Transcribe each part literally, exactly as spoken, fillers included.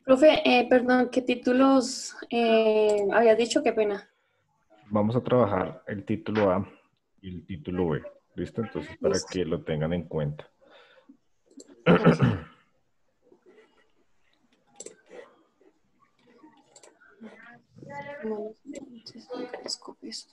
Profe, eh, perdón, ¿qué títulos eh, había dicho? Qué pena. Vamos a trabajar el título A y el título B. ¿Listo? Entonces, para Listo. que lo tengan en cuenta. Ok. Bueno, entonces, microscopio esto.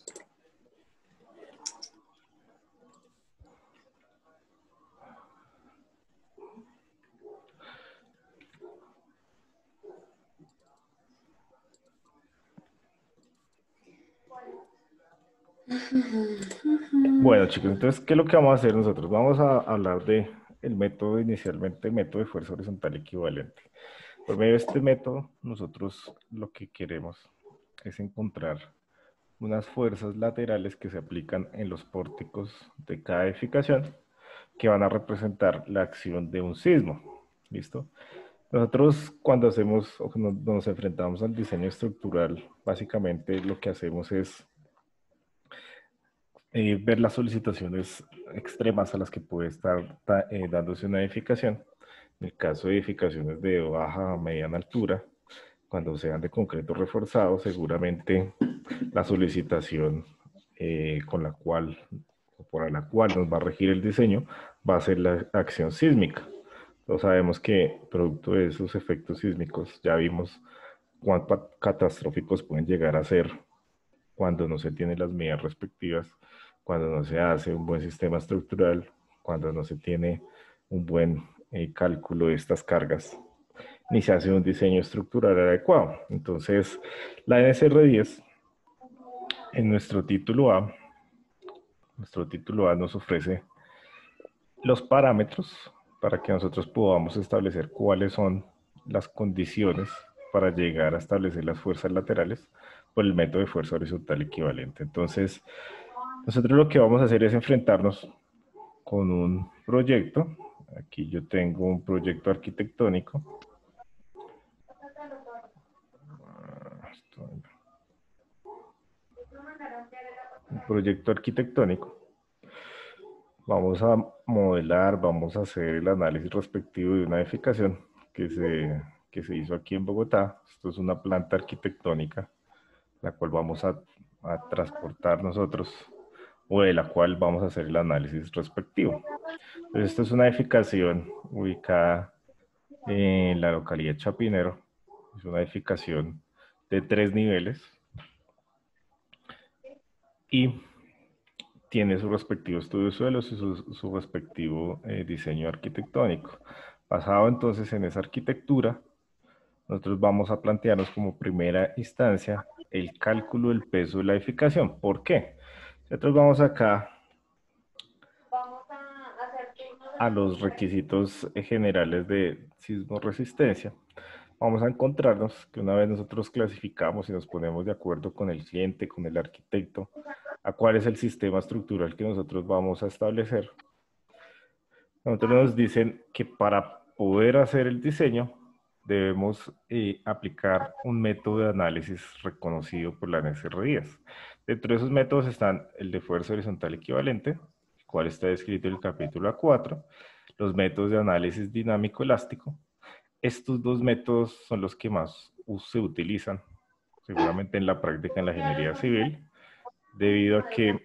Bueno, chicos, entonces, ¿qué es lo que vamos a hacer nosotros? Vamos a hablar de el método inicialmente, método de fuerza horizontal equivalente. Por medio de este método, nosotros lo que queremos es encontrar unas fuerzas laterales que se aplican en los pórticos de cada edificación que van a representar la acción de un sismo. ¿Listo? Nosotros cuando hacemos o nos, nos enfrentamos al diseño estructural, básicamente lo que hacemos es eh, ver las solicitaciones extremas a las que puede estar da, eh, dándose una edificación. En el caso de edificaciones de baja o mediana altura, cuando sean de concreto reforzado, seguramente la solicitación eh, con la cual o por la cual nos va a regir el diseño va a ser la acción sísmica. Todos sabemos que producto de esos efectos sísmicos ya vimos cuán catastróficos pueden llegar a ser cuando no se tienen las medidas respectivas, cuando no se hace un buen sistema estructural, cuando no se tiene un buen eh, cálculo de estas cargas, ni se hace un diseño estructural adecuado. Entonces, la N S R diez, en nuestro título A, nuestro título A nos ofrece los parámetros para que nosotros podamos establecer cuáles son las condiciones para llegar a establecer las fuerzas laterales por el método de fuerza horizontal equivalente. Entonces, nosotros lo que vamos a hacer es enfrentarnos con un proyecto. Aquí yo tengo un proyecto arquitectónico. Un proyecto arquitectónico. Vamos a modelar, vamos a hacer el análisis respectivo de una edificación que se, que se hizo aquí en Bogotá. Esto es una planta arquitectónica, la cual vamos a, a transportar nosotros, o de la cual vamos a hacer el análisis respectivo. Entonces, esta es una edificación ubicada en la localidad de Chapinero. Es una edificación de tres niveles y tiene su respectivo estudio de suelos y su, su respectivo eh, diseño arquitectónico. Basado entonces en esa arquitectura, nosotros vamos a plantearnos como primera instancia el cálculo del peso de la edificación. ¿Por qué? Nosotros vamos acá a los requisitos generales de sismo resistencia. Vamos a encontrarnos que una vez nosotros clasificamos y nos ponemos de acuerdo con el cliente, con el arquitecto, a cuál es el sistema estructural que nosotros vamos a establecer. Nosotros nos dicen que para poder hacer el diseño debemos eh, aplicar un método de análisis reconocido por la N S R diez. Dentro de esos métodos están el de fuerza horizontal equivalente, el cual está descrito en el capítulo A cuatro, los métodos de análisis dinámico elástico. Estos dos métodos son los que más se utilizan seguramente en la práctica en la ingeniería civil, debido a que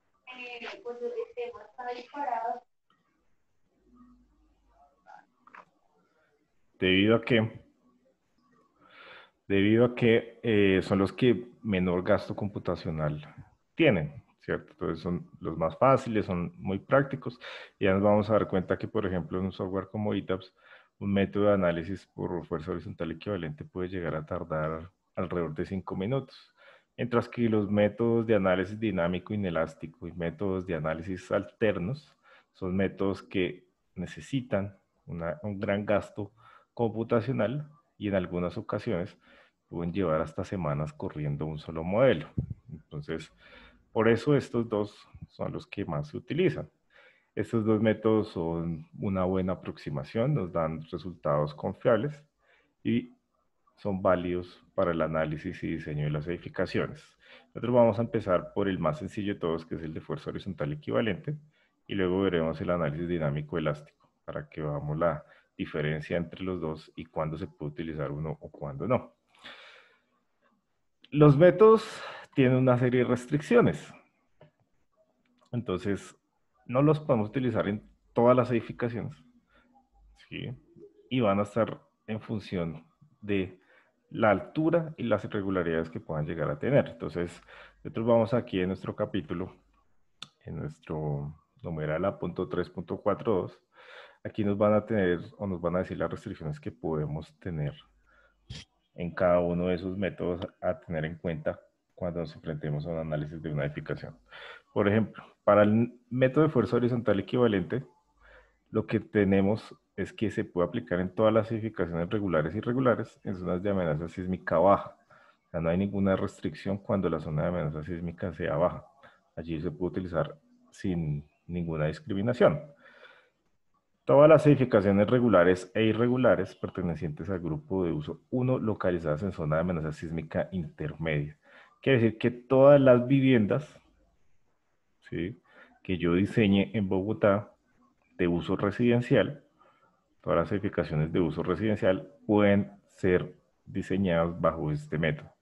debido a que debido a que eh, son los que menor gasto computacional tienen, ¿cierto? Entonces son los más fáciles, son muy prácticos, y ya nos vamos a dar cuenta que, por ejemplo, en un software como I T A P S, un método de análisis por fuerza horizontal equivalente puede llegar a tardar alrededor de cinco minutos, mientras que los métodos de análisis dinámico inelástico y métodos de análisis alternos son métodos que necesitan una, un gran gasto computacional y en algunas ocasiones pueden llevar hasta semanas corriendo un solo modelo. Entonces, por eso estos dos son los que más se utilizan. Estos dos métodos son una buena aproximación, nos dan resultados confiables y son válidos para el análisis y diseño de las edificaciones. Nosotros vamos a empezar por el más sencillo de todos, que es el de fuerza horizontal equivalente, y luego veremos el análisis dinámico elástico para que veamos la diferencia entre los dos y cuándo se puede utilizar uno o cuándo no. Los métodos tienen una serie de restricciones. Entonces, no los podemos utilizar en todas las edificaciones, ¿sí? Y van a estar en función de la altura y las irregularidades que puedan llegar a tener. Entonces, nosotros vamos aquí en nuestro capítulo, en nuestro numeral A punto tres punto cuatro punto dos, aquí nos van a tener o nos van a decir las restricciones que podemos tener en cada uno de esos métodos a tener en cuenta cuando nos enfrentemos a un análisis de una edificación. Por ejemplo, para el método de fuerza horizontal equivalente, lo que tenemos es que se puede aplicar en todas las edificaciones regulares y irregulares en zonas de amenaza sísmica baja. O sea, no hay ninguna restricción cuando la zona de amenaza sísmica sea baja. Allí se puede utilizar sin ninguna discriminación. Todas las edificaciones regulares e irregulares pertenecientes al grupo de uso uno localizadas en zona de amenaza sísmica intermedia. Quiere decir que todas las viviendas, ¿sí?, que yo diseñe en Bogotá de uso residencial, todas las edificaciones de uso residencial pueden ser diseñadas bajo este método.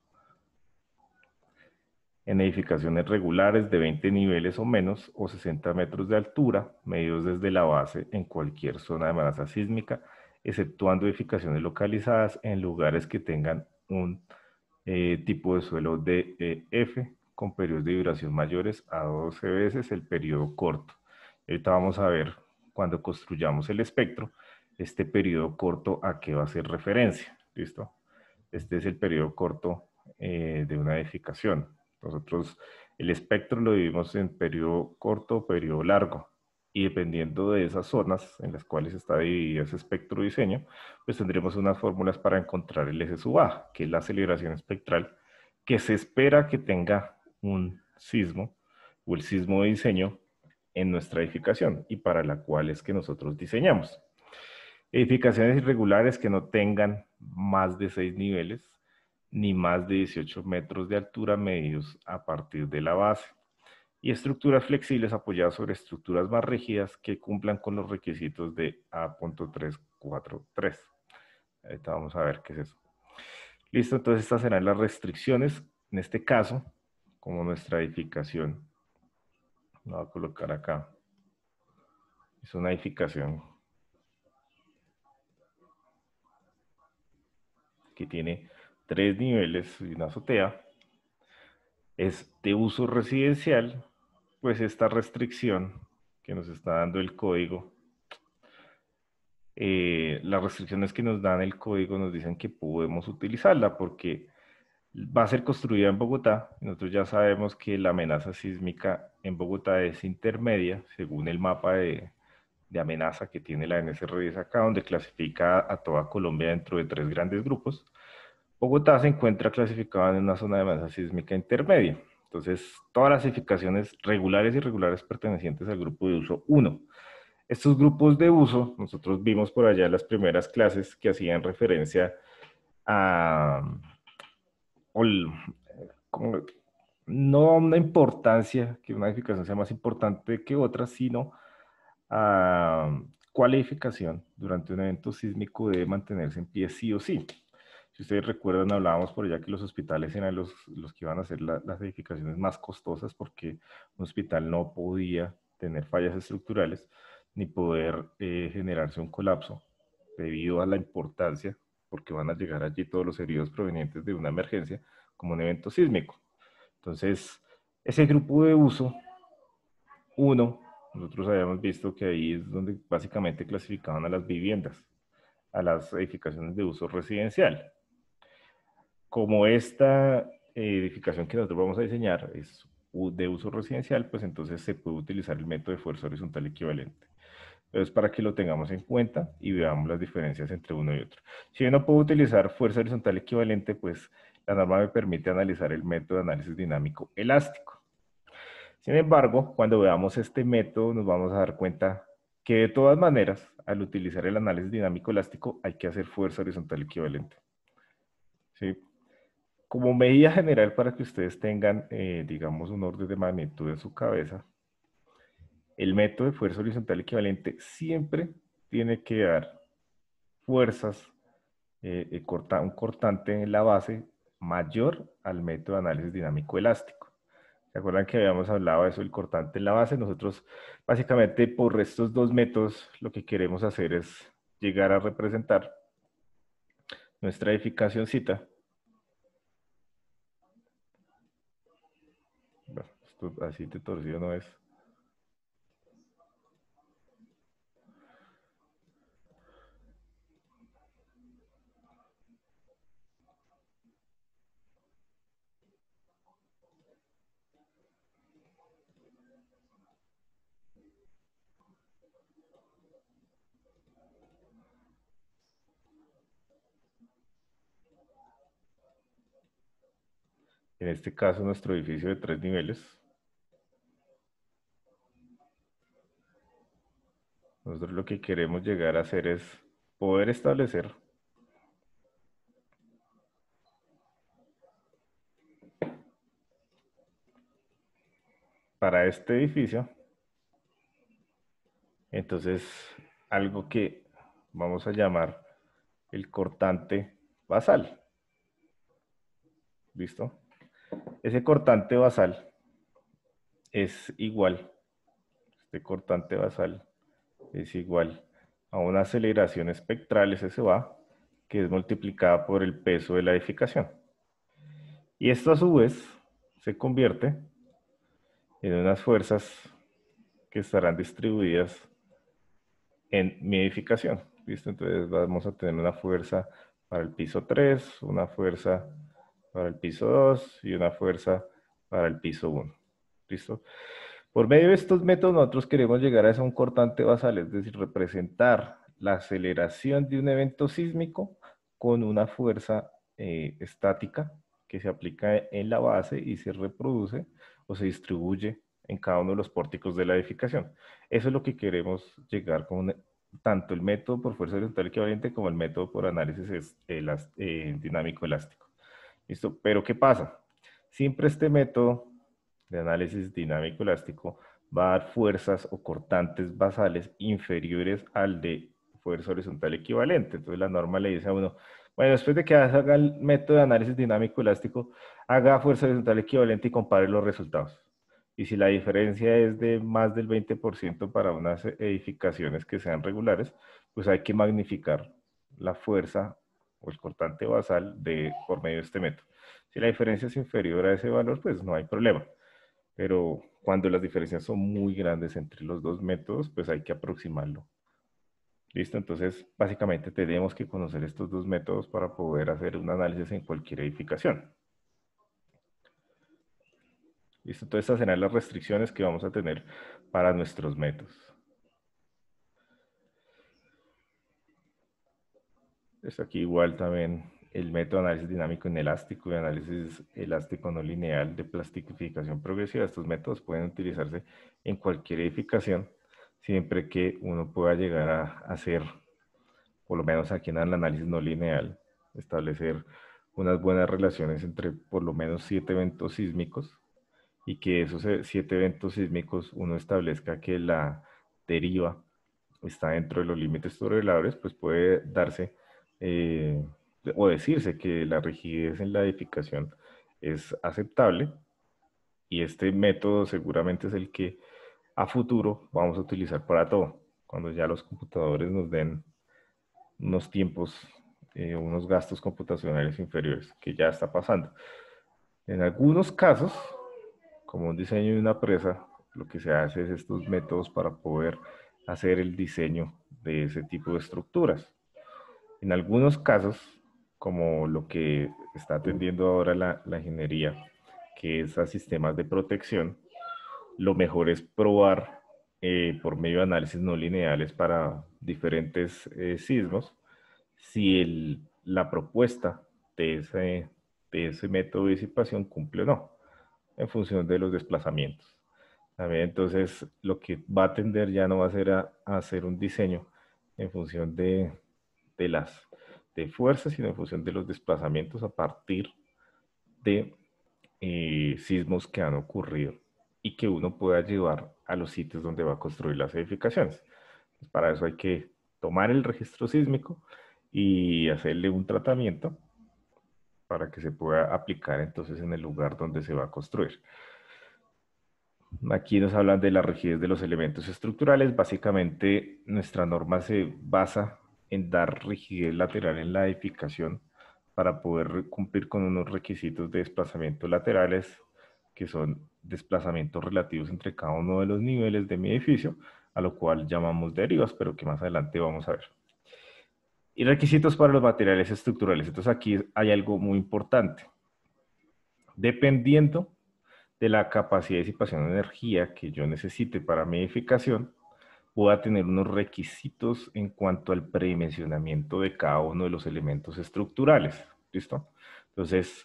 En edificaciones regulares de veinte niveles o menos o sesenta metros de altura, medidos desde la base en cualquier zona de amenaza sísmica, exceptuando edificaciones localizadas en lugares que tengan un eh, tipo de suelo D E F con periodos de vibración mayores a doce veces el periodo corto. Ahorita vamos a ver, cuando construyamos el espectro, este periodo corto a qué va a hacer referencia. ¿Listo? Este es el periodo corto eh, de una edificación. Nosotros el espectro lo dividimos en periodo corto o periodo largo. Y dependiendo de esas zonas en las cuales está dividido ese espectro diseño, pues tendremos unas fórmulas para encontrar el eje sub A, que es la aceleración espectral, que se espera que tenga un sismo o el sismo de diseño en nuestra edificación y para la cual es que nosotros diseñamos. Edificaciones irregulares que no tengan más de seis niveles ni más de dieciocho metros de altura medidos a partir de la base. Y estructuras flexibles apoyadas sobre estructuras más rígidas que cumplan con los requisitos de A punto tres punto cuatro punto tres. Ahorita vamos a ver qué es eso. Listo, entonces estas serán las restricciones. En este caso, como nuestra edificación, lo voy a colocar acá, es una edificación que tiene tres niveles y una azotea, es de uso residencial, pues esta restricción que nos está dando el código, eh, las restricciones que nos dan el código nos dicen que podemos utilizarla porque va a ser construida en Bogotá. Nosotros ya sabemos que la amenaza sísmica en Bogotá es intermedia, según el mapa de, de amenaza que tiene la N S R diez acá, donde clasifica a toda Colombia dentro de tres grandes grupos. Bogotá se encuentra clasificada en una zona de amenaza sísmica intermedia. Entonces, todas las edificaciones regulares y irregulares pertenecientes al grupo de uso uno. Estos grupos de uso, nosotros vimos por allá en las primeras clases que hacían referencia a, como, no a una importancia, que una edificación sea más importante que otra, sino a cuál edificación durante un evento sísmico debe mantenerse en pie sí o sí. Si ustedes recuerdan, hablábamos por allá que los hospitales eran los, los que iban a ser la, las edificaciones más costosas porque un hospital no podía tener fallas estructurales ni poder eh, generarse un colapso debido a la importancia, porque van a llegar allí todos los heridos provenientes de una emergencia como un evento sísmico. Entonces, ese grupo de uso, uno, nosotros habíamos visto que ahí es donde básicamente clasificaban a las viviendas, a las edificaciones de uso residencial. Como esta edificación que nosotros vamos a diseñar es de uso residencial, pues entonces se puede utilizar el método de fuerza horizontal equivalente. Entonces, para que lo tengamos en cuenta y veamos las diferencias entre uno y otro. Si yo no puedo utilizar fuerza horizontal equivalente, pues la norma me permite analizar el método de análisis dinámico elástico. Sin embargo, cuando veamos este método, nos vamos a dar cuenta que de todas maneras, al utilizar el análisis dinámico elástico, hay que hacer fuerza horizontal equivalente. ¿Sí? Como medida general para que ustedes tengan, eh, digamos, un orden de magnitud en su cabeza, el método de fuerza horizontal equivalente siempre tiene que dar fuerzas, eh, eh, corta, un cortante en la base mayor al método de análisis dinámico elástico. ¿Se acuerdan que habíamos hablado de eso, el cortante en la base? Nosotros, básicamente, por estos dos métodos, lo que queremos hacer es llegar a representar nuestra edificacióncita. Bueno, esto así de torcido no es. En este caso, nuestro edificio de tres niveles. Nosotros lo que queremos llegar a hacer es poder establecer para este edificio, entonces, algo que vamos a llamar el cortante basal. ¿Listo? Ese cortante basal es igual, este cortante basal es igual a una aceleración espectral, S S va, que es multiplicada por el peso de la edificación. Y esto a su vez se convierte en unas fuerzas que estarán distribuidas en mi edificación. ¿Listo? Entonces vamos a tener una fuerza para el piso tres, una fuerza para el piso dos y una fuerza para el piso uno. ¿Listo? Por medio de estos métodos nosotros queremos llegar a un cortante basal, es decir, representar la aceleración de un evento sísmico con una fuerza eh, estática que se aplica en la base y se reproduce o se distribuye en cada uno de los pórticos de la edificación. Eso es lo que queremos llegar con tanto el método por fuerza horizontal equivalente como el método por análisis elast eh, dinámico elástico. ¿Listo? Pero ¿qué pasa? Siempre este método de análisis dinámico elástico va a dar fuerzas o cortantes basales inferiores al de fuerza horizontal equivalente. Entonces la norma le dice a uno, bueno, después de que haga el método de análisis dinámico elástico, haga fuerza horizontal equivalente y compare los resultados. Y si la diferencia es de más del veinte por ciento para unas edificaciones que sean regulares, pues hay que magnificar la fuerza o el cortante basal de, por medio de este método. Si la diferencia es inferior a ese valor, pues no hay problema. Pero cuando las diferencias son muy grandes entre los dos métodos, pues hay que aproximarlo. ¿Listo? Entonces, básicamente tenemos que conocer estos dos métodos para poder hacer un análisis en cualquier edificación. ¿Listo? Entonces, estas serán las restricciones que vamos a tener para nuestros métodos. Esto aquí igual también el método de análisis dinámico inelástico y análisis elástico no lineal de plastificación progresiva. Estos métodos pueden utilizarse en cualquier edificación, siempre que uno pueda llegar a hacer, por lo menos aquí en el análisis no lineal, establecer unas buenas relaciones entre por lo menos siete eventos sísmicos y que esos siete eventos sísmicos uno establezca que la deriva está dentro de los límites tolerables, pues puede darse eh, o decirse que la rigidez en la edificación es aceptable y este método seguramente es el que a futuro vamos a utilizar para todo, cuando ya los computadores nos den unos tiempos, eh, unos gastos computacionales inferiores, que ya está pasando. En algunos casos, como un diseño de una presa, lo que se hace es estos métodos para poder hacer el diseño de ese tipo de estructuras. En algunos casos, como lo que está atendiendo ahora la, la ingeniería, que es a sistemas de protección, lo mejor es probar eh, por medio de análisis no lineales para diferentes eh, sismos si el, la propuesta de ese, de ese método de disipación cumple o no, en función de los desplazamientos. También, entonces, lo que va a tender ya no va a ser a, a hacer un diseño en función de, de las de fuerzas, sino en función de los desplazamientos a partir de eh, sismos que han ocurrido y que uno pueda llevar a los sitios donde va a construir las edificaciones. Pues para eso hay que tomar el registro sísmico y hacerle un tratamiento para que se pueda aplicar entonces en el lugar donde se va a construir. Aquí nos hablan de la rigidez de los elementos estructurales. Básicamente, nuestra norma se basa en dar rigidez lateral en la edificación para poder cumplir con unos requisitos de desplazamiento laterales, que son desplazamientos relativos entre cada uno de los niveles de mi edificio, a lo cual llamamos derivas, pero que más adelante vamos a ver. Y requisitos para los materiales estructurales. Entonces aquí hay algo muy importante. Dependiendo de la capacidad de disipación de energía que yo necesite para mi edificación, voy a tener unos requisitos en cuanto al predimensionamiento de cada uno de los elementos estructurales. ¿Listo? Entonces,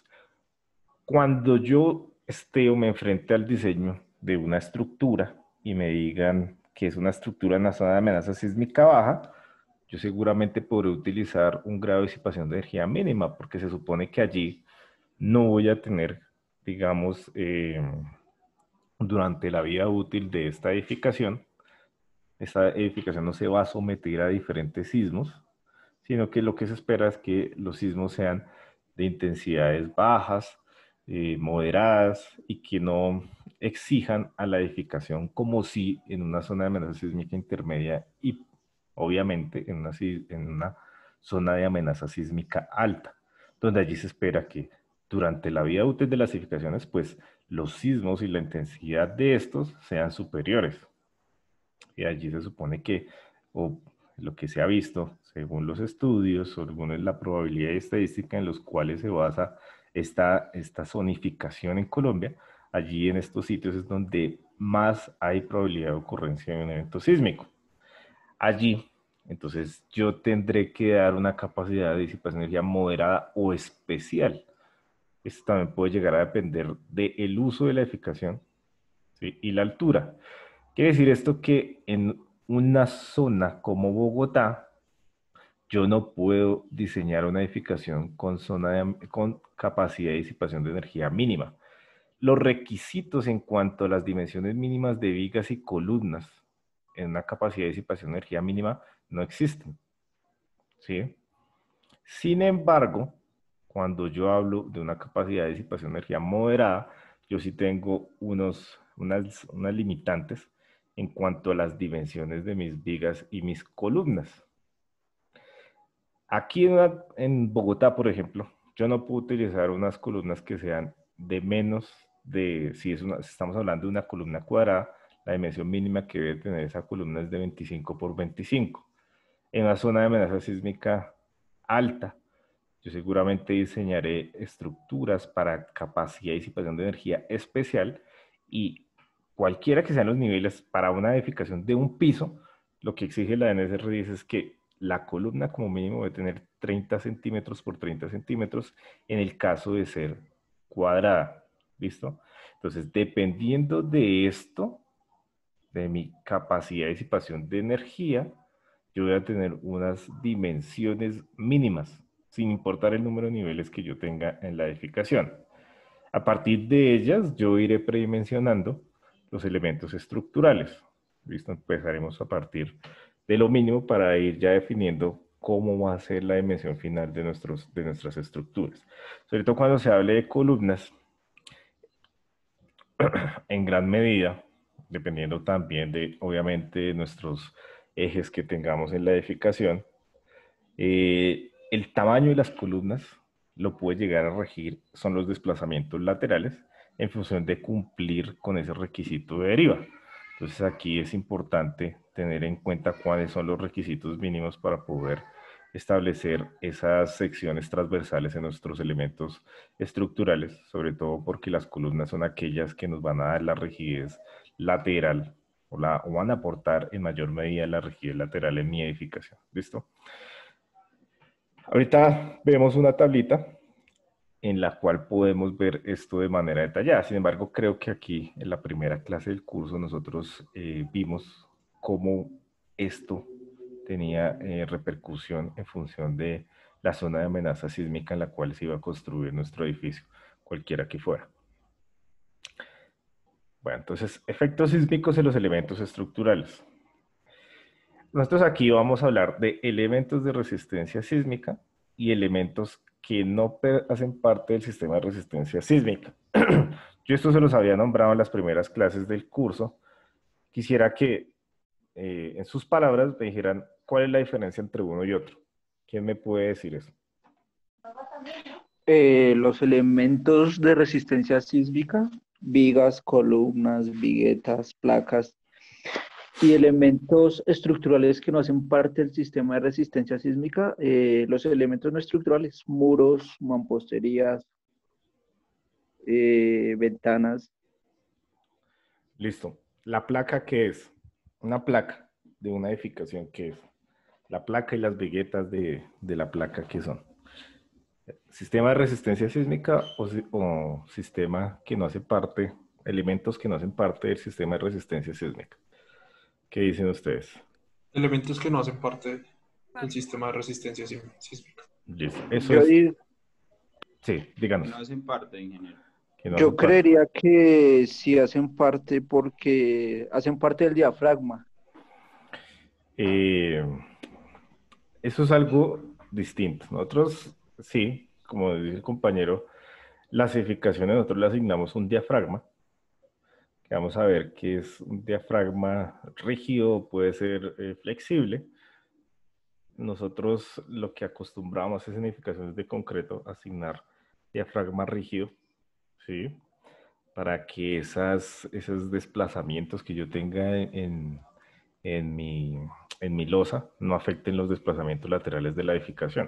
cuando yo esté o me enfrente al diseño de una estructura y me digan que es una estructura en la zona de amenaza sísmica baja, yo seguramente podré utilizar un grado de disipación de energía mínima, porque se supone que allí no voy a tener, digamos, eh, durante la vida útil de esta edificación, esta edificación no se va a someter a diferentes sismos, sino que lo que se espera es que los sismos sean de intensidades bajas, eh, moderadas y que no exijan a la edificación como si en una zona de amenaza sísmica intermedia y obviamente en una, en una zona de amenaza sísmica alta, donde allí se espera que durante la vida útil de las edificaciones, pues los sismos y la intensidad de estos sean superiores. Y allí se supone que, o lo que se ha visto, según los estudios, según la probabilidad estadística en los cuales se basa esta, esta zonificación en Colombia, allí en estos sitios es donde más hay probabilidad de ocurrencia de un evento sísmico. Allí, entonces, yo tendré que dar una capacidad de disipación de energía moderada o especial. Esto también puede llegar a depender del uso de la edificación, ¿sí? Y la altura. Quiere decir esto que en una zona como Bogotá, yo no puedo diseñar una edificación con, zona de- con capacidad de disipación de energía mínima. Los requisitos en cuanto a las dimensiones mínimas de vigas y columnas en una capacidad de disipación de energía mínima no existen, ¿sí? Sin embargo, cuando yo hablo de una capacidad de disipación de energía moderada, yo sí tengo unos, unas, unas limitantes en cuanto a las dimensiones de mis vigas y mis columnas. Aquí en, una- en Bogotá, por ejemplo, yo no puedo utilizar unas columnas que sean de menos de, si es una, si estamos hablando de una columna cuadrada, la dimensión mínima que debe tener esa columna es de veinticinco por veinticinco. En una zona de amenaza sísmica alta, yo seguramente diseñaré estructuras para capacidad y disipación de energía especial y cualquiera que sean los niveles para una edificación de un piso, lo que exige la N S R diez es que la columna como mínimo debe tener treinta centímetros por treinta centímetros en el caso de ser cuadrada. ¿Listo? Entonces, dependiendo de esto, de mi capacidad de disipación de energía, yo voy a tener unas dimensiones mínimas, sin importar el número de niveles que yo tenga en la edificación. A partir de ellas, yo iré predimensionando los elementos estructurales. ¿Listo? Empezaremos a partir de lo mínimo para ir ya definiendo cómo va a ser la dimensión final de, nuestros, de nuestras estructuras. Sobre todo cuando se hable de columnas, en gran medida, dependiendo también de, obviamente, de nuestros ejes que tengamos en la edificación, eh, el tamaño de las columnas lo puede llegar a regir, son los desplazamientos laterales en función de cumplir con ese requisito de deriva. Entonces aquí es importante tener en cuenta cuáles son los requisitos mínimos para poder establecer esas secciones transversales en nuestros elementos estructurales, sobre todo porque las columnas son aquellas que nos van a dar la rigidez lateral o, la, o van a aportar en mayor medida la rigidez lateral en mi edificación. ¿Listo? Ahorita vemos una tablita en la cual podemos ver esto de manera detallada. Sin embargo, creo que aquí en la primera clase del curso nosotros eh, vimos cómo esto tenía eh, repercusión en función de la zona de amenaza sísmica en la cual se iba a construir nuestro edificio, cualquiera que fuera. Bueno, entonces, efectos sísmicos en los elementos estructurales. nosotros aquí vamos a hablar de elementos de resistencia sísmica y elementos que no per- hacen parte del sistema de resistencia sísmica. Yo esto se los había nombrado en las primeras clases del curso. Quisiera que eh, en sus palabras me dijeran cuál es la diferencia entre uno y otro. ¿Quién me puede decir eso? Eh, los elementos de resistencia sísmica, vigas, columnas, viguetas, placas y elementos estructurales que no hacen parte del sistema de resistencia sísmica, eh, los elementos no estructurales, muros, mamposterías, eh, ventanas. Listo. ¿La placa qué es? Una placa de una edificación, ¿qué es? La placa y las viguetas de, de la placa, ¿qué son? ¿Sistema de resistencia sísmica o, si- o sistema que no hace parte, elementos que no hacen parte del sistema de resistencia sísmica? ¿Qué dicen ustedes? Elementos que no hacen parte del sistema de resistencia sí- sísmica. Listo. Eso Yo, es, di- sí, Que no díganos, hacen parte, ingeniero. que no hacen yo parte. creería que sí hacen parte porque hacen parte del diafragma. Eh, eso es algo distinto. Nosotros, sí, como dice el compañero, las edificaciones nosotros le asignamos un diafragma, que vamos a ver que es un diafragma rígido, puede ser eh, flexible. Nosotros lo que acostumbramos es en edificaciones de concreto asignar diafragma rígido, ¿sí? Para que esas, esos desplazamientos que yo tenga en, en mi, en mi losa no afecten los desplazamientos laterales de la edificación.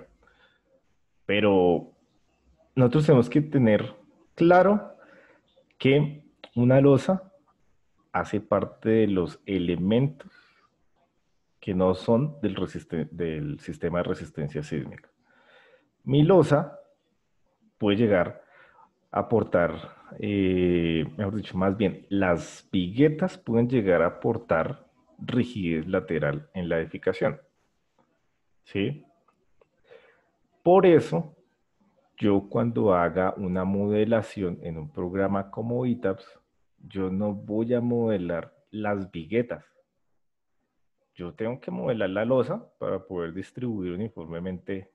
Pero nosotros tenemos que tener claro que una losa hace parte de los elementos que no son del, del sistema de resistencia sísmica. Mi losa puede llegar a aportar, eh, mejor dicho, más bien, las viguetas pueden llegar a aportar rigidez lateral en la edificación. ¿Sí? Por eso, yo cuando haga una modelación en un programa como I T A P S, yo no voy a modelar las viguetas. Yo tengo que modelar la losa para poder distribuir uniformemente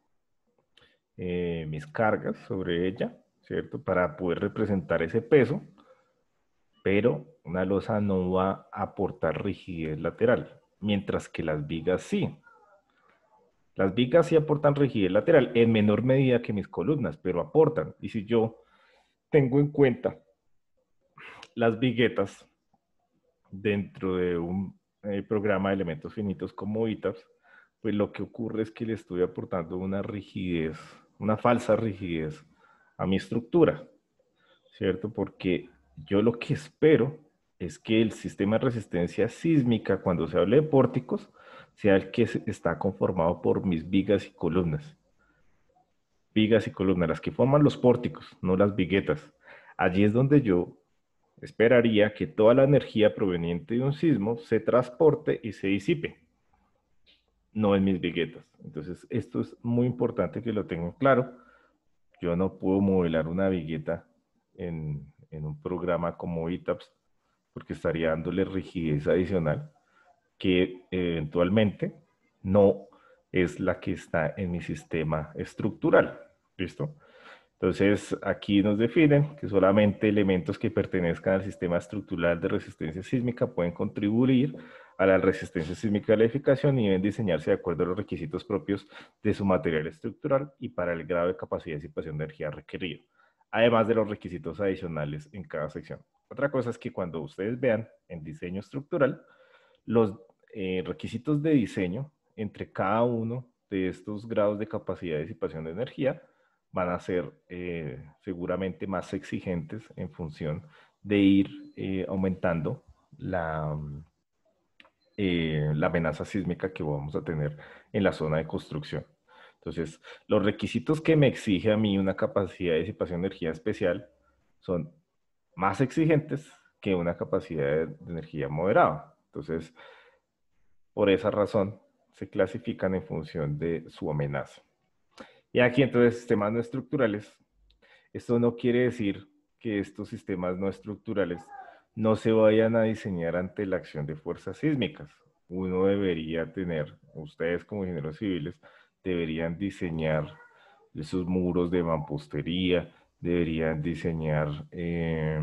eh, mis cargas sobre ella, ¿cierto? Para poder representar ese peso, pero una losa no va a aportar rigidez lateral, mientras que las vigas sí. Las vigas sí aportan rigidez lateral en menor medida que mis columnas, pero aportan. Y si yo tengo en cuenta las viguetas dentro de un eh, programa de elementos finitos como I T A P S, pues lo que ocurre es que le estoy aportando una rigidez, una falsa rigidez a mi estructura, ¿cierto? Porque yo lo que espero es que el sistema de resistencia sísmica, cuando se hable de pórticos, sea el que está conformado por mis vigas y columnas. Vigas y columnas, las que forman los pórticos, no las viguetas. Allí es donde yo esperaría que toda la energía proveniente de un sismo se transporte y se disipe, no en mis viguetas. Entonces, esto es muy importante que lo tengan claro. Yo no puedo modelar una vigueta en, en un programa como I T A P S porque estaría dándole rigidez adicional que eventualmente no es la que está en mi sistema estructural. ¿Listo? Entonces, aquí nos definen que solamente elementos que pertenezcan al sistema estructural de resistencia sísmica pueden contribuir a la resistencia sísmica de la edificación y deben diseñarse de acuerdo a los requisitos propios de su material estructural y para el grado de capacidad de disipación de energía requerido, además de los requisitos adicionales en cada sección. Otra cosa es que cuando ustedes vean en diseño estructural, los eh, requisitos de diseño entre cada uno de estos grados de capacidad de disipación de energía van a ser eh, seguramente más exigentes en función de ir eh, aumentando la, eh, la amenaza sísmica que vamos a tener en la zona de construcción. Entonces, los requisitos que me exige a mí una capacidad de disipación de energía especial son más exigentes que una capacidad de, de energía moderada. Entonces, por esa razón, se clasifican en función de su amenaza. Y aquí entonces sistemas no estructurales. Esto no quiere decir que estos sistemas no estructurales no se vayan a diseñar ante la acción de fuerzas sísmicas. uno debería tener, ustedes como ingenieros civiles, deberían diseñar esos muros de mampostería, deberían diseñar, eh,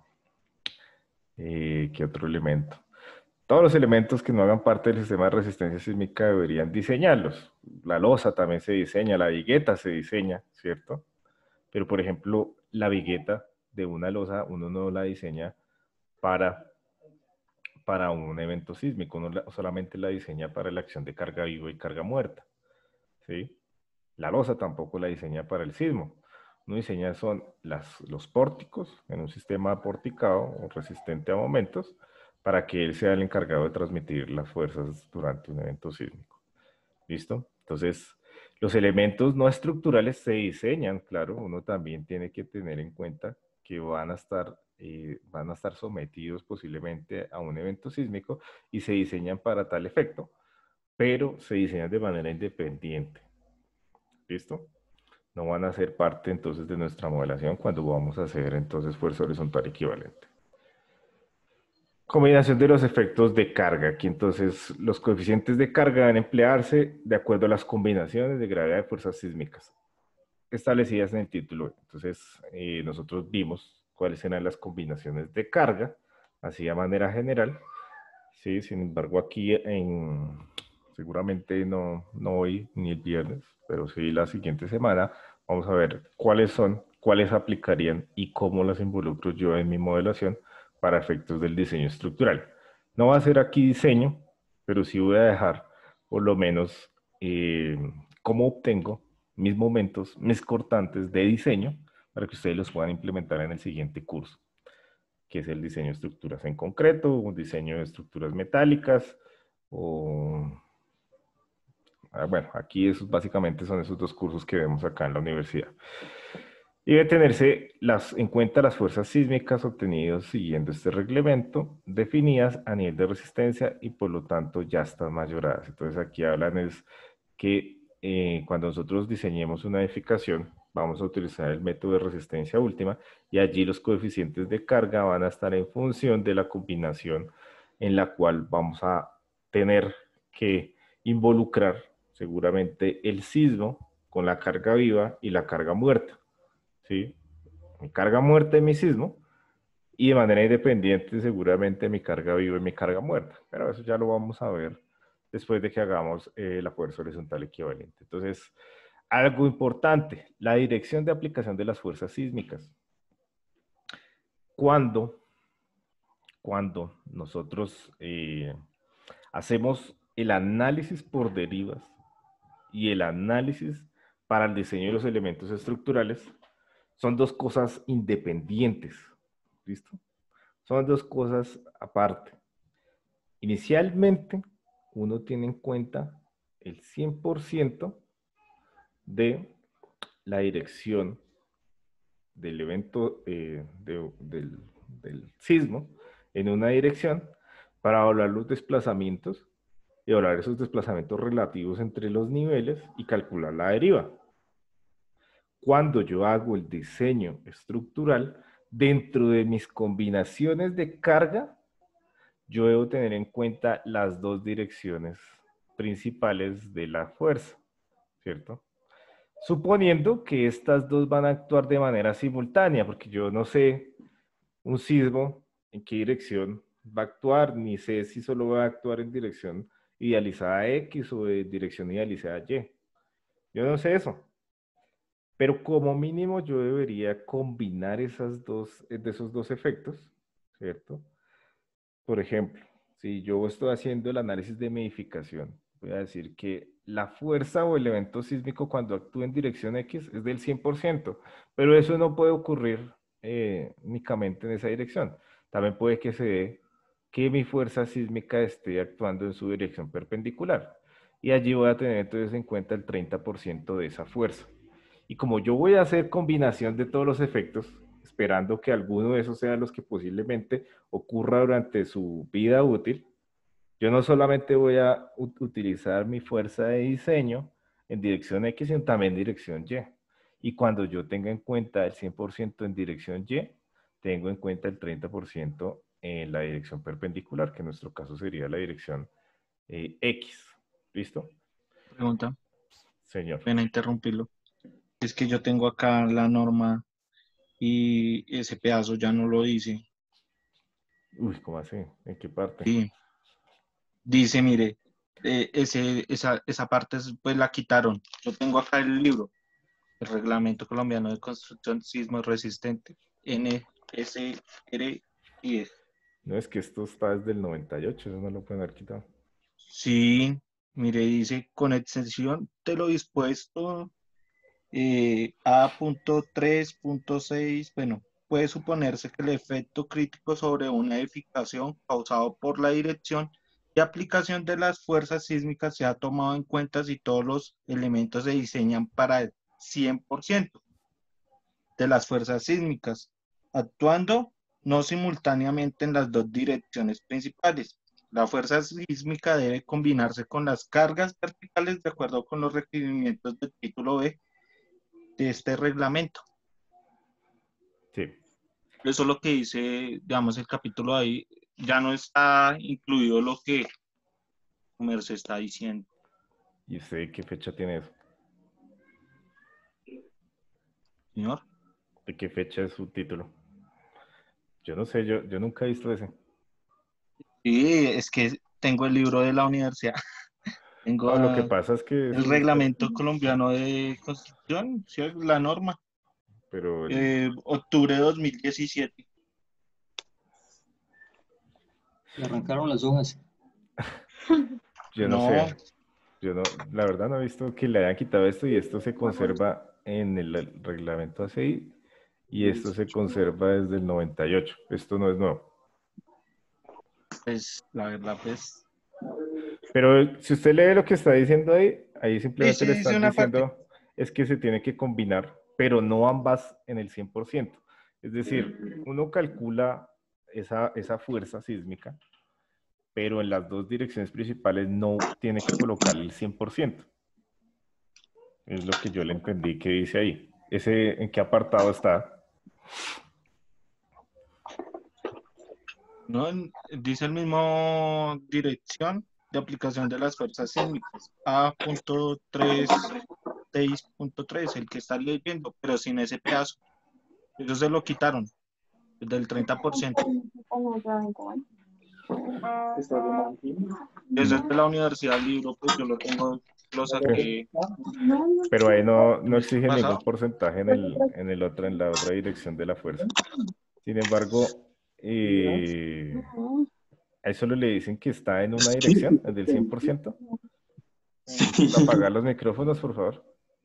eh, ¿qué otro elemento? Todos los elementos que no hagan parte del sistema de resistencia sísmica deberían diseñarlos. La losa también se diseña, la vigueta se diseña, ¿cierto? Pero, por ejemplo, la vigueta de una losa uno no la diseña para, para un evento sísmico, uno la, solamente la diseña para la acción de carga viva y carga muerta, ¿sí? La losa tampoco la diseña para el sismo. Uno diseña son las, los pórticos en un sistema porticado o resistente a momentos para que él sea el encargado de transmitir las fuerzas durante un evento sísmico. ¿Listo? Entonces, los elementos no estructurales se diseñan, claro, uno también tiene que tener en cuenta que van a estar, eh, van a estar sometidos posiblemente a un evento sísmico y se diseñan para tal efecto, pero se diseñan de manera independiente. ¿Listo? No van a ser parte entonces de nuestra modelación cuando vamos a hacer entonces fuerza horizontal equivalente. Combinación de los efectos de carga. Aquí entonces los coeficientes de carga deben emplearse de acuerdo a las combinaciones de gravedad de fuerzas sísmicas establecidas en el título. Entonces eh, nosotros vimos cuáles eran las combinaciones de carga, así de manera general. Sí, sin embargo aquí en, seguramente no, no hoy ni el viernes, pero sí la siguiente semana vamos a ver cuáles son, cuáles aplicarían y cómo las involucro yo en mi modelación para efectos del diseño estructural. No va a ser aquí diseño, pero sí voy a dejar por lo menos eh, cómo obtengo mis momentos, mis cortantes de diseño para que ustedes los puedan implementar en el siguiente curso, que es el diseño de estructuras en concreto, un diseño de estructuras metálicas, o... Ah, bueno, aquí esos básicamente son esos dos cursos que vemos acá en la universidad. Y debe tenerse las, en cuenta las fuerzas sísmicas obtenidas siguiendo este reglamento, definidas a nivel de resistencia y por lo tanto ya están mayoradas. Entonces aquí hablan es que eh, cuando nosotros diseñemos una edificación, vamos a utilizar el método de resistencia última y allí los coeficientes de carga van a estar en función de la combinación en la cual vamos a tener que involucrar seguramente el sismo con la carga viva y la carga muerta. ¿Sí? Mi carga muerta y mi sismo, y de manera independiente seguramente mi carga viva y mi carga muerta. Pero eso ya lo vamos a ver después de que hagamos eh, la fuerza horizontal equivalente. Entonces, algo importante, la dirección de aplicación de las fuerzas sísmicas. Cuando, cuando nosotros eh, hacemos el análisis por derivas y el análisis para el diseño de los elementos estructurales, son dos cosas independientes, ¿listo? Son dos cosas aparte. Inicialmente, uno tiene en cuenta el cien por ciento de la dirección del evento eh, de, del, del sismo en una dirección para evaluar los desplazamientos y evaluar esos desplazamientos relativos entre los niveles y calcular la deriva. Cuando yo hago el diseño estructural, dentro de mis combinaciones de carga, yo debo tener en cuenta las dos direcciones principales de la fuerza, ¿cierto? Suponiendo que estas dos van a actuar de manera simultánea, porque yo no sé un sismo en qué dirección va a actuar, ni sé si solo va a actuar en dirección idealizada X o de dirección idealizada Y. Yo no sé eso. Pero como mínimo yo debería combinar esas dos, de esos dos efectos, ¿cierto? Por ejemplo, si yo estoy haciendo el análisis de mi edificación, voy a decir que la fuerza o el evento sísmico cuando actúa en dirección X es del cien por ciento, pero eso no puede ocurrir eh, únicamente en esa dirección. También puede que se dé que mi fuerza sísmica esté actuando en su dirección perpendicular. Y allí voy a tener entonces en cuenta el treinta por ciento de esa fuerza. Y como yo voy a hacer combinación de todos los efectos, esperando que alguno de esos sean los que posiblemente ocurra durante su vida útil, yo no solamente voy a utilizar mi fuerza de diseño en dirección X, sino también en dirección Y. Y cuando yo tenga en cuenta el cien por ciento en dirección Y, tengo en cuenta el treinta por ciento en la dirección perpendicular, que en nuestro caso sería la dirección eh, X. ¿Listo? Pregunta, Señor. pena interrumpirlo. Es que yo tengo acá la norma y ese pedazo ya no lo dice. Uy, ¿cómo así? ¿En qué parte? Sí. Dice, mire, eh, ese, esa, esa parte es- pues la quitaron. Yo tengo acá el libro, el Reglamento Colombiano de Construcción Sismo Resistente, N S R diez. No, es que esto está desde el noventa y ocho, eso no lo pueden haber quitado. Sí, mire, dice, con excepción de lo dispuesto eh, A punto tres punto seis, bueno, puede suponerse que el efecto crítico sobre una edificación causado por la dirección y aplicación de las fuerzas sísmicas se ha tomado en cuenta si todos los elementos se diseñan para el cien por ciento de las fuerzas sísmicas, actuando no simultáneamente en las dos direcciones principales. La fuerza sísmica debe combinarse con las cargas verticales de acuerdo con los requerimientos del título B de este reglamento. Sí. Eso es lo que dice, digamos, el capítulo ahí. Ya no está incluido lo que Homer se está diciendo. ¿Y usted qué fecha tiene eso? Señor. ¿De qué fecha es su título? Yo no sé, yo, yo nunca he visto ese. Sí, es que tengo el libro de la universidad. Tengo No, lo que uh, pasa es que el eso es, reglamento colombiano de construcción, ¿sí? La norma, pero el, eh, octubre de dos mil diecisiete. Le arrancaron las hojas. yo no No, sé, yo no, la verdad no he visto que le hayan quitado esto y esto se conserva en el, el reglamento A C I y esto se conserva desde el noventa y ocho. Esto no es nuevo. pues la verdad, pues. Pero si usted lee lo que está diciendo ahí, ahí Sí, simplemente sí, le dice están una parte. diciendo es que se tiene que combinar, pero no ambas en el cien por ciento. Es decir, uno calcula esa, esa fuerza sísmica, pero en las dos direcciones principales no tiene que colocar el cien por ciento. Es lo que yo le entendí que dice ahí. ¿Ese en qué apartado está? No, en- dice el mismo dirección de aplicación de las fuerzas sísmicas. A punto tres seis punto tres, el que está leyendo, pero sin ese pedazo. Ellos se lo quitaron, del treinta por ciento. Eso es de la universidad, el libro, pues yo lo tengo, lo saqué Pero ahí no, el no mes exige ningún pasado. porcentaje en el, en el otro, en la otra dirección de la fuerza. Sin embargo, eh, ahí solo le dicen que está en una dirección, el del cien por ciento. Apagar los micrófonos, por favor.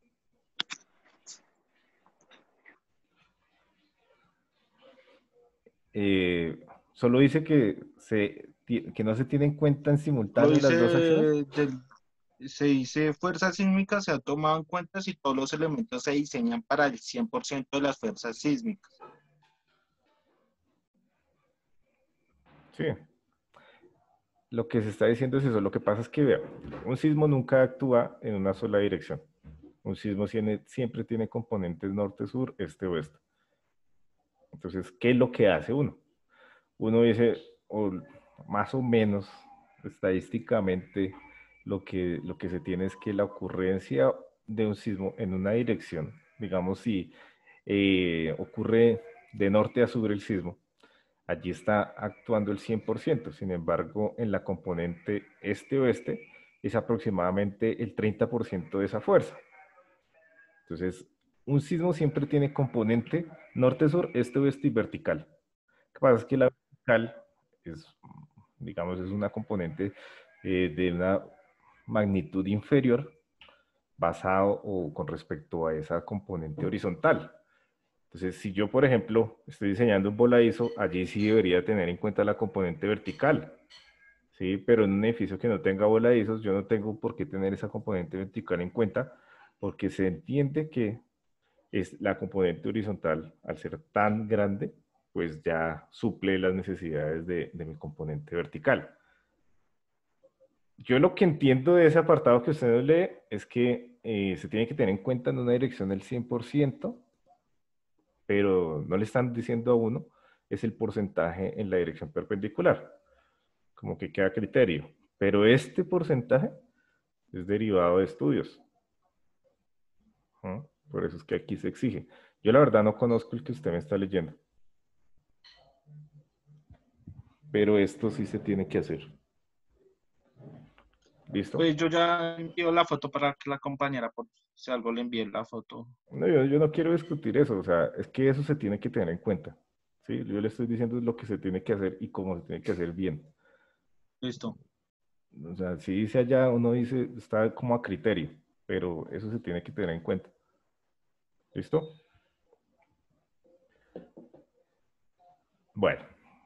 Eh, solo dice que, se, que no se tiene en cuenta en Lo simultáneo dice, las dos acciones. del, se dice fuerza sísmica, se ha tomado en cuenta si todos los elementos se diseñan para el cien por ciento de las fuerzas sísmicas. Sí. Lo que se está diciendo es eso. Lo que pasa es que, vea, un sismo nunca actúa en una sola dirección. Un sismo tiene, siempre tiene componentes norte, sur, este, oeste. Entonces, ¿qué es lo que hace uno? Uno dice, o más o menos estadísticamente, lo que, lo que se tiene es que la ocurrencia de un sismo en una dirección, digamos, si eh, ocurre de norte a sur el sismo, allí está actuando el cien por ciento. Sin embargo, en la componente este-oeste es aproximadamente el treinta por ciento de esa fuerza. Entonces, un sismo siempre tiene componente norte-sur, este-oeste y vertical. Lo que pasa es que la vertical es, digamos, es una componente eh, de una magnitud inferior basado o con respecto a esa componente horizontal. Entonces, si yo, por ejemplo, estoy diseñando un voladizo, allí sí debería tener en cuenta la componente vertical, ¿sí? Pero en un edificio que no tenga voladizos, yo no tengo por qué tener esa componente vertical en cuenta, porque se entiende que es la componente horizontal, al ser tan grande, pues ya suple las necesidades de, de mi componente vertical. Yo lo que entiendo de ese apartado que usted nos lee es que eh, se tiene que tener en cuenta en una dirección del cien por ciento, pero no le están diciendo a uno es el porcentaje en la dirección perpendicular, como que queda criterio. Pero este porcentaje es derivado de estudios. ¿Mm? Por eso es que aquí se exige. Yo la verdad no conozco el que usted me está leyendo. Pero esto sí se tiene que hacer. ¿Listo? Pues yo ya envío la foto para que la compañera, por si algo le envíe la foto. No, yo, yo no quiero discutir eso, o sea, es que eso se tiene que tener en cuenta. ¿Sí? Yo le estoy diciendo lo que se tiene que hacer y cómo se tiene que hacer bien. Listo. O sea, si dice allá, uno dice, está como a criterio, pero eso se tiene que tener en cuenta. ¿Listo? Bueno.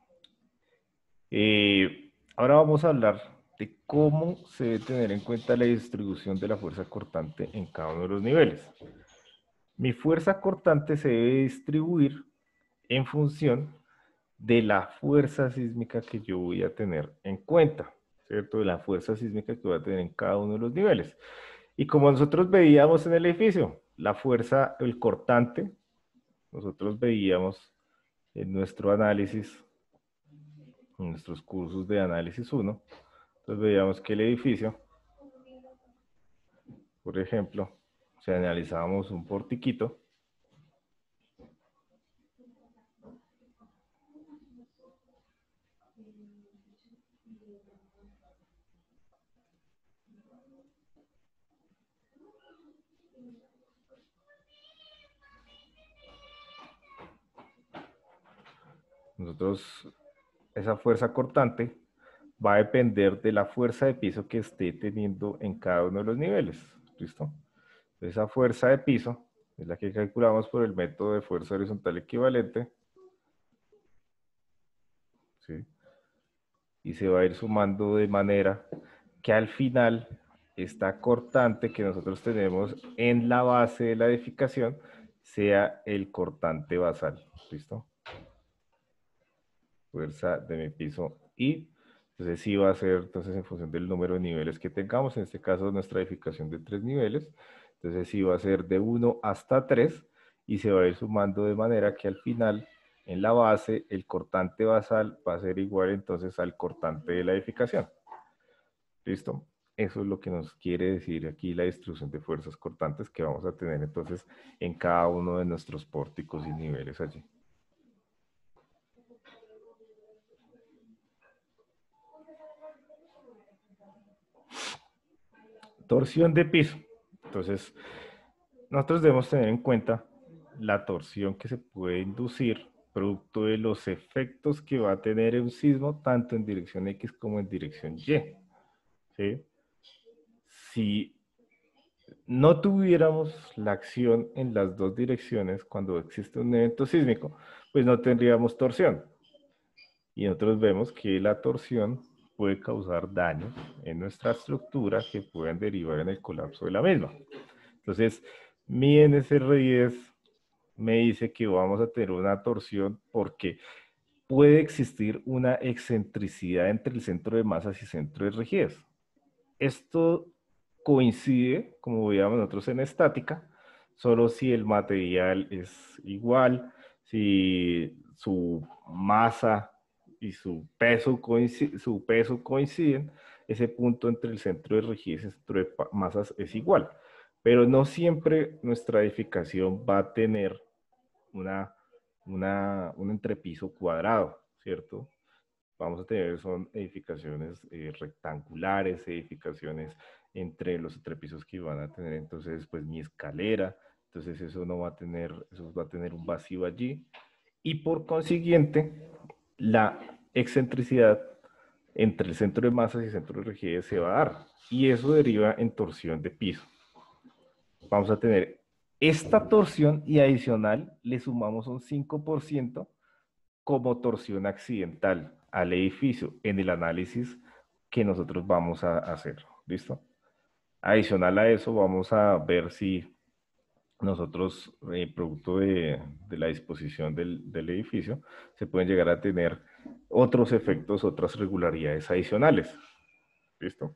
Eh, ahora vamos a hablar de cómo se debe tener en cuenta la distribución de la fuerza cortante en cada uno de los niveles. Mi fuerza cortante se debe distribuir en función de la fuerza sísmica que yo voy a tener en cuenta, ¿cierto? De la fuerza sísmica que voy a tener en cada uno de los niveles. Y como nosotros veíamos en el edificio, la fuerza, el cortante, nosotros veíamos en nuestro análisis, en nuestros cursos de análisis uno, entonces veíamos que el edificio, por ejemplo, si analizábamos un portiquito, nosotros, esa fuerza cortante va a depender de la fuerza de piso que esté teniendo en cada uno de los niveles. ¿Listo? Esa fuerza de piso es la que calculamos por el método de fuerza horizontal equivalente. ¿Sí? Y se va a ir sumando de manera que al final esta cortante que nosotros tenemos en la base de la edificación sea el cortante basal. ¿Listo? Fuerza de mi piso I. Entonces sí va a ser entonces en función del número de niveles que tengamos. En este caso nuestra edificación de tres niveles. Entonces sí va a ser de uno hasta tres y se va a ir sumando de manera que al final en la base el cortante basal va a ser igual entonces al cortante de la edificación. ¿Listo? Eso es lo que nos quiere decir aquí la distribución de fuerzas cortantes que vamos a tener entonces en cada uno de nuestros pórticos y niveles allí. Torsión de piso. Entonces, nosotros debemos tener en cuenta la torsión que se puede inducir producto de los efectos que va a tener un sismo tanto en dirección X como en dirección Y. ¿Sí? Si no tuviéramos la acción en las dos direcciones cuando existe un evento sísmico, pues no tendríamos torsión. Y nosotros vemos que la torsión puede causar daños en nuestra estructura que pueden derivar en el colapso de la misma. Entonces, mi N S R diez me dice que vamos a tener una torsión porque puede existir una excentricidad entre el centro de masas y centro de rigidez. Esto coincide, como veíamos nosotros en estática, solo si el material es igual, si su masa y su peso, coinciden, su peso coinciden, ese punto entre el centro de rigidez y el centro de masas es igual. Pero no siempre nuestra edificación va a tener una, una, un entrepiso cuadrado, ¿cierto? Vamos a tener, son edificaciones eh, rectangulares, edificaciones entre los entrepisos que van a tener entonces pues mi escalera, entonces eso no va a tener, eso va a tener un vacío allí y por consiguiente la excentricidad entre el centro de masas y el centro de rigidez se va a dar y eso deriva en torsión de piso. Vamos a tener esta torsión y adicional le sumamos un cinco por ciento como torsión accidental al edificio en el análisis que nosotros vamos a hacer. ¿Listo? Adicional a eso vamos a ver si nosotros, eh, producto de, de la disposición del, del edificio, se pueden llegar a tener otros efectos, otras regularidades adicionales. ¿Listo?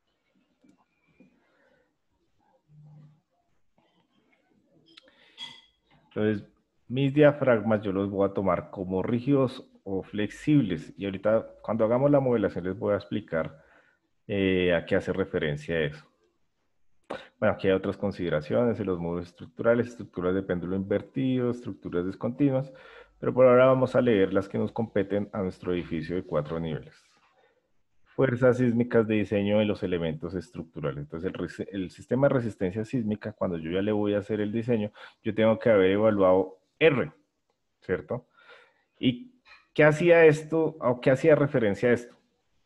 Entonces, mis diafragmas yo los voy a tomar como rígidos o flexibles. Y ahorita, cuando hagamos la modelación, les voy a explicar eh, ¿a qué hace referencia eso? Bueno, aquí hay otras consideraciones en los módulos estructurales, estructuras de péndulo invertido, estructuras discontinuas, pero por ahora vamos a leer las que nos competen a nuestro edificio de cuatro niveles. Fuerzas sísmicas de diseño de los elementos estructurales. Entonces, el, el sistema de resistencia sísmica, cuando yo ya le voy a hacer el diseño, yo tengo que haber evaluado R, ¿cierto? ¿Y qué hacía esto, o qué hacía referencia a esto?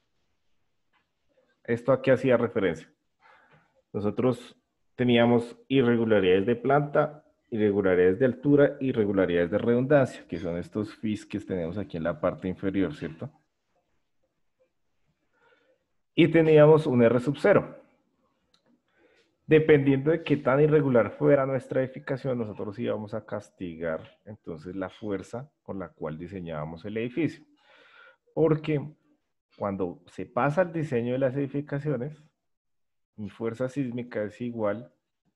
¿Esto a qué hacía referencia? Nosotros teníamos irregularidades de planta, irregularidades de altura, irregularidades de redundancia, que son estos fis que tenemos aquí en la parte inferior, ¿cierto? Y teníamos un R sub cero. Dependiendo de qué tan irregular fuera nuestra edificación, nosotros íbamos a castigar entonces la fuerza con la cual diseñábamos el edificio. Porque cuando se pasa al diseño de las edificaciones, mi fuerza sísmica es igual,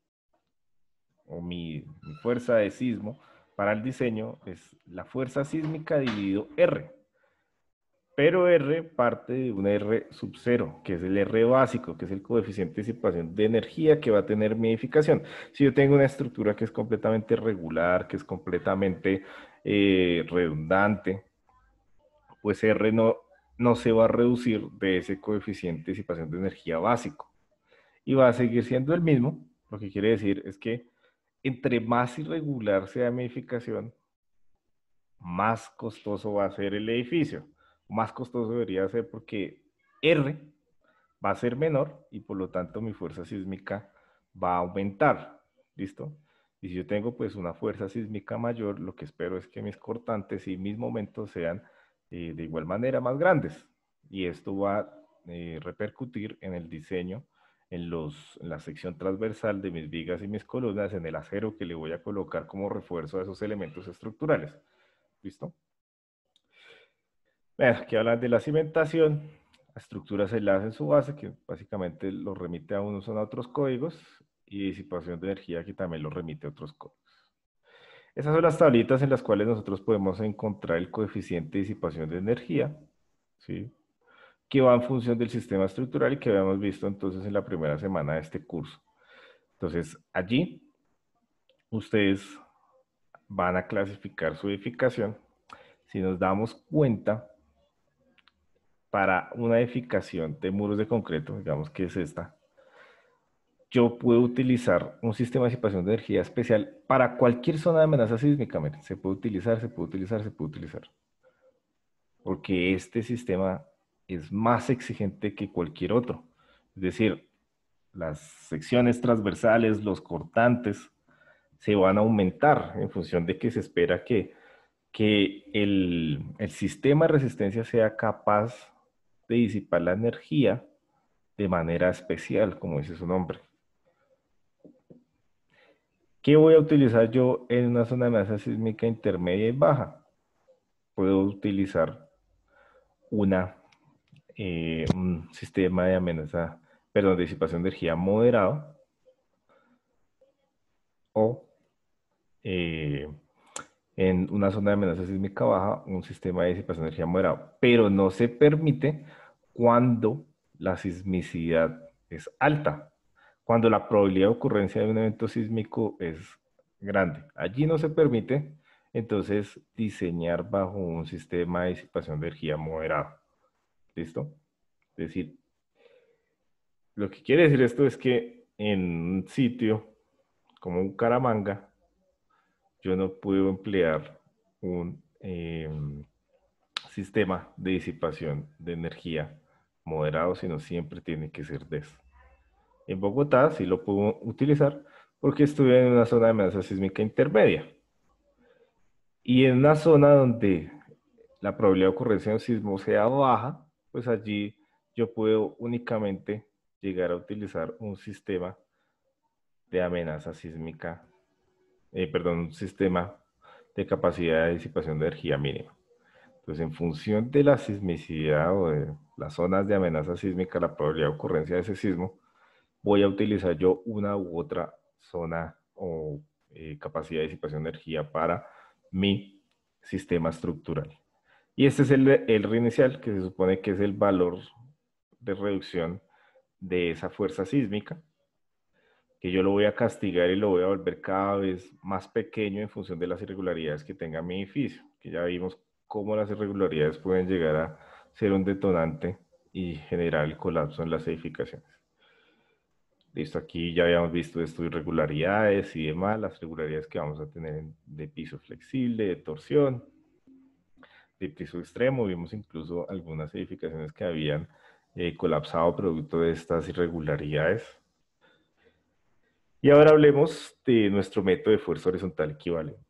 o mi, mi fuerza de sismo para el diseño es la fuerza sísmica dividido R. Pero R parte de un R sub cero, que es el R básico, que es el coeficiente de disipación de energía que va a tener mi edificación. Si yo tengo una estructura que es completamente regular, que es completamente eh, redundante, pues R no, no se va a reducir de ese coeficiente de disipación de energía básico. Y va a seguir siendo el mismo. Lo que quiere decir es que entre más irregular sea mi edificación, más costoso va a ser el edificio. Más costoso debería ser porque R va a ser menor y por lo tanto mi fuerza sísmica va a aumentar. ¿Listo? Y si yo tengo pues una fuerza sísmica mayor, lo que espero es que mis cortantes y mis momentos sean eh, de igual manera más grandes. Y esto va a eh, repercutir en el diseño, en, los, en la sección transversal de mis vigas y mis columnas, en el acero que le voy a colocar como refuerzo a esos elementos estructurales. ¿Listo? Bueno, aquí hablan de la cimentación, estructuras aisladas en su base, que básicamente lo remite a unos son a otros códigos, y disipación de energía, que también lo remite a otros códigos. Esas son las tablitas en las cuales nosotros podemos encontrar el coeficiente de disipación de energía, ¿sí?, que va en función del sistema estructural y que habíamos visto entonces en la primera semana de este curso. Entonces, allí ustedes van a clasificar su edificación. Si nos damos cuenta, para una edificación de muros de concreto, digamos que es esta, yo puedo utilizar un sistema de disipación de energía especial para cualquier zona de amenaza sísmica. Miren, se puede utilizar, se puede utilizar, se puede utilizar. Porque este sistema es más exigente que cualquier otro. Es decir, las secciones transversales, los cortantes, se van a aumentar en función de que se espera que, que el, el sistema de resistencia sea capaz de disipar la energía de manera especial, como dice su nombre. ¿Qué voy a utilizar yo en una zona de amenaza sísmica intermedia y baja? Puedo utilizar una, eh, un sistema de amenaza, perdón, de disipación de energía moderado, o eh, en una zona de amenaza sísmica baja, un sistema de disipación de energía moderado, pero no se permite cuando la sismicidad es alta, cuando la probabilidad de ocurrencia de un evento sísmico es grande. Allí no se permite, entonces, diseñar bajo un sistema de disipación de energía moderado. ¿Listo? Es decir, lo que quiere decir esto es que en un sitio como Bucaramanga, yo no puedo emplear un eh, sistema de disipación de energía moderado, sino siempre tiene que ser D E S. En Bogotá sí lo puedo utilizar porque estoy en una zona de amenaza sísmica intermedia. Y en una zona donde la probabilidad de ocurrencia de un sismo sea baja, pues allí yo puedo únicamente llegar a utilizar un sistema de amenaza sísmica, eh, perdón, un sistema de capacidad de disipación de energía mínima. Entonces, en función de la sismicidad o de las zonas de amenaza sísmica, la probabilidad de ocurrencia de ese sismo, voy a utilizar yo una u otra zona o eh, capacidad de disipación de energía para mi sistema estructural. Y este es el, el R inicial, que se supone que es el valor de reducción de esa fuerza sísmica, que yo lo voy a castigar y lo voy a volver cada vez más pequeño en función de las irregularidades que tenga mi edificio, que ya vimos cómo las irregularidades pueden llegar a ser un detonante y generar el colapso en las edificaciones. Listo, aquí ya habíamos visto esto, irregularidades y demás, las irregularidades que vamos a tener de piso flexible, de torsión, de piso extremo. Vimos incluso algunas edificaciones que habían eh, colapsado producto de estas irregularidades. Y ahora hablemos de nuestro método de fuerza horizontal equivalente.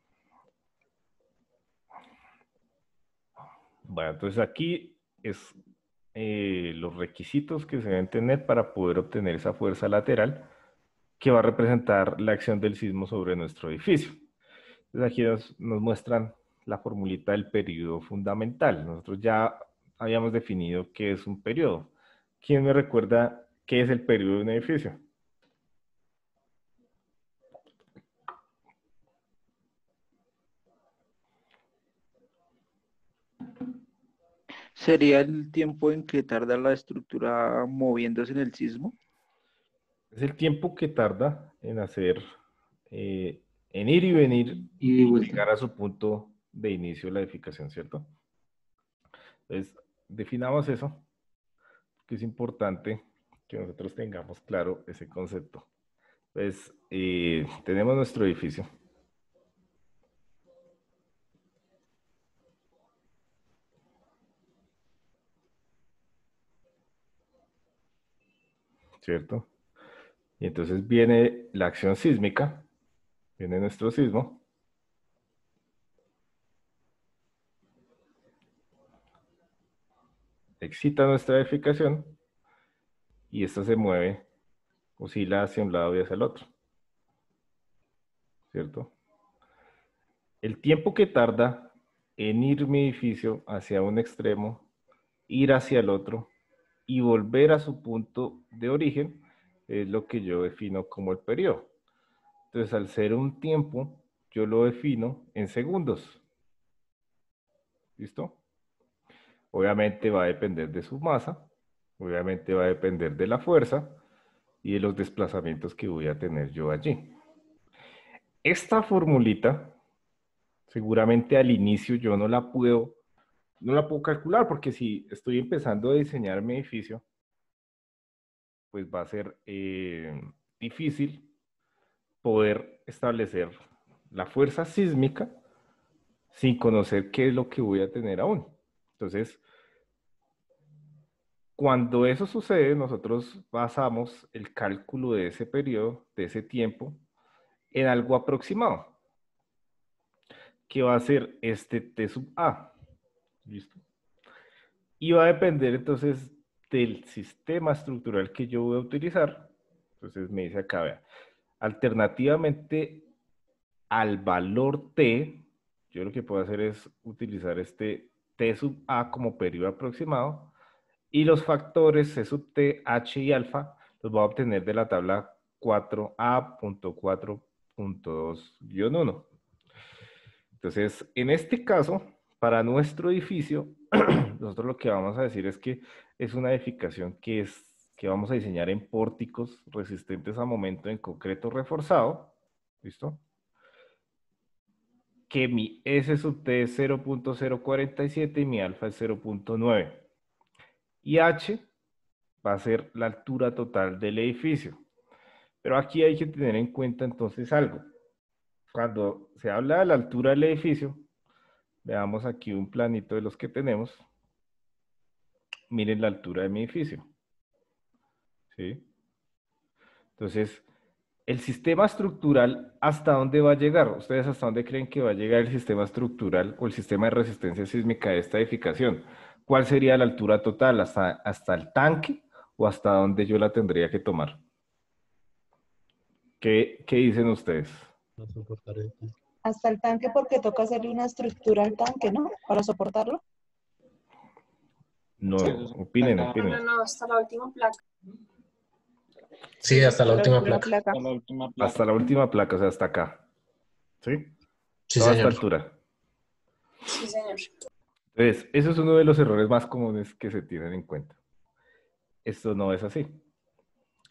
Bueno, entonces aquí es eh, los requisitos que se deben tener para poder obtener esa fuerza lateral que va a representar la acción del sismo sobre nuestro edificio. Entonces aquí nos, nos muestran la formulita del periodo fundamental. Nosotros ya habíamos definido qué es un periodo. ¿Quién me recuerda qué es el periodo de un edificio? ¿Sería el tiempo en que tarda la estructura moviéndose en el sismo? Es el tiempo que tarda en hacer, eh, en ir y venir Y de y vuelta. llegar a su punto de inicio de la edificación, ¿cierto? Entonces, definamos eso, que es importante que nosotros tengamos claro ese concepto. Entonces, eh, tenemos nuestro edificio. ¿Cierto? Y entonces viene la acción sísmica, viene nuestro sismo. Excita nuestra edificación y esta se mueve, oscila hacia un lado y hacia el otro. ¿Cierto? El tiempo que tarda en ir mi edificio hacia un extremo, ir hacia el otro y volver a su punto de origen es lo que yo defino como el periodo. Entonces, al ser un tiempo, yo lo defino en segundos. ¿Listo? Obviamente va a depender de su masa, obviamente va a depender de la fuerza y de los desplazamientos que voy a tener yo allí. Esta formulita, seguramente al inicio yo no la puedo, no la puedo calcular, porque si estoy empezando a diseñar mi edificio, pues va a ser eh, difícil poder establecer la fuerza sísmica sin conocer qué es lo que voy a tener aún. Entonces, cuando eso sucede, nosotros basamos el cálculo de ese periodo, de ese tiempo, en algo aproximado, que va a ser este T sub A. ¿Listo? Y va a depender entonces del sistema estructural que yo voy a utilizar. Entonces me dice acá, vea, alternativamente al valor T, yo lo que puedo hacer es utilizar este T sub A como periodo aproximado y los factores C sub T, H y alfa los voy a obtener de la tabla cuatro A punto cuatro punto dos guión uno. Entonces, en este caso, para nuestro edificio, nosotros lo que vamos a decir es que es una edificación que, es, que vamos a diseñar en pórticos resistentes a momento en concreto reforzado. ¿Listo? Que mi S sub T es cero punto cero cuarenta y siete y mi alfa es cero punto nueve. Y H va a ser la altura total del edificio. Pero aquí hay que tener en cuenta entonces algo. Cuando se habla de la altura del edificio, veamos aquí un planito de los que tenemos. Miren la altura de mi edificio. ¿Sí? Entonces, el sistema estructural, ¿hasta dónde va a llegar? ¿Ustedes hasta dónde creen que va a llegar el sistema estructural o el sistema de resistencia sísmica de esta edificación? ¿Cuál sería la altura total? ¿Hasta, hasta el tanque o hasta dónde yo la tendría que tomar? ¿Qué, qué dicen ustedes? Hasta el tanque, porque toca hacerle una estructura al tanque, ¿no? Para soportarlo. No, Sí, opinen, No, opinen. no, no, hasta la última placa. Sí, hasta la última última placa. hasta la última placa. Hasta la última placa, o sea, hasta acá. ¿Sí? Sí, Toda esta señor. altura. Sí, señor. Entonces, eso es uno de los errores más comunes que se tienen en cuenta. Esto no es así.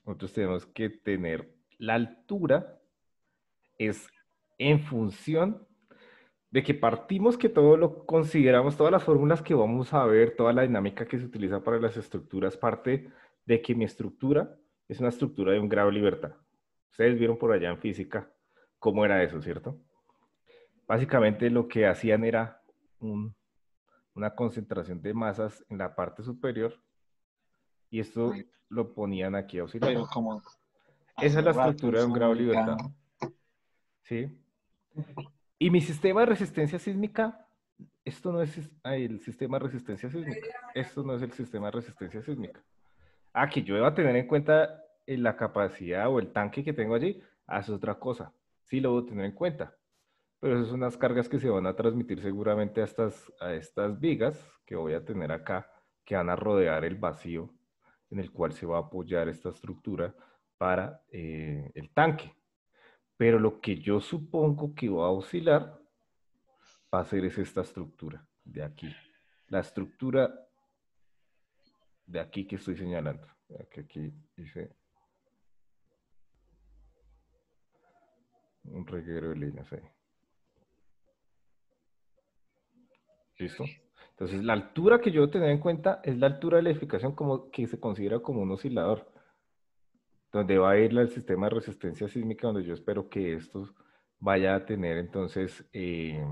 nosotros tenemos que tener la altura es en función de que partimos que todo lo consideramos, todas las fórmulas que vamos a ver, toda la dinámica que se utiliza para las estructuras, parte de que mi estructura es una estructura de un grado de libertad. Ustedes vieron por allá en física cómo era eso, ¿cierto? Básicamente lo que hacían era un, una concentración de masas en la parte superior y esto lo ponían aquí auxiliar. Pero como Esa es la hace rato estructura de un eso grado de libertad. ya- ¿Sí? Y mi sistema de resistencia sísmica, esto no es el sistema de resistencia sísmica. Esto no es el sistema de resistencia sísmica. Ah, que yo deba tener en cuenta eh, la capacidad o el tanque que tengo allí, ah, eso es otra cosa. Sí lo debo tener en cuenta. Pero esas son unas cargas que se van a transmitir seguramente a estas, a estas vigas que voy a tener acá, que van a rodear el vacío en el cual se va a apoyar esta estructura para eh, el tanque. Pero lo que yo supongo que va a oscilar va a ser es esta estructura de aquí. La estructura de aquí que estoy señalando. Aquí, aquí dice un reguero de líneas ahí. ¿Listo? Entonces, la altura que yo debo tener en cuenta es la altura de la edificación como, que se considera como un oscilador, donde va a ir el sistema de resistencia sísmica, donde yo espero que esto vaya a tener entonces, eh,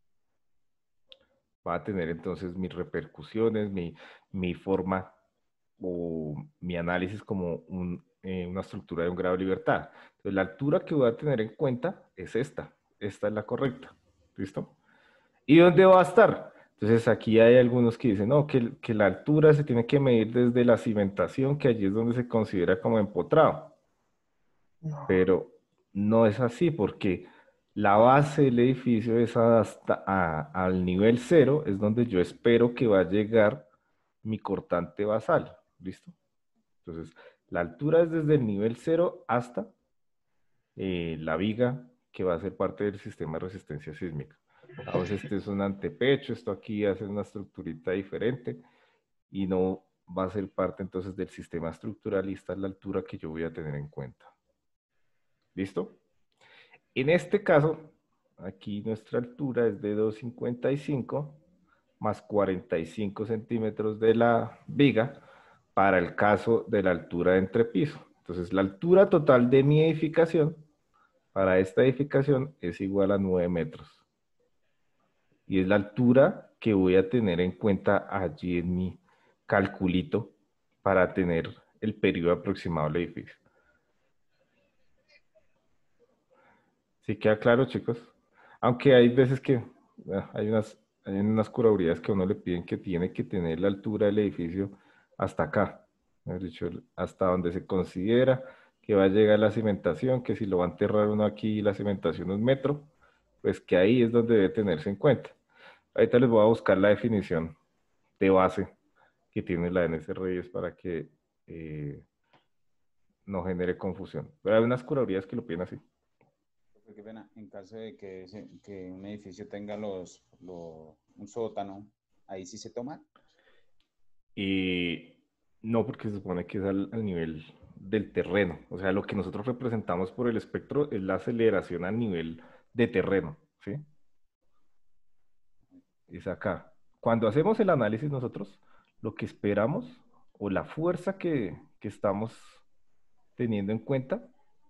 va a tener entonces mis repercusiones, mi, mi forma o mi análisis como un, eh, una estructura de un grado de libertad. Entonces, la altura que voy a tener en cuenta es esta. Esta es la correcta. ¿Listo? ¿Y dónde va a estar? Entonces aquí hay algunos que dicen, no, que, que la altura se tiene que medir desde la cimentación, que allí es donde se considera como empotrado. Pero no es así, porque la base del edificio es hasta a- al nivel cero, es donde yo espero que va a llegar mi cortante basal. ¿Listo? Entonces, la altura es desde el nivel cero hasta eh, la viga que va a ser parte del sistema de resistencia sísmica. A veces este es un antepecho, esto aquí hace una estructurita diferente y no va a ser parte entonces del sistema estructural y esta es la altura que yo voy a tener en cuenta. ¿Listo? En este caso, aquí nuestra altura es de doscientos cincuenta y cinco más cuarenta y cinco centímetros de la viga para el caso de la altura de entrepiso. Entonces, la altura total de mi edificación para esta edificación es igual a nueve metros. Y es la altura que voy a tener en cuenta allí en mi calculito para tener el periodo aproximado del edificio. ¿Sí queda claro, chicos? Aunque hay veces que ah, hay unas, hay unas curadurías que a uno le piden que tiene que tener la altura del edificio hasta acá. Mejor dicho, hasta donde se considera que va a llegar la cimentación, que si lo va a enterrar uno aquí y la cimentación es un metro, pues que ahí es donde debe tenerse en cuenta. Ahorita les voy a buscar la definición de base que tiene la N S Reyes para que eh, no genere confusión. Pero hay unas curadurías que lo piden así. Qué pena, en caso de que, ese- que un edificio tenga los, los- un sótano, ahí sí se toma. Y no, porque se supone que es al, al nivel del terreno. O sea, lo que nosotros representamos por el espectro es la aceleración al nivel de terreno, ¿sí? Es acá. Cuando hacemos el análisis nosotros, lo que esperamos o la fuerza que, que estamos teniendo en cuenta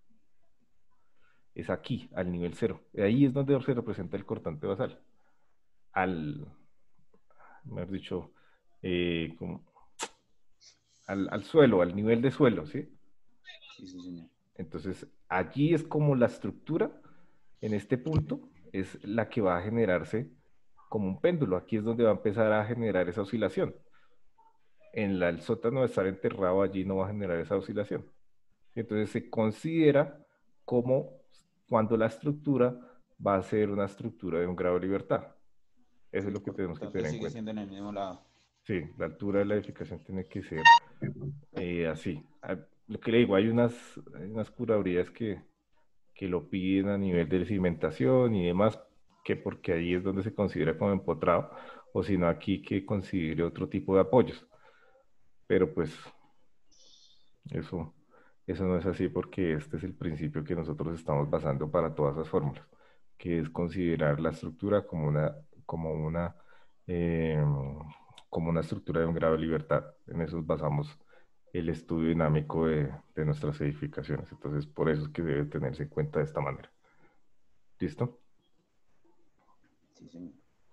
es aquí, al nivel cero. Ahí es donde se representa el cortante basal. Al, mejor dicho, eh, como al, al suelo, al nivel de suelo, ¿sí? Sí, sí, señor. Entonces, allí es como la estructura, en este punto, es la que va a generarse como un péndulo. Aquí es donde va a empezar a generar esa oscilación. En la, el sótano de estar enterrado, allí no va a generar esa oscilación. Entonces, se considera como cuando la estructura va a ser una estructura de un grado de libertad. Eso es lo que tenemos que Entonces tener en sigue cuenta. siendo en el mismo lado. Sí, la altura de la edificación tiene que ser eh, así. Ah, lo que le digo, hay unas, hay unas curadurías que, que lo piden a nivel de cimentación y demás, que porque ahí es donde se considera como empotrado, o si no aquí que considere otro tipo de apoyos. Pero pues eso, Eso no es así porque este es el principio que nosotros estamos basando para todas las fórmulas, que es considerar la estructura como una, como una, eh, como una estructura de un grado de libertad. En eso basamos el estudio dinámico de, de nuestras edificaciones. Entonces, por eso es que debe tenerse en cuenta de esta manera. ¿Listo? Sí, señor.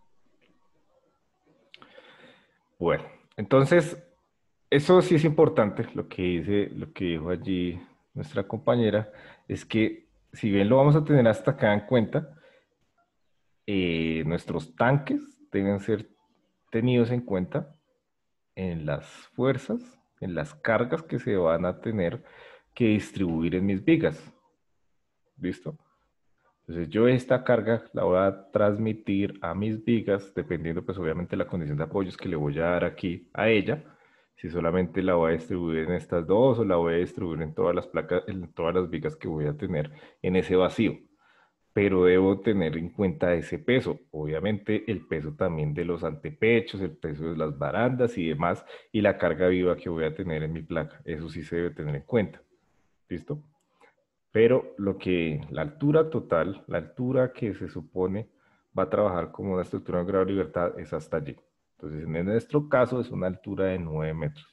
Bueno, entonces, eso sí es importante, lo que dice, lo que dijo allí nuestra compañera, es que si bien lo vamos a tener hasta acá en cuenta, eh, nuestros tanques deben ser tenidos en cuenta en las fuerzas, en las cargas que se van a tener que distribuir en mis vigas. ¿Listo? Entonces yo esta carga la voy a transmitir a mis vigas, dependiendo pues obviamente la condición de apoyos que le voy a dar aquí a ella. Si solamente la voy a distribuir en estas dos o la voy a distribuir en todas las placas, en todas las vigas que voy a tener en ese vacío. Pero debo tener en cuenta ese peso. Obviamente el peso también de los antepechos, el peso de las barandas y demás, y la carga viva que voy a tener en mi placa. Eso sí se debe tener en cuenta. ¿Listo? Pero lo que, la altura total, la altura que se supone va a trabajar como una estructura de grado de libertad es hasta allí. Entonces, en nuestro caso es una altura de nueve metros.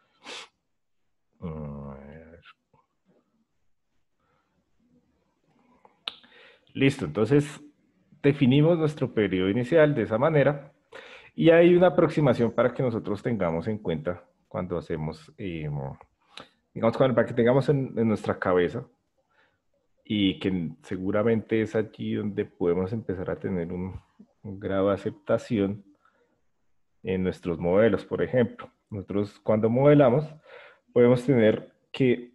A ver. Listo, entonces definimos nuestro periodo inicial de esa manera y hay una aproximación para que nosotros tengamos en cuenta cuando hacemos, eh, digamos, para que tengamos en, en nuestra cabeza y que seguramente es allí donde podemos empezar a tener un, un grado de aceptación en nuestros modelos. Por ejemplo, nosotros cuando modelamos podemos tener que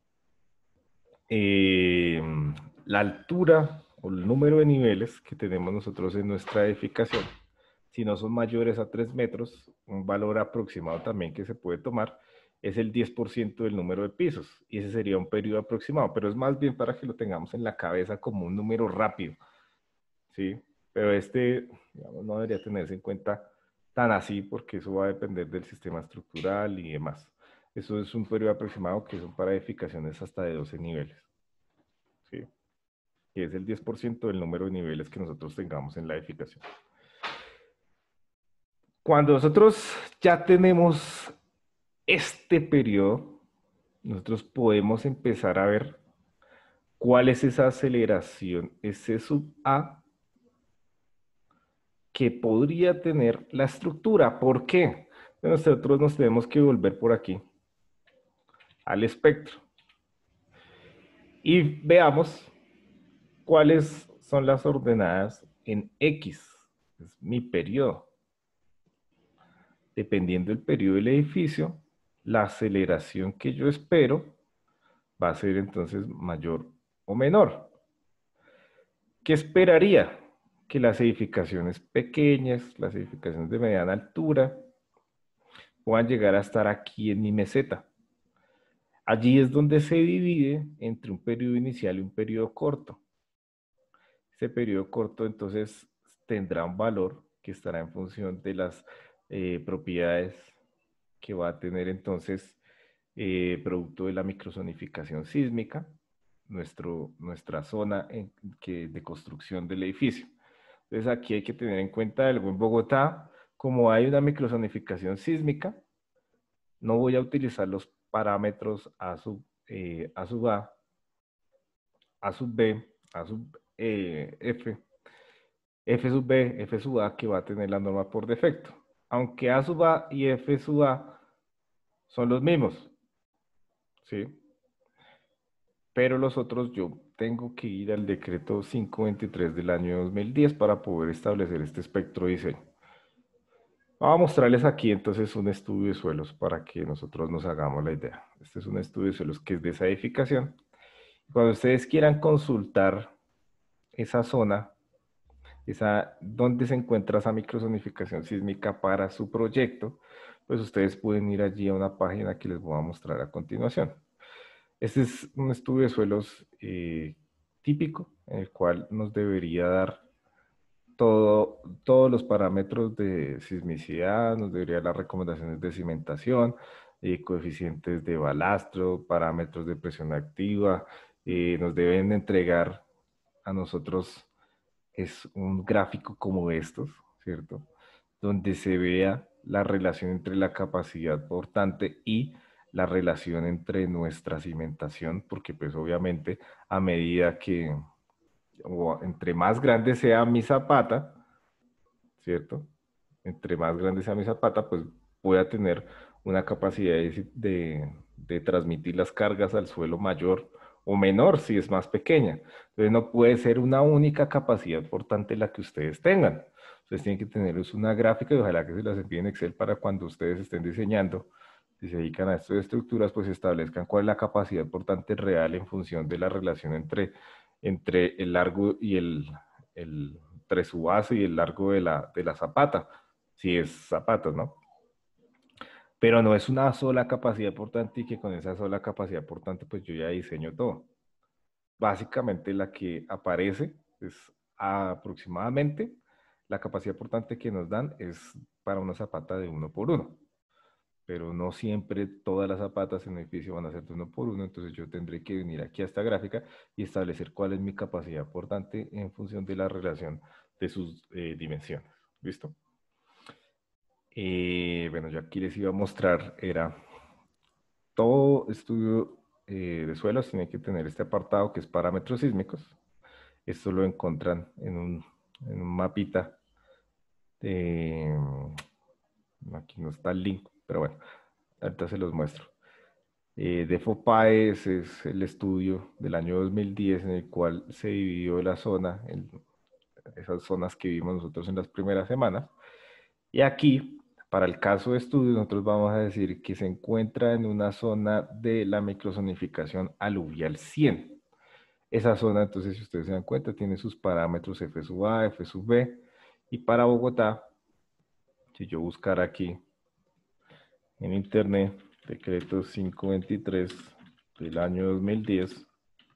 eh, la altura o el número de niveles que tenemos nosotros en nuestra edificación, si no son mayores a tres metros, un valor aproximado también que se puede tomar es el diez por ciento del número de pisos, y ese sería un periodo aproximado, pero es más bien para que lo tengamos en la cabeza como un número rápido, ¿sí? Pero este, digamos, no debería tenerse en cuenta tan así, porque eso va a depender del sistema estructural y demás. Eso es un periodo aproximado que son para edificaciones hasta de doce niveles, ¿sí? Que es el diez por ciento del número de niveles que nosotros tengamos en la edificación. Cuando nosotros ya tenemos este periodo, nosotros podemos empezar a ver cuál es esa aceleración, ese sub A, que podría tener la estructura. ¿Por qué? Nosotros nos tenemos que volver por aquí, al espectro, y veamos cuáles son las ordenadas en X, es mi periodo. Dependiendo del periodo del edificio, la aceleración que yo espero va a ser entonces mayor o menor. ¿Qué esperaría? Que las edificaciones pequeñas, las edificaciones de mediana altura, puedan llegar a estar aquí en mi meseta. Allí es donde se divide entre un periodo inicial y un periodo corto. Ese periodo corto entonces tendrá un valor que estará en función de las eh, propiedades que va a tener entonces eh, producto de la microzonificación sísmica, nuestro, nuestra zona en, que, de construcción del edificio. Entonces aquí hay que tener en cuenta algo. En Bogotá, como hay una microzonificación sísmica, no voy a utilizar los parámetros A sub, eh, A sub A, A sub B, A sub eh, F, F sub B, F sub A, que va a tener la norma por defecto. Aunque A sub A y F sub A son los mismos, ¿sí? Pero los otros yo tengo que ir al decreto quinientos veintitrés del año dos mil diez para poder establecer este espectro de diseño. Vamos a mostrarles aquí entonces un estudio de suelos para que nosotros nos hagamos la idea. Este es un estudio de suelos que es de esa edificación. Cuando ustedes quieran consultar esa zona, esa, dónde se encuentra esa microzonificación sísmica para su proyecto, pues ustedes pueden ir allí a una página que les voy a mostrar a continuación. Este es un estudio de suelos eh, típico, en el cual nos debería dar todo, todos los parámetros de sismicidad, nos debería dar las recomendaciones de cimentación, eh, coeficientes de balastro, parámetros de presión activa. Eh, nos deben entregar a nosotros es un gráfico como estos, ¿cierto? Donde se vea la relación entre la capacidad portante y la relación entre nuestra cimentación, porque pues obviamente a medida que, o entre más grande sea mi zapata, ¿cierto? Entre más grande sea mi zapata, pues voy a tener una capacidad de, de, de transmitir las cargas al suelo mayor o menor si es más pequeña. Entonces no puede ser una única capacidad portante la que ustedes tengan. Ustedes tienen que tener una gráfica y ojalá que se las envíen en Excel para cuando ustedes estén diseñando, si se dedican a esto de estructuras, pues establezcan cuál es la capacidad portante real en función de la relación entre, entre el largo y el, el, entre su base y el largo de la, de la zapata, si es zapata, ¿no? Pero no es una sola capacidad portante y que con esa sola capacidad portante pues yo ya diseño todo. Básicamente la que aparece es aproximadamente la capacidad portante que nos dan es para una zapata de uno por uno. Pero no siempre todas las zapatas en el edificio van a ser de uno por uno, entonces yo tendré que venir aquí a esta gráfica y establecer cuál es mi capacidad portante en función de la relación de sus eh, dimensiones. ¿Listo? Eh, bueno, yo aquí les iba a mostrar, era todo estudio eh, de suelos tiene que tener este apartado que es parámetros sísmicos. Esto lo encuentran en un, en un mapita. De, aquí no está el link, pero bueno, ahorita se los muestro. Eh, de FOPAES es el estudio del año dos mil diez en el cual se dividió la zona, en esas zonas que vimos nosotros en las primeras semanas. Y aquí, para el caso de estudio, nosotros vamos a decir que se encuentra en una zona de la microzonificación aluvial cien. Esa zona, entonces, si ustedes se dan cuenta, tiene sus parámetros F sub A, F sub B. Y para Bogotá, si yo buscara aquí en internet, decreto quinientos veintitrés del año dos mil diez,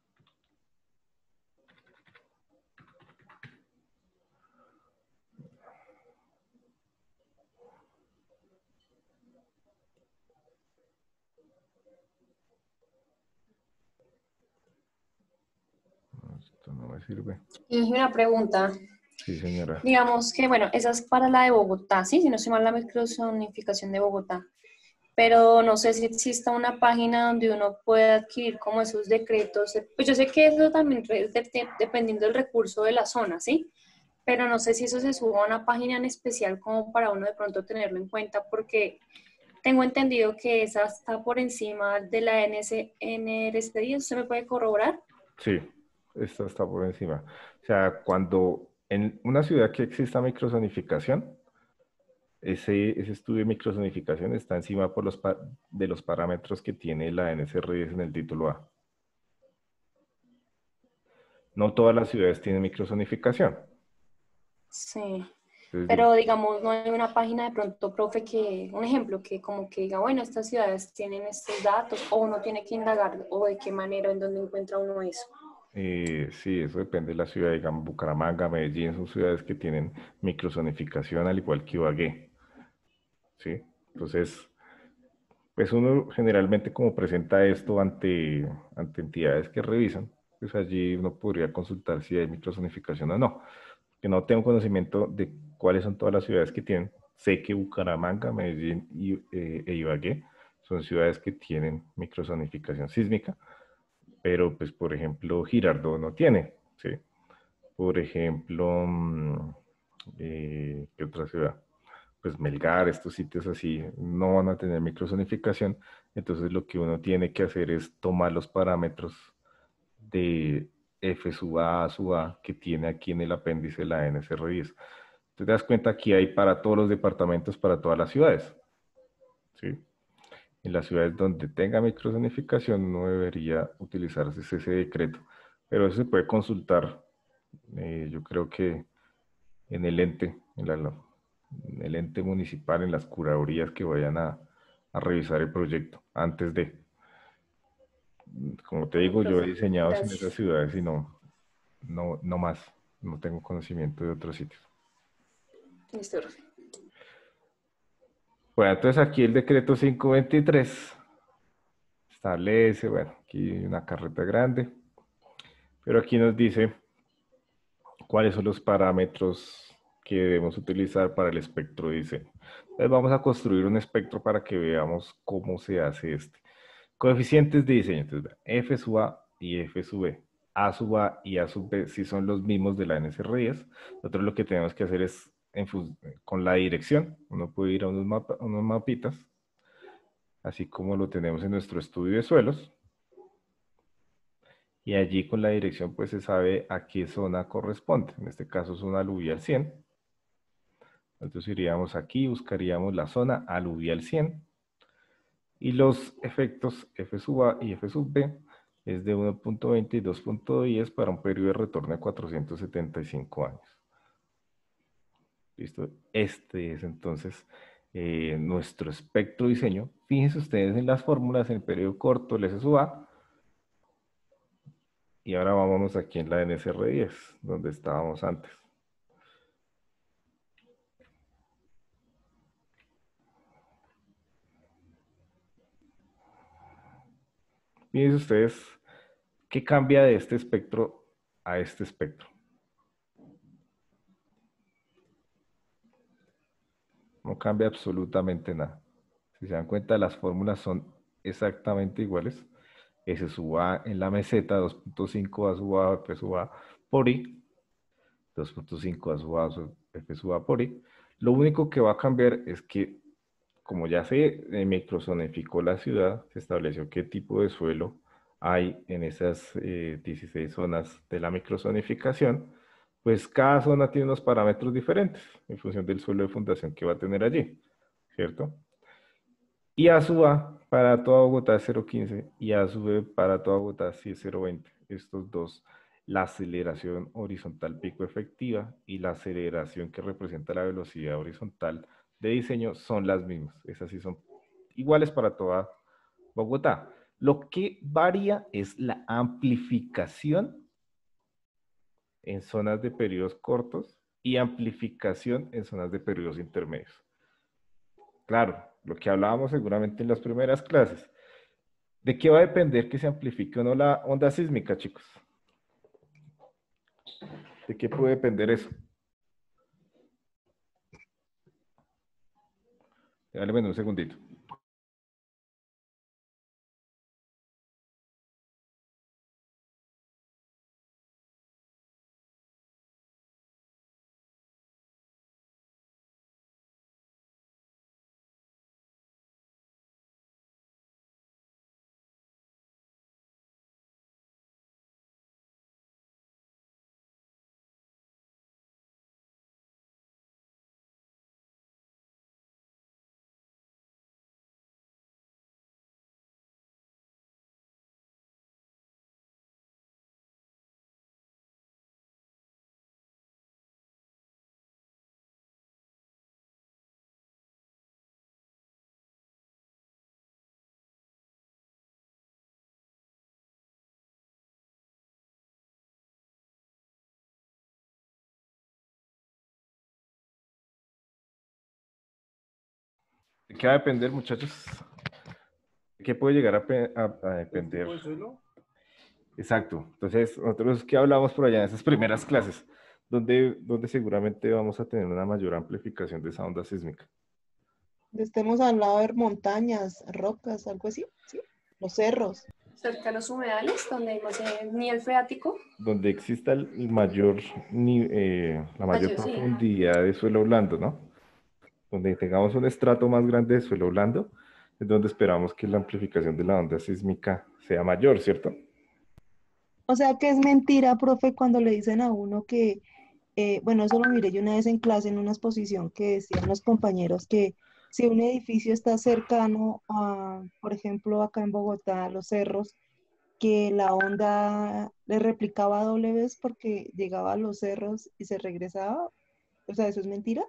esto no me sirve. Y una pregunta. Sí, señora. Digamos que, bueno, esa es para la de Bogotá, ¿sí? Si no estoy mal, la microzonificación de Bogotá. Pero no sé si exista una página donde uno pueda adquirir como esos decretos. Pues yo sé que eso también es de, de, dependiendo del recurso de la zona, ¿sí? Pero no sé si eso se suba a una página en especial como para uno de pronto tenerlo en cuenta, porque tengo entendido que esa está por encima de la N R S diez. ¿Usted me puede corroborar? Sí, esta está por encima. O sea, cuando en una ciudad que exista microzonificación, ese, ese estudio de microzonificación está encima por los de los parámetros que tiene la N S R diez en el título A. No todas las ciudades tienen microzonificación. Sí. Entonces, Pero digamos, no hay una página de pronto, profe, que, un ejemplo, que como que diga, bueno, estas ciudades tienen estos datos, o uno tiene que indagar, o de qué manera, en dónde encuentra uno eso. Eh, sí, eso depende de la ciudad, digamos, Bucaramanga, Medellín, son ciudades que tienen microzonificación al igual que Ibagué, ¿sí? Entonces, pues uno generalmente como presenta esto ante, ante entidades que revisan, pues allí uno podría consultar si hay microzonificación o no, que no tengo conocimiento de cuáles son todas las ciudades que tienen. Sé que Bucaramanga, Medellín y, eh, e Ibagué son ciudades que tienen microzonificación sísmica, pero pues por ejemplo Girardot no tiene, ¿sí? Por ejemplo, eh, ¿qué otra ciudad? Pues Melgar, estos sitios así no van a tener microzonificación, entonces lo que uno tiene que hacer es tomar los parámetros de F sub A, A sub A que tiene aquí en el apéndice la N S R diez. Te das cuenta aquí hay para todos los departamentos, para todas las ciudades, ¿sí? En las ciudades donde tenga microzonificación no debería utilizarse ese decreto, pero eso se puede consultar, eh, yo creo que en el ente, en, la, en el ente municipal, en las curadurías que vayan a, a revisar el proyecto antes de, como te digo, yo he diseñado en esas ciudades y no, no, no más, no tengo conocimiento de otros sitios. Listo. Bueno, entonces aquí el decreto quinientos veintitrés establece, bueno, aquí hay una carreta grande, pero aquí nos dice cuáles son los parámetros que debemos utilizar para el espectro de diseño. Entonces vamos a construir un espectro para que veamos cómo se hace este. Coeficientes de diseño, entonces vean, F sub A y F sub B. A sub A y A sub B si son los mismos de la N S R diez. Nosotros lo que tenemos que hacer es en con la dirección. Uno puede ir a unos, mapa, unos mapitas, así como lo tenemos en nuestro estudio de suelos. Y allí con la dirección pues se sabe a qué zona corresponde. En este caso zona aluvial cien. Entonces iríamos aquí, buscaríamos la zona aluvial cien. Y los efectos F sub A y F sub B es de uno punto veinte y dos punto diez para un periodo de retorno de cuatrocientos setenta y cinco años. ¿Listo? Este es entonces eh, nuestro espectro de diseño. Fíjense ustedes en las fórmulas, en el periodo corto, el S sub A. Y ahora vámonos aquí en la N S R diez, donde estábamos antes. Fíjense ustedes qué cambia de este espectro a este espectro. No cambia absolutamente nada. Si se dan cuenta, las fórmulas son exactamente iguales. S sub A en la meseta, dos punto cinco A sub A, F sub A por I. dos punto cinco A sub A, F sub A por I. Lo único que va a cambiar es que, como ya se microzonificó la ciudad, se estableció qué tipo de suelo hay en esas eh, dieciséis zonas de la microzonificación, pues cada zona tiene unos parámetros diferentes en función del suelo de fundación que va a tener allí, ¿cierto? Y A sub A para toda Bogotá es cero punto quince y A sub B para toda Bogotá sí es cero punto veinte. Estos dos, la aceleración horizontal pico efectiva y la aceleración que representa la velocidad horizontal de diseño son las mismas. Esas sí son iguales para toda Bogotá. Lo que varía es la amplificación en zonas de periodos cortos y amplificación en zonas de periodos intermedios. Claro, lo que hablábamos seguramente en las primeras clases. ¿De qué va a depender que se amplifique o no la onda sísmica, chicos? ¿De qué puede depender eso? Dale un segundito. ¿De qué va a depender, muchachos? ¿De qué puede llegar a, a, a depender? ¿El tipo de suelo? Exacto. Entonces, nosotros que hablamos por allá en esas primeras clases, donde, donde seguramente vamos a tener una mayor amplificación de esa onda sísmica. Estemos al lado de montañas, rocas, algo así, ¿sí? Los cerros. Cerca de los humedales, donde hay más eh, nivel freático. Donde exista el mayor, ni, eh, la mayor Mayor, sí. profundidad de suelo blando, ¿no? Donde tengamos un estrato más grande de suelo blando, es donde esperamos que la amplificación de la onda sísmica sea mayor, ¿cierto? O sea que es mentira, profe, cuando le dicen a uno que, eh, bueno, eso lo miré yo una vez en clase en una exposición que decían los compañeros que si un edificio está cercano a, por ejemplo, acá en Bogotá, a los cerros, que la onda le replicaba doble vez porque llegaba a los cerros y se regresaba. O sea, ¿eso es mentira?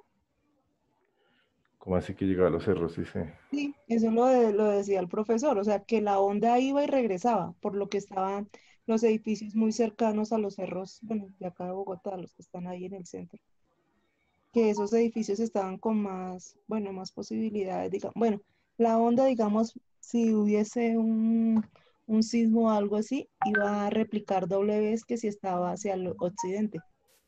¿Cómo así que llegaba a los cerros? Sí, sí. Sí, eso lo, de- lo decía el profesor, o sea, que la onda iba y regresaba, por lo que estaban los edificios muy cercanos a los cerros, bueno, de acá de Bogotá, los que están ahí en el centro. que esos edificios estaban con más, bueno, más posibilidades, digamos, bueno, la onda, digamos, si hubiese un, un sismo o algo así, iba a replicar doble vez que si estaba hacia el occidente.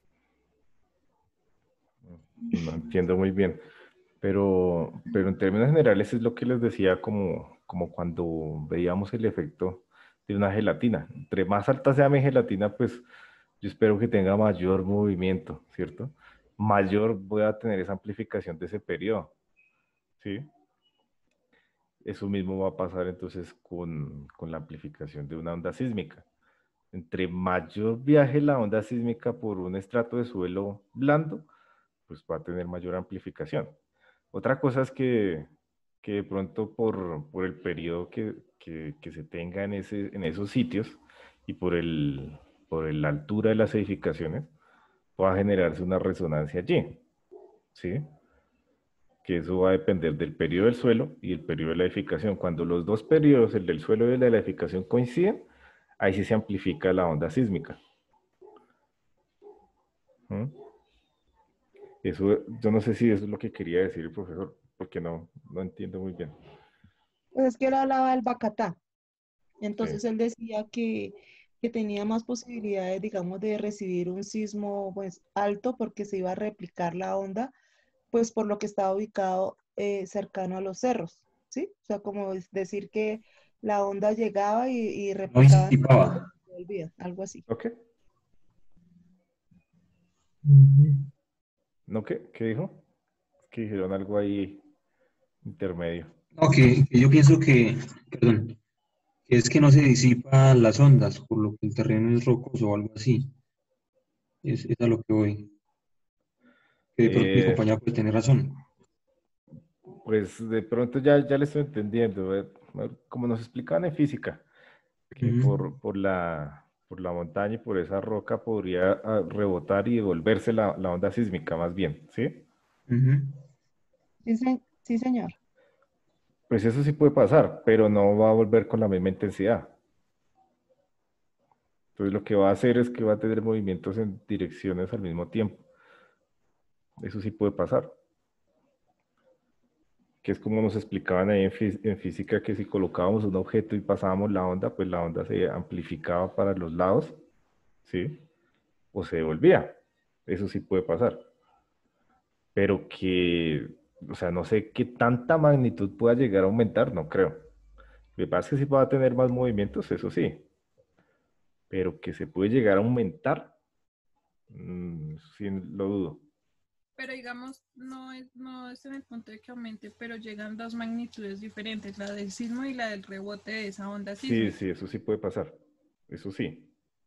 No entiendo muy bien, pero, pero en términos generales es lo que les decía como, como cuando veíamos el efecto de una gelatina. Entre más alta sea mi gelatina, pues yo espero que tenga mayor movimiento, ¿cierto? Mayor voy a tener esa amplificación de ese periodo, ¿sí? Eso mismo va a pasar entonces con, con la amplificación de una onda sísmica. Entre mayor viaje la onda sísmica por un estrato de suelo blando, pues va a tener mayor amplificación. Otra cosa es que, que de pronto por, por el periodo que, que, que se tenga en, ese, en esos sitios y por, el, por la altura de las edificaciones, pueda generarse una resonancia allí, ¿sí? Que eso va a depender del periodo del suelo y el periodo de la edificación. Cuando los dos periodos, el del suelo y el de la edificación, coinciden, ahí sí se amplifica la onda sísmica. ¿Mm? Eso, yo no sé si eso es lo que quería decir el profesor, porque no, no entiendo muy bien. Pues es que él hablaba del Bacatá. Entonces Sí. él decía que, que tenía más posibilidades, digamos, de recibir un sismo pues alto porque se iba a replicar la onda, pues por lo que estaba ubicado eh, cercano a los cerros, ¿sí? O sea, como es decir que la onda llegaba y, y No replicaba en los cerros disipaba. y se volvía, algo así. ¿Ok? Ujú. ¿No qué? ¿Qué dijo? Que dijeron algo ahí intermedio. No, que, que yo pienso que, perdón, que es que no se disipan las ondas, por lo que el terreno es rocoso o algo así. Es, es a lo que voy. Que de pronto mi Eh, compañera puede tener razón. pues de pronto ya, ya le estoy entendiendo. eh, Como nos explicaban en física, que Ujú. por, por la, por la montaña y por esa roca podría ah, rebotar y devolverse la, la onda sísmica más bien, ¿sí? Ujú. Sí, se- sí, señor. Pues eso sí puede pasar, pero no va a volver con la misma intensidad. Entonces lo que va a hacer es que va a tener movimientos en direcciones al mismo tiempo. Eso sí puede pasar. Que es como nos explicaban ahí en, fí- en física, que si colocábamos un objeto y pasábamos la onda, pues la onda se amplificaba para los lados, ¿sí? O se devolvía. Eso sí puede pasar. Pero que, o sea, no sé qué tanta magnitud pueda llegar a aumentar, no creo. Lo que pasa es que sí va a tener más movimientos, eso sí. Pero que se puede llegar a aumentar, mm, sí lo dudo. Pero digamos, no es, no es en el punto de que aumente, pero llegan dos magnitudes diferentes, la del sismo y la del rebote de esa onda Sí, sísmica. sí, eso sí puede pasar. Eso sí.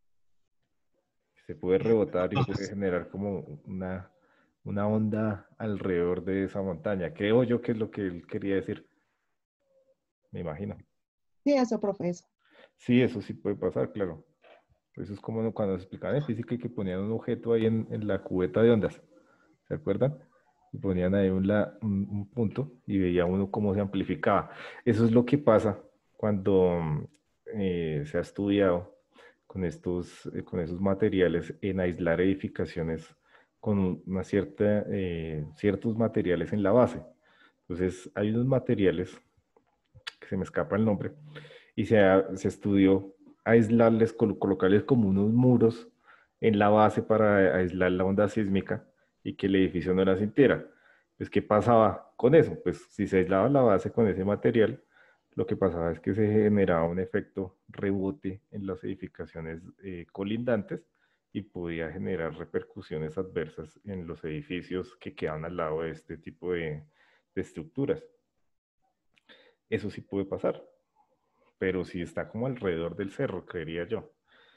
Se puede Eh, rebotar y puede entonces, generar como una, una onda alrededor de esa montaña. Creo yo que es lo que él quería decir, me imagino. Sí, eso, profesor. Sí, eso sí puede pasar, claro. Eso es como cuando nos explicaban en física y que ponían un objeto ahí en, en la cubeta de ondas. ¿Se acuerdan? Y ponían ahí un, la- un- un punto y veía uno cómo se amplificaba. Eso es lo que pasa cuando mm, eh, se ha estudiado con estos, eh, con esos materiales en aislar edificaciones con una cierta, eh, ciertos materiales en la base. Entonces, hay unos materiales que se me escapa el nombre y se, ha- se estudió aislarles, col- colocarles como unos muros en la base para aislar la onda sísmica y que el edificio no la sintiera. Pues, ¿qué pasaba con eso? Pues si se aislaba la base con ese material, lo que pasaba es que se generaba un efecto rebote en las edificaciones eh, colindantes y podía generar repercusiones adversas en los edificios que quedan al lado de este tipo de, de estructuras. Eso sí puede pasar, pero sí está como alrededor del cerro, creería yo.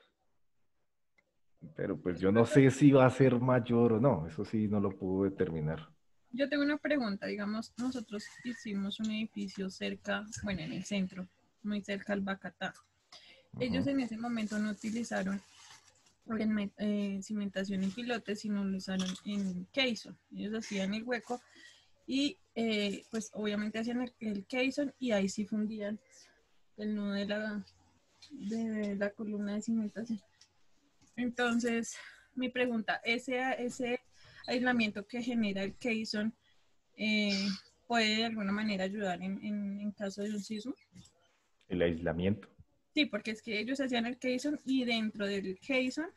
Pero pues yo no sé si va a ser mayor o no, eso sí no lo puedo determinar. Yo tengo una pregunta, digamos, nosotros hicimos un edificio cerca, bueno, en el centro, muy cerca al Bacatá. Ellos Ujú. en ese momento no utilizaron en me- eh, cimentación en pilotes, sino lo usaron en caisson. Ellos hacían el hueco y eh, pues obviamente hacían el, el caisson y ahí sí fundían el nudo de la, de la columna de cimentación. Entonces, mi pregunta, ese, ese aislamiento que genera el caisson eh, puede de alguna manera ayudar en, en, en caso de un sismo. El aislamiento. Sí, porque es que ellos hacían el caisson y dentro del caisson,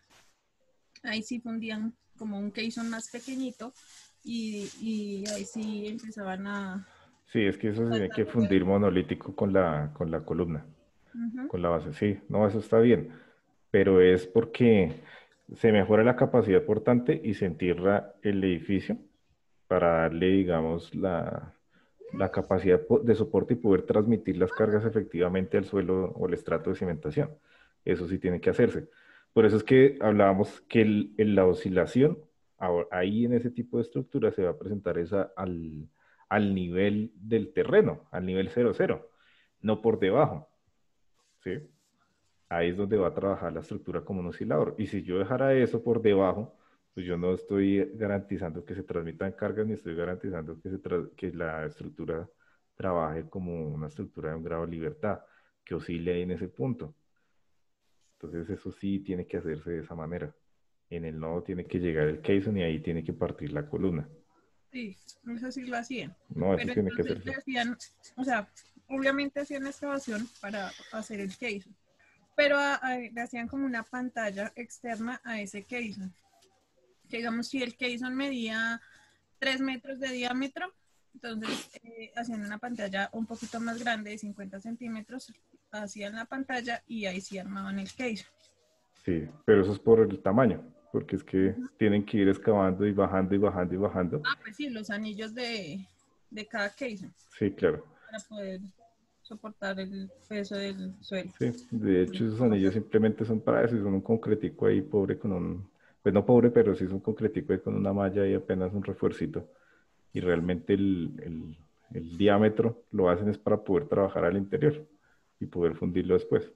ahí sí fundían como un caisson más pequeñito y, y ahí sí empezaban a... Sí, es que eso se tiene que fundir monolítico con la, con la columna, Ujú. con la base. Sí, no, eso está bien, pero es porque se mejora la capacidad portante y se entierra el edificio para darle, digamos, la, la capacidad po- de soporte y poder transmitir las cargas efectivamente al suelo o al estrato de cimentación. Eso sí tiene que hacerse. Por eso es que hablábamos que el- en la oscilación, ahora- ahí en ese tipo de estructura se va a presentar esa al, al nivel del terreno, al nivel cero cero, no por debajo, ¿sí? Ahí es donde va a trabajar la estructura como un oscilador. Y si yo dejara eso por debajo, pues yo no estoy garantizando que se transmitan cargas ni estoy garantizando que, se tra- que la estructura trabaje como una estructura de un grado de libertad, que oscile ahí en ese punto. Entonces eso sí tiene que hacerse de esa manera. En el nodo tiene que llegar el caisson y ahí tiene que partir la columna. Sí, eso sí lo hacían. No, eso Pero tiene que entonces le hacerse. hacían, o sea, obviamente hacían excavación para hacer el caisson, pero a- a- le hacían como una pantalla externa a ese caisson. Que digamos, si el caisson medía tres metros de diámetro, entonces eh, hacían una pantalla un poquito más grande de cincuenta centímetros, hacían la pantalla y ahí sí armaban el caisson. Sí, pero eso es por el tamaño, porque es que tienen que ir excavando y bajando y bajando y bajando. Ah, pues sí, los anillos de, de cada caisson Sí, claro. para poder soportar el peso del suelo. Sí, de hecho esos anillos simplemente son para eso, y son un concretico ahí pobre con un, pues no pobre, pero sí es un concretico ahí con una malla y apenas un refuercito. Y realmente el, el, el diámetro lo hacen es para poder trabajar al interior y poder fundirlo después.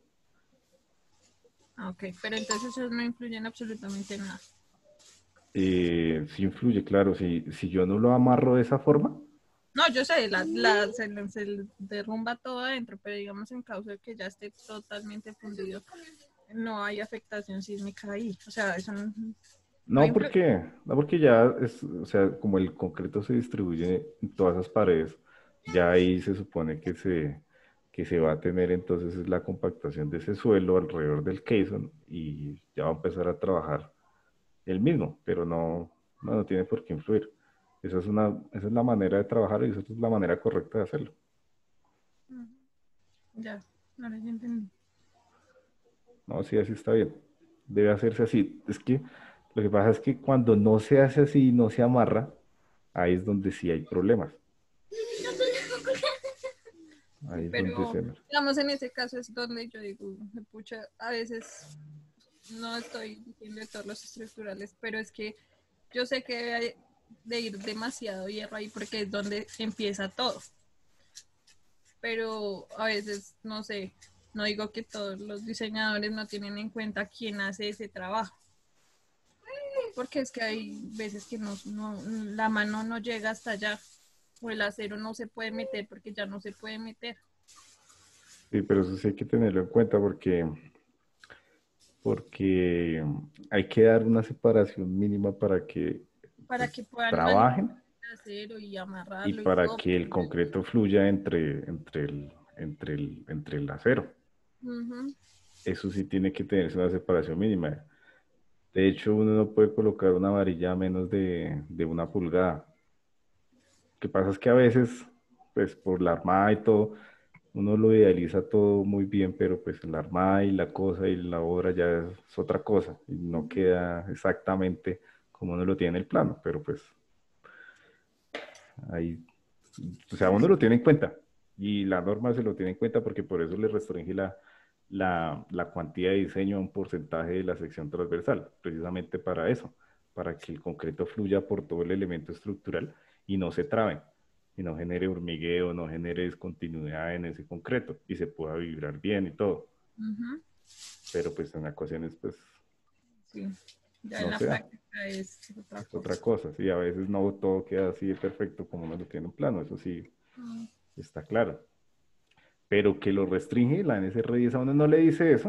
Ah, ok, pero entonces esos no influyen absolutamente en nada. Eh, sí influye, claro, si, si yo no lo amarro de esa forma, No, yo sé, la, la, se, le- se le derrumba todo adentro, pero digamos en caso de que ya esté totalmente fundido, no hay afectación sísmica ahí. O sea, eso no, no no influye. porque, no porque ya es, o sea, como el concreto se distribuye en todas esas paredes, ya ahí se supone que se, que se va a tener entonces es la compactación de ese suelo alrededor del caisson y ya va a empezar a trabajar el mismo, pero no, no, no tiene por qué influir. Esa es una, esa es la manera de trabajar y esa es la manera correcta de hacerlo. Ya, ahora ya entendí. No, sí, así está bien. Debe hacerse así. Es que lo que pasa es que cuando no se hace así, no se amarra, ahí es donde sí hay problemas. Ahí es donde Pero, se... digamos, en ese caso es donde yo digo, pucha, a veces no estoy diciendo de todos los estructurales, pero es que yo sé que debe de ir demasiado hierro ahí porque es donde empieza todo. Pero a veces, no sé, no digo que todos los diseñadores no tienen en cuenta quién hace ese trabajo. Porque es que hay veces que no, no, la mano no llega hasta allá o el acero no se puede meter porque ya no se puede meter. Sí, pero eso sí hay que tenerlo en cuenta porque, porque hay que dar una separación mínima para que Para pues, que puedan trabajen manipular el acero y y amarrarlo y para todo. que el concreto fluya entre, entre, el, entre, el, entre el acero. Ujú. Eso sí tiene que tenerse una separación mínima. De hecho, uno no puede colocar una varilla a menos de, de una pulgada. Lo que pasa es que a veces, pues por la armada y todo, uno lo idealiza todo muy bien, pero pues la armada y la cosa y la obra ya es otra cosa y no queda exactamente como uno lo tiene en el plano, pero pues ahí, o sea, uno lo tiene en cuenta y la norma se lo tiene en cuenta porque por eso le restringe la, la, la cuantía de diseño a un porcentaje de la sección transversal, precisamente para eso, para que el concreto fluya por todo el elemento estructural y no se trabe, y no genere hormigueo, no genere discontinuidad en ese concreto y se pueda vibrar bien y todo. Ujú. Pero pues en ocasiones pues Sí, ya en no la se da, práctica es otra es otra cosa. cosa, sí, a veces no todo queda así de perfecto como uno lo tiene en plano, eso sí Mm. está claro. Pero que lo restringe, la N S R diez a uno no le dice eso,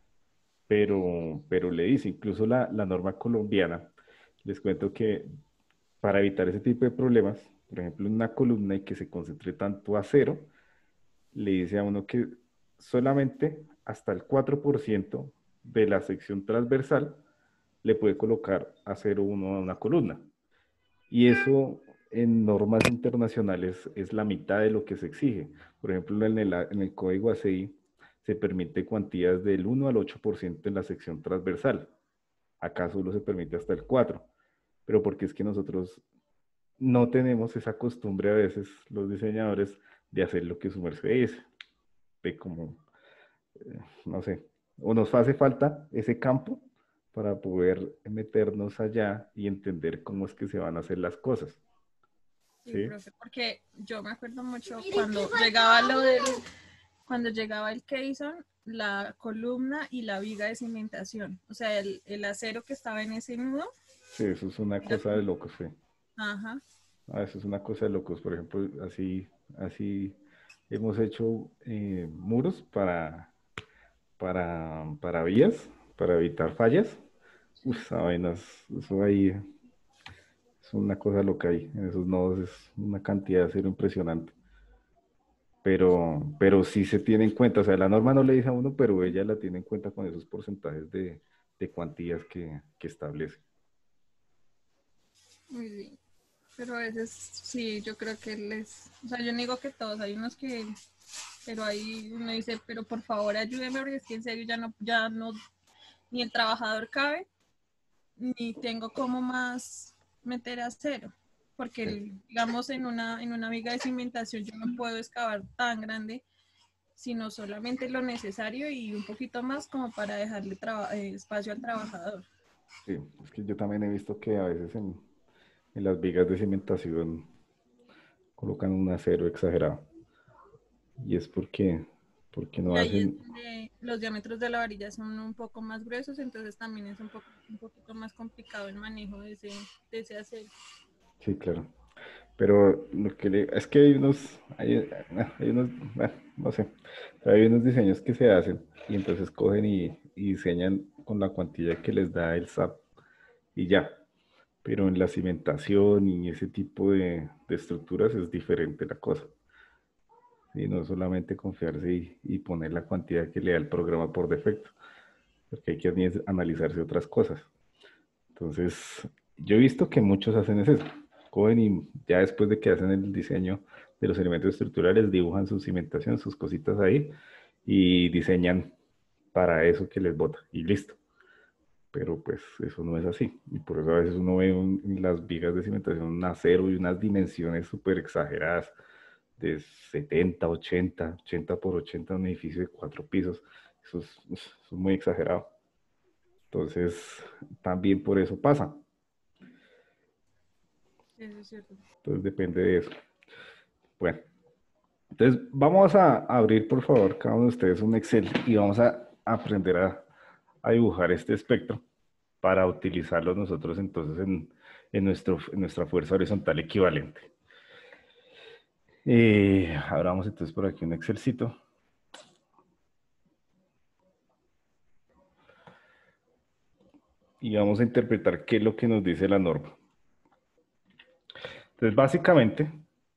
pero, pero le dice, incluso la, la norma colombiana, les cuento que para evitar ese tipo de problemas, por ejemplo, en una columna y que se concentre tanto acero, le dice a uno que solamente hasta el cuatro por ciento de la sección transversal le puede colocar acero uno a una columna. Y eso en normas internacionales es la mitad de lo que se exige. Por ejemplo, en el, en el código A C I se permite cuantías del uno al ocho por ciento en la sección transversal. Acá solo se permite hasta el cuatro por ciento. Pero porque es que nosotros no tenemos esa costumbre a veces, los diseñadores, de hacer lo que su merced dice. De como, eh, no sé, o nos hace falta ese campo para poder meternos allá y entender cómo es que se van a hacer las cosas. Sí, ¿Sí? profe, porque yo me acuerdo mucho cuando llegaba lo del, cuando llegaba el Keyson, la columna y la viga de cimentación, o sea, el, el acero que estaba en ese nudo. Sí, eso es una cosa de locos, sí. Ajá. Ah, eso es una cosa de locos. Por ejemplo, así, así hemos hecho eh, muros para, para, para vías, para evitar fallas. Uf, esa vaina es- eso ahí es una cosa loca ahí. En esos nodos es una cantidad de acero impresionante. Pero, pero sí se tiene en cuenta, o sea, la norma no le dice a uno, pero ella la tiene en cuenta con esos porcentajes de, de cuantías que, que establece. Muy bien. Pero a veces sí, yo creo que les, o sea, yo no digo que todos, hay unos que, pero ahí uno dice, pero por favor ayúdeme porque es que en serio ya no, ya no, ni el trabajador cabe, ni tengo como más meter acero, porque el- digamos en una, en una viga de cimentación yo no puedo excavar tan grande, sino solamente lo necesario y un poquito más como para dejarle traba- eh, espacio al trabajador. Sí, es que yo también he visto que a veces en, en las vigas de cimentación colocan un acero exagerado. Y es porque, porque no Y ahí es hacen, donde los diámetros de la varilla son un poco más gruesos, entonces también es un, poco, un poquito más complicado el manejo de ese, de ese acero. sí, claro. Pero lo que le, es que hay unos, hay, ah, hay unos, ah, no sé, pero hay unos diseños que se hacen y entonces cogen y, y diseñan con la cuantía que les da el S A P y ya. Pero en la cimentación y ese tipo de, de estructuras es diferente la cosa. Y no solamente confiarse y, y poner la cantidad que le da el programa por defecto, porque hay que ani- analizarse otras cosas. Entonces, yo he visto que muchos hacen es eso. Cogen y ya después de que hacen el diseño de los elementos estructurales, dibujan su cimentación, sus cositas ahí y diseñan para eso que les bota y listo. Pero pues eso no es así. Y por eso a veces uno ve un- en las vigas de cimentación un acero y unas dimensiones súper exageradas de setenta, ochenta, ochenta por ochenta, un edificio de cuatro pisos. Eso es, eso es muy exagerado. Entonces, también por eso pasa. Eso es cierto. Entonces depende de eso. Bueno, entonces vamos a abrir por favor cada uno de ustedes un Excel y vamos a aprender a, a dibujar este espectro para utilizarlo nosotros entonces en, en, nuestro, en nuestra fuerza horizontal equivalente. Eh, abramos entonces por aquí un Excelcito. Y vamos a interpretar qué es lo que nos dice la norma. Entonces básicamente,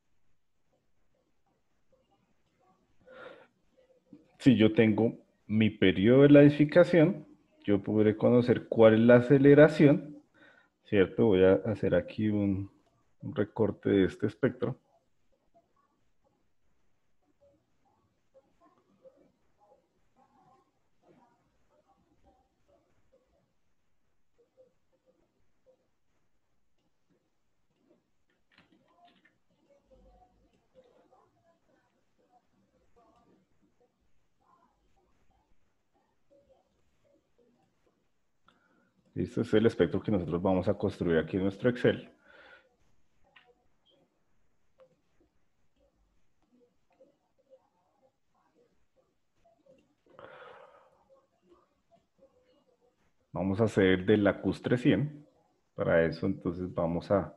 si yo tengo mi periodo de la edificación, yo podré conocer cuál es la aceleración, ¿cierto? Voy a hacer aquí un, un recorte de este espectro. Este es el espectro que nosotros vamos a construir aquí en nuestro Excel. Vamos a hacer de lacustre cien. Para eso entonces vamos a,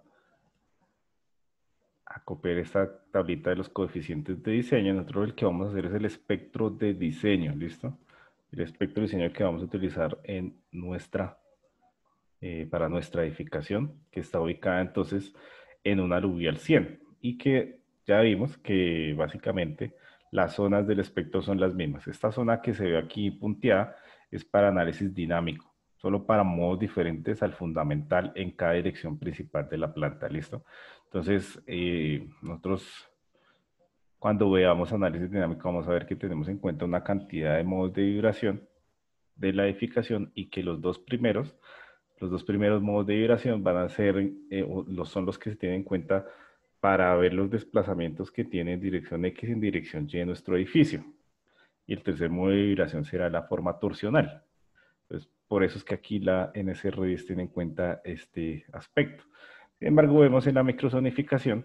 a copiar esta tablita de los coeficientes de diseño. Nosotros el que vamos a hacer es el espectro de diseño, ¿listo? El espectro de diseño que vamos a utilizar en nuestra eh, para nuestra edificación, que está ubicada entonces en un aluvial cien, y que ya vimos que básicamente las zonas del espectro son las mismas. Esta zona que se ve aquí punteada es para análisis dinámico, solo para modos diferentes al fundamental en cada dirección principal de la planta, ¿listo? Entonces, eh, nosotros cuando veamos análisis dinámico vamos a ver que tenemos en cuenta una cantidad de modos de vibración de la edificación y que los dos primeros, los dos primeros modos de vibración van a ser, eh, los, son los que se tienen en cuenta para ver los desplazamientos que tiene en dirección X y en dirección Y de nuestro edificio. Y el tercer modo de vibración será la forma torsional. Entonces, por eso es que aquí la N C R diez tiene en cuenta este aspecto. Sin embargo, vemos en la microzonificación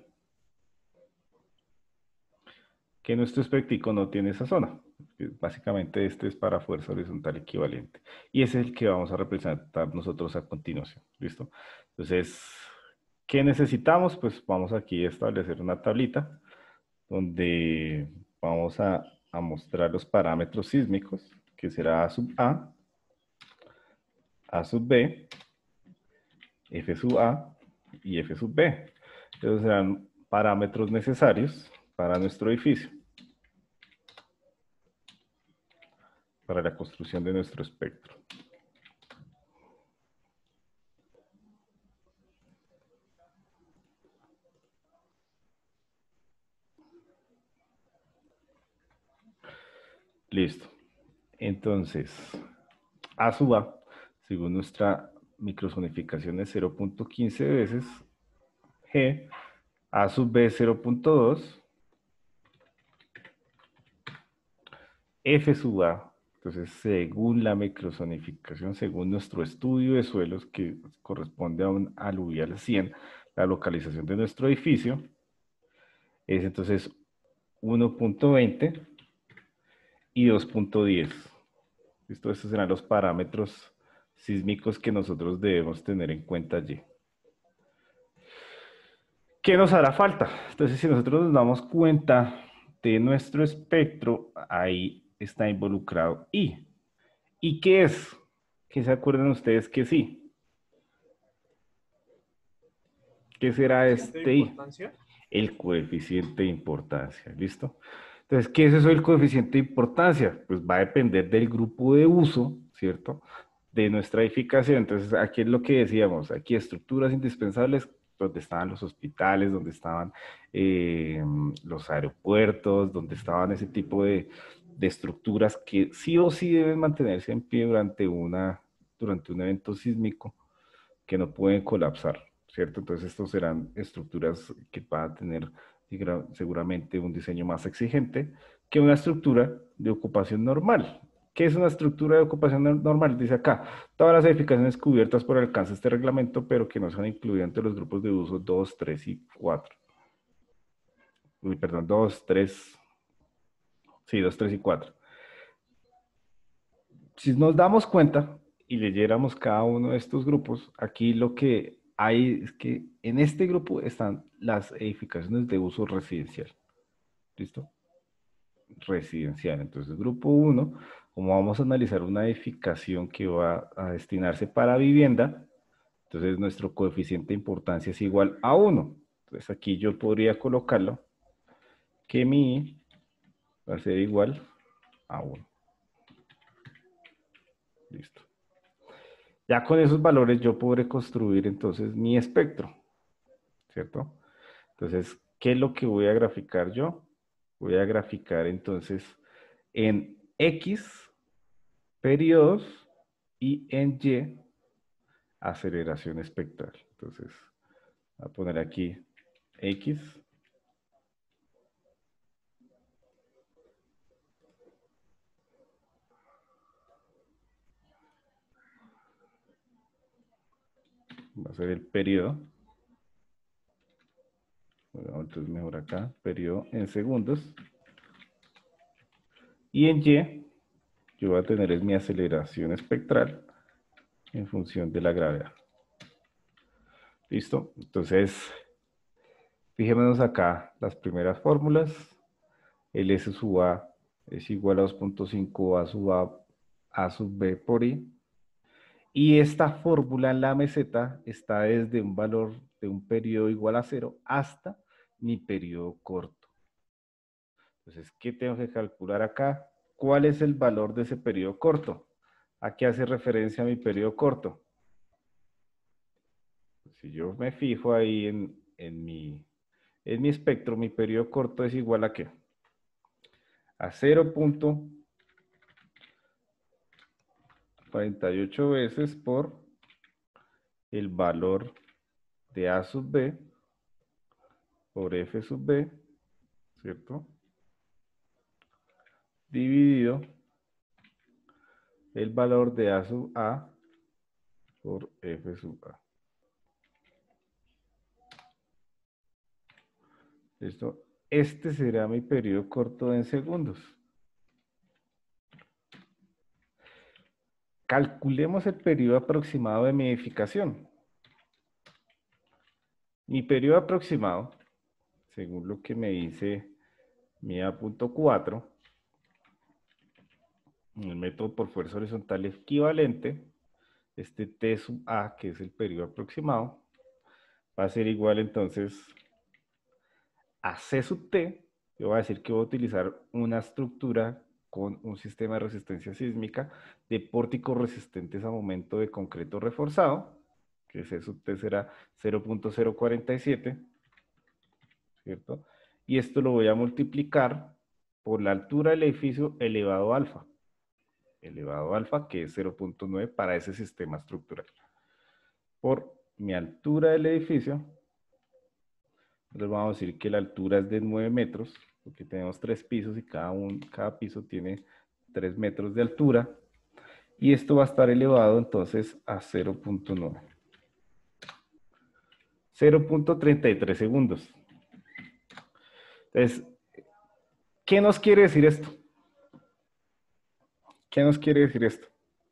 que nuestro espectro no tiene esa zona. Básicamente este es para fuerza horizontal equivalente. Y ese es el que vamos a representar nosotros a continuación. ¿Listo? Entonces, ¿qué necesitamos? Pues vamos aquí a establecer una tablita donde vamos a, a mostrar los parámetros sísmicos, que será A sub A, A sub B, F sub A y F sub B. Esos serán parámetros necesarios para nuestro edificio, para la construcción de nuestro espectro. Listo. Entonces, A sub A, según nuestra microzonificación es cero punto quince veces G, A sub B cero punto dos, F sub A, entonces según la microzonificación, según nuestro estudio de suelos que corresponde a un aluvial cien, la localización de nuestro edificio es entonces uno punto veinte y dos punto diez. ¿Listo? Estos serán los parámetros sísmicos que nosotros debemos tener en cuenta allí. ¿Qué nos hará falta? Entonces, si nosotros nos damos cuenta de nuestro espectro, ahí está involucrado I. ¿Y qué es? ¿Qué se acuerdan ustedes que sí? ¿Qué será este I? El coeficiente de importancia, ¿listo? Entonces, ¿qué es eso del coeficiente de importancia? Pues va a depender del grupo de uso, ¿cierto? De nuestra edificación. Entonces, aquí es lo que decíamos, aquí estructuras indispensables, donde estaban los hospitales, donde estaban eh, los aeropuertos, donde estaban ese tipo de, de estructuras que sí o sí deben mantenerse en pie durante, una, durante un evento sísmico, que no pueden colapsar, ¿cierto? Entonces, estos serán estructuras que van a tener seguramente un diseño más exigente que una estructura de ocupación normal. ¿Qué es una estructura de ocupación normal? Dice acá, todas las edificaciones cubiertas por el alcance de este reglamento, pero que no sean incluidas entre los grupos de uso dos, tres y cuatro. Uy, perdón, dos, tres, sí, dos, tres y cuatro. Si nos damos cuenta y leyéramos cada uno de estos grupos, aquí lo que hay es que en este grupo están las edificaciones de uso residencial. ¿Listo? Residencial. Entonces, grupo uno, como vamos a analizar una edificación que va a destinarse para vivienda, entonces nuestro coeficiente de importancia es igual a uno. Entonces, aquí yo podría colocarlo que mi va a ser igual a uno. Listo. Ya con esos valores yo podré construir entonces mi espectro, ¿cierto? Entonces, ¿qué es lo que voy a graficar yo? Voy a graficar entonces en X periodos y en Y aceleración espectral. Entonces, voy a poner aquí X. Va a ser el periodo. Bueno, entonces mejor acá, periodo en segundos. Y en Y, yo voy a tener es mi aceleración espectral en función de la gravedad. ¿Listo? Entonces, fijémonos acá las primeras fórmulas. El S sub A es igual a dos punto cinco A sub A, A sub B por I. Y esta fórmula en la meseta está desde un valor de un periodo igual a cero hasta mi periodo corto. Entonces, ¿qué tengo que calcular acá? ¿Cuál es el valor de ese periodo corto? ¿A qué hace referencia mi periodo corto? Si yo me fijo ahí en, en, mi, en mi espectro, mi periodo corto es igual a ¿qué? A cero punto cuarenta y ocho veces por el valor de A sub B por F sub B, ¿cierto? Dividido el valor de A sub A por F sub A. ¿Listo? Este será mi periodo corto en segundos. Calculemos el periodo aproximado de mi edificación. Mi periodo aproximado, según lo que me dice mi A punto cuatro, el método por fuerza horizontal equivalente, este T sub A, que es el periodo aproximado, va a ser igual entonces a C sub T. Yo voy a decir que voy a utilizar una estructura con un sistema de resistencia sísmica de pórticos resistentes a momento de concreto reforzado, que C sub T será cero punto cero cuarenta y siete, ¿cierto? Y esto lo voy a multiplicar por la altura del edificio elevado a alfa, elevado a alfa, que es cero punto nueve para ese sistema estructural, por mi altura del edificio. Entonces vamos a decir que la altura es de nueve metros, porque tenemos tres pisos y cada, un, cada piso tiene tres metros de altura. Y esto va a estar elevado entonces a cero punto nueve. cero punto treinta y tres segundos. Entonces, ¿qué nos quiere decir esto? ¿Qué nos quiere decir esto?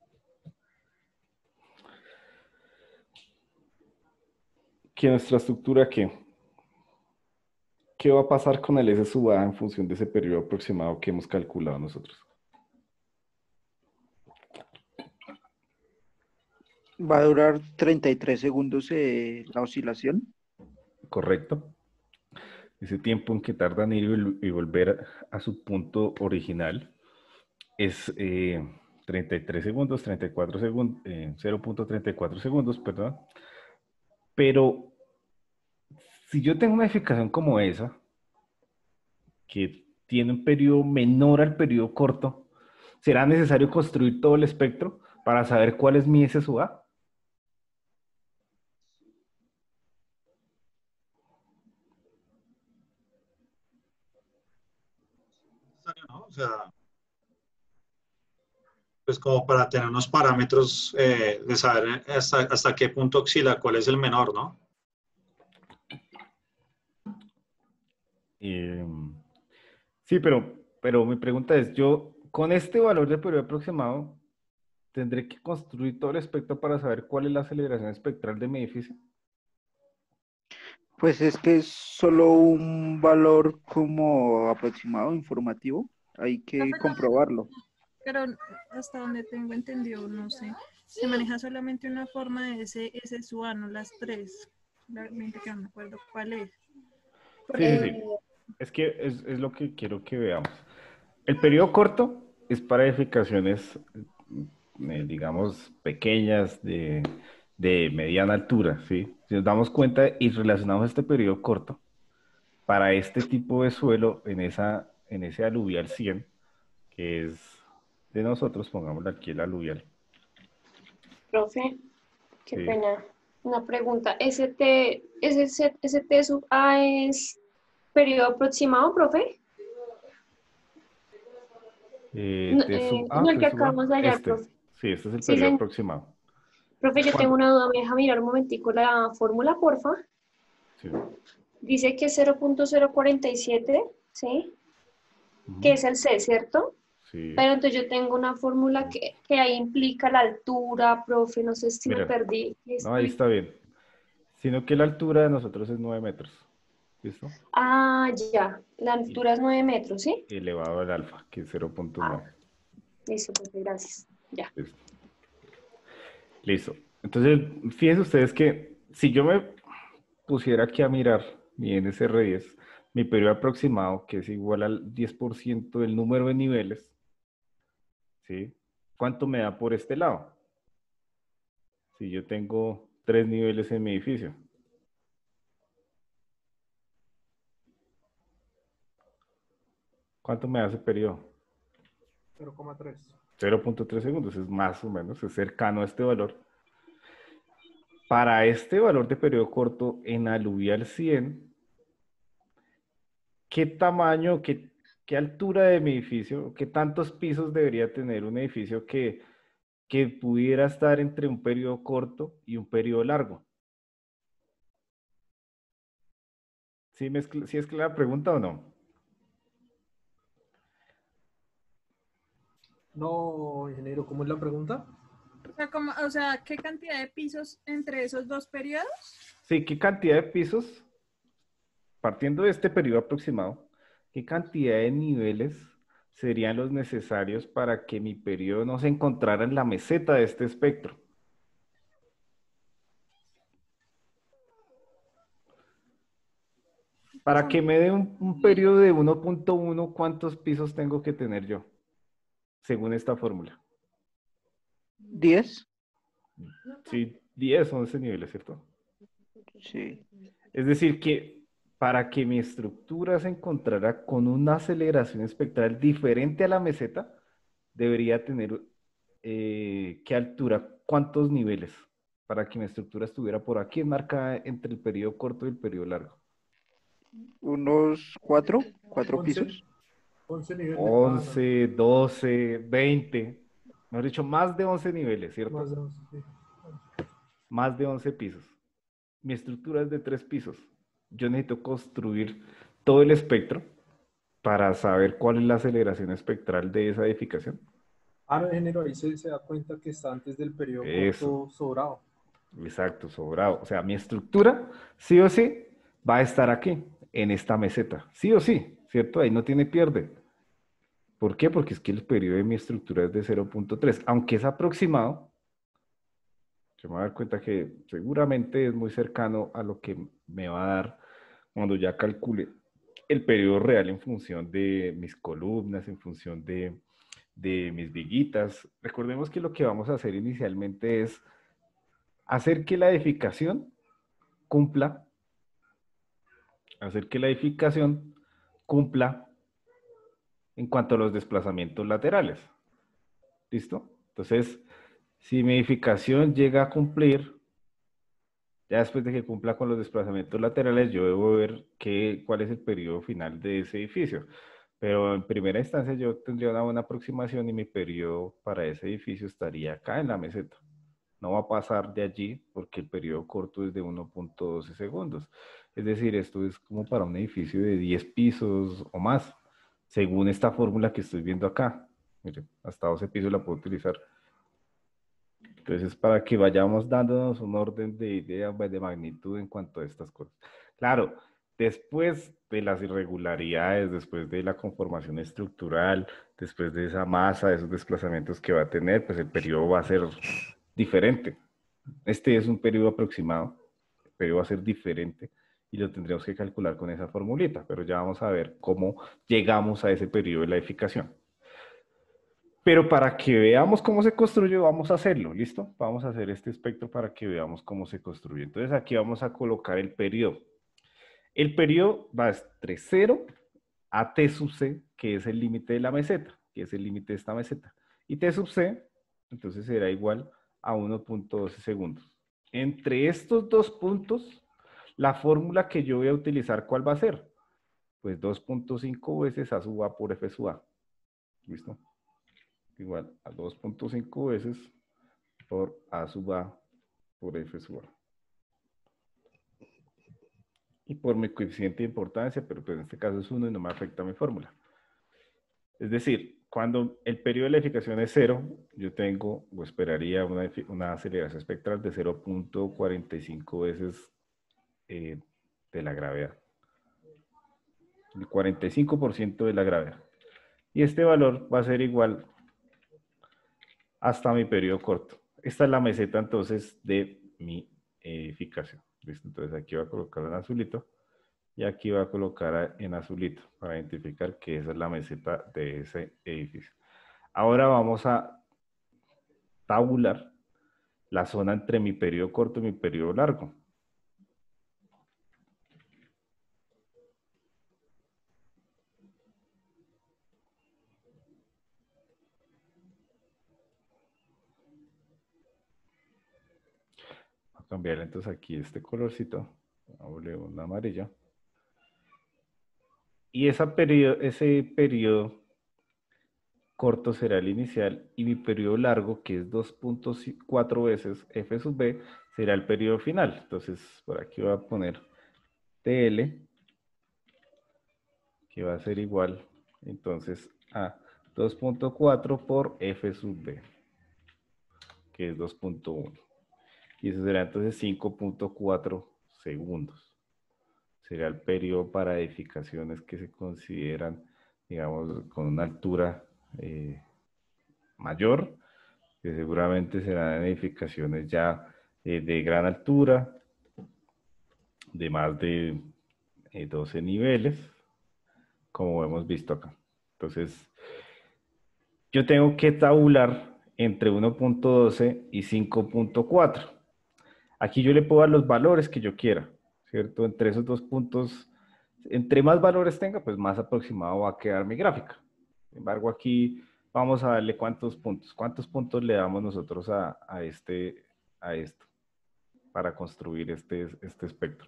Que nuestra estructura, ¿qué? ¿Qué va a pasar con el S sub A en función de ese periodo aproximado que hemos calculado nosotros? Va a durar treinta y tres segundos eh, la oscilación. Correcto. Ese tiempo en que tarda en ir y volver a su punto original es eh, treinta y tres segundos, treinta y cuatro segundos, eh, cero punto treinta y cuatro segundos, perdón. Pero si yo tengo una edificación como esa, que tiene un periodo menor al periodo corto, ¿será necesario construir todo el espectro para saber cuál es mi S sub A? ¿No? O sea, pues como para tener unos parámetros eh, de saber hasta, hasta qué punto oscila, cuál es el menor, ¿no? Eh, sí, pero, pero mi pregunta es, yo con este valor de periodo aproximado, ¿tendré que construir todo el espectro para saber cuál es la aceleración espectral de mi edificio? Pues es que es solo un valor como aproximado, informativo. Hay que comprobarlo. Pero hasta donde tengo entendido, no sé, se maneja solamente una forma de ese, ese S U A, no las tres. Realmente que no me acuerdo cuál es. Sí, sí, sí. Es que es, es lo que quiero que veamos. El periodo corto es para edificaciones, eh, digamos, pequeñas, de, de mediana altura, ¿sí? Si nos damos cuenta y relacionamos este periodo corto, para este tipo de suelo, en, esa, en ese aluvial cien, que es de nosotros, pongámosle aquí el aluvial. Profe, qué Sí. pena. Una pregunta. ¿Ese T, ese, ese T sub A es periodo aproximado, profe? Eh, No, T eh, sub A, no, el T que sub A, acabamos de hallar, este. profe. Sí, este es el Sí, periodo señor. aproximado. Profe, yo ¿Cuánto? tengo una duda. ¿Me deja mirar un momentico la fórmula, porfa? Sí. Dice que es cero punto cero cuarenta y siete, ¿sí? Ujú. Que es el C, ¿cierto? Sí. Pero entonces yo tengo una fórmula que, que ahí implica la altura, profe, no sé si me Mira, perdí. no, ahí está bien. Sino que la altura de nosotros es nueve metros. ¿Listo? Ah, ya. La Y altura es nueve metros, ¿sí? elevado al alfa, que es cero punto nueve. Listo, profe, gracias. Ya. Listo. Listo. Entonces, fíjense ustedes que si yo me pusiera aquí a mirar mi N S R diez, mi periodo aproximado, que es igual al diez por ciento del número de niveles, ¿sí? ¿Cuánto me da por este lado? Si yo tengo tres niveles en mi edificio. ¿Cuánto me da ese periodo? cero coma tres. cero punto tres segundos, es más o menos, es cercano a este valor. Para este valor de periodo corto en aluvial cien, ¿qué tamaño, qué, qué altura de mi edificio, qué tantos pisos debería tener un edificio que, que pudiera estar entre un periodo corto y un periodo largo? ¿Sí, me es, ¿sí es clara la pregunta o no? No, ingeniero, ¿cómo es la pregunta? O sea, como, o sea, ¿qué cantidad de pisos entre esos dos periodos? Sí, ¿qué cantidad de pisos, partiendo de este periodo aproximado, qué cantidad de niveles serían los necesarios para que mi periodo no se encontrara en la meseta de este espectro? Para que me dé un, un periodo de uno punto uno, ¿cuántos pisos tengo que tener yo? Según esta fórmula. ¿diez? Sí, diez, once niveles, ¿cierto? Sí. Es decir, que para que mi estructura se encontrara con una aceleración espectral diferente a la meseta, debería tener eh, ¿qué altura? ¿Cuántos niveles? Para que mi estructura estuviera por aquí enmarcada entre el periodo corto y el periodo largo. ¿Unos cuatro? ¿Cuatro once. pisos? once niveles de cada lado. once, doce, veinte. Mejor dicho, más de once niveles, ¿cierto? Más de once, sí. Más de once pisos. Mi estructura es de tres pisos. Yo necesito construir todo el espectro para saber cuál es la aceleración espectral de esa edificación. Ah, no, ingeniero, ahí se, se da cuenta que está antes del periodo Eso. corto sobrado. Exacto, sobrado. O sea, mi estructura, sí o sí, va a estar aquí, en esta meseta. Sí o sí, ¿cierto? Ahí no tiene pierde. ¿Por qué? Porque es que el periodo de mi estructura es de cero punto tres. Aunque es aproximado, yo me voy a dar cuenta que seguramente es muy cercano a lo que me va a dar cuando ya calcule el periodo real en función de mis columnas, en función de, de mis viguitas. Recordemos que lo que vamos a hacer inicialmente es hacer que la edificación cumpla, hacer que la edificación cumpla en cuanto a los desplazamientos laterales. ¿Listo? Entonces, si mi edificación llega a cumplir, ya después de que cumpla con los desplazamientos laterales, yo debo ver qué, cuál es el periodo final de ese edificio. Pero en primera instancia yo tendría una buena aproximación y mi periodo para ese edificio estaría acá en la meseta. No va a pasar de allí porque el periodo corto es de uno punto doce segundos. Es decir, esto es como para un edificio de diez pisos o más, según esta fórmula que estoy viendo acá. Miren, hasta doce pisos la puedo utilizar. Entonces, para que vayamos dándonos un orden de idea, de magnitud en cuanto a estas cosas. Claro, después de las irregularidades, después de la conformación estructural, después de esa masa, de esos desplazamientos que va a tener, pues el periodo va a ser diferente. Este es un periodo aproximado, el periodo va a ser diferente y lo tendremos que calcular con esa formulita, pero ya vamos a ver cómo llegamos a ese periodo de la edificación. Pero para que veamos cómo se construye, vamos a hacerlo, ¿listo? Vamos a hacer este espectro para que veamos cómo se construye. Entonces aquí vamos a colocar el periodo. El periodo va entre cero a T sub C, que es el límite de la meseta, que es el límite de esta meseta. Y T sub C, entonces será igual a uno punto doce segundos. Entre estos dos puntos, la fórmula que yo voy a utilizar, ¿cuál va a ser? Pues dos punto cinco veces A sub A por F sub A. ¿Listo? Igual a dos punto cinco veces por A sub A por F sub A. Y por mi coeficiente de importancia, pero pues en este caso es uno y no me afecta mi fórmula. Es decir, cuando el periodo de la edificación es cero, yo tengo o esperaría una, una aceleración espectral de cero punto cuarenta y cinco veces eh, de la gravedad. El cuarenta y cinco por ciento de la gravedad. Y este valor va a ser igual hasta mi periodo corto. esta es la meseta entonces de mi edificación. ¿Listo? Entonces aquí voy a colocar en azulito y aquí voy a colocar en azulito para identificar que esa es la meseta de ese edificio. Ahora vamos a tabular la zona entre mi periodo corto y mi periodo largo. Voy a cambiar entonces aquí este colorcito, vamos a un amarillo. Y esa periodo, ese periodo corto será el inicial y mi periodo largo, que es dos punto cuatro veces F sub B, será el periodo final. Entonces, por aquí voy a poner T L, que va a ser igual, entonces, a dos punto cuatro por F sub B, que es dos punto uno. Y eso será entonces cinco punto cuatro segundos. Será el periodo para edificaciones que se consideran, digamos, con una altura eh, mayor, que seguramente serán edificaciones ya eh, de gran altura, de más de eh, doce niveles, como hemos visto acá. Entonces, yo tengo que tabular entre uno punto doce y cinco punto cuatro. Aquí yo le puedo dar los valores que yo quiera, ¿cierto? Entre esos dos puntos, entre más valores tenga, pues más aproximado va a quedar mi gráfica. Sin embargo, aquí vamos a darle cuántos puntos. ¿Cuántos puntos le damos nosotros a, a, este, a esto para construir este, este espectro?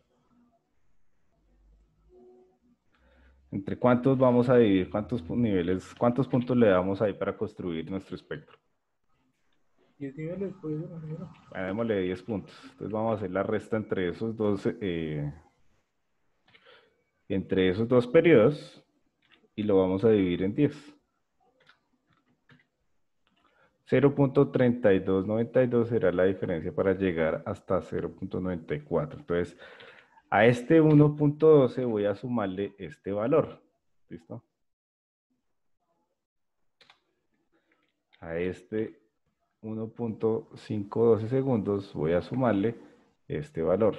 ¿Entre cuántos vamos a dividir? ¿Cuántos niveles? ¿Cuántos puntos le damos ahí para construir nuestro espectro? diez niveles, pues. Bueno, démosle diez puntos. Entonces vamos a hacer la resta entre esos dos, eh, entre esos dos periodos y lo vamos a dividir en diez. cero punto treinta y dos noventa y dos será la diferencia para llegar hasta cero punto noventa y cuatro. Entonces, a este uno punto doce voy a sumarle este valor. ¿Listo? A este uno punto quinientos doce segundos voy a sumarle este valor.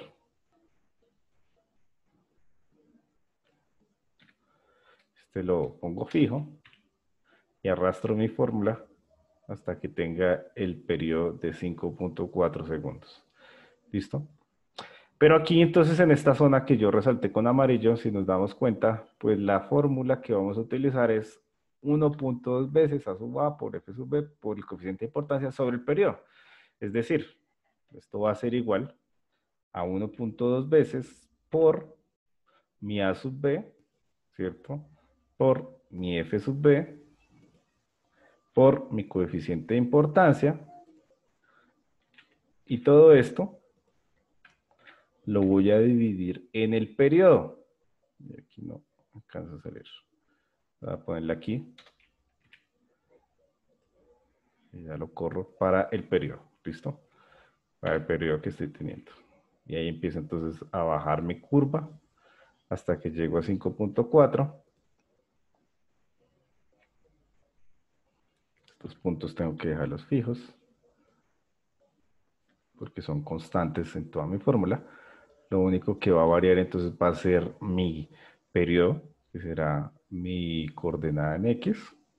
Este lo pongo fijo y arrastro mi fórmula hasta que tenga el periodo de cinco punto cuatro segundos. ¿Listo? Pero aquí entonces en esta zona que yo resalté con amarillo, si nos damos cuenta, pues la fórmula que vamos a utilizar es uno punto dos veces A sub A por F sub B por el coeficiente de importancia sobre el periodo. Es decir, esto va a ser igual a uno punto dos veces por mi A sub B, ¿cierto? Por mi F sub B, por mi coeficiente de importancia. Y todo esto lo voy a dividir en el periodo. Y aquí no alcanzo a salir. Voy a ponerle aquí. Y ya lo corro para el periodo. ¿Listo? Para el periodo que estoy teniendo. Y ahí empiezo entonces a bajar mi curva hasta que llego a cinco punto cuatro. Estos puntos tengo que dejarlos fijos porque son constantes en toda mi fórmula. Lo único que va a variar entonces va a ser mi periodo, que será mi coordenada en X.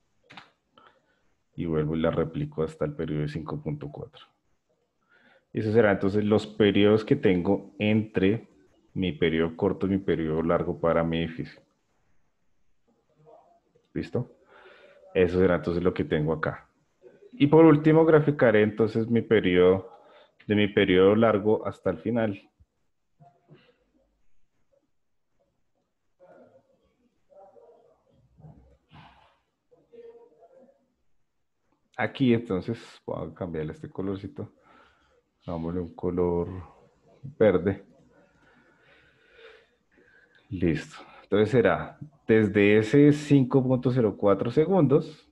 Y vuelvo y la replico hasta el periodo de cinco punto cuatro. Y eso será entonces los periodos que tengo entre mi periodo corto y mi periodo largo para mi edificio. ¿Listo? Eso será entonces lo que tengo acá. Y por último graficaré entonces mi periodo, de mi periodo largo hasta el final. Aquí entonces voy a cambiarle este colorcito. Dámosle un color verde. Listo. Entonces será desde ese cinco punto cero cuatro segundos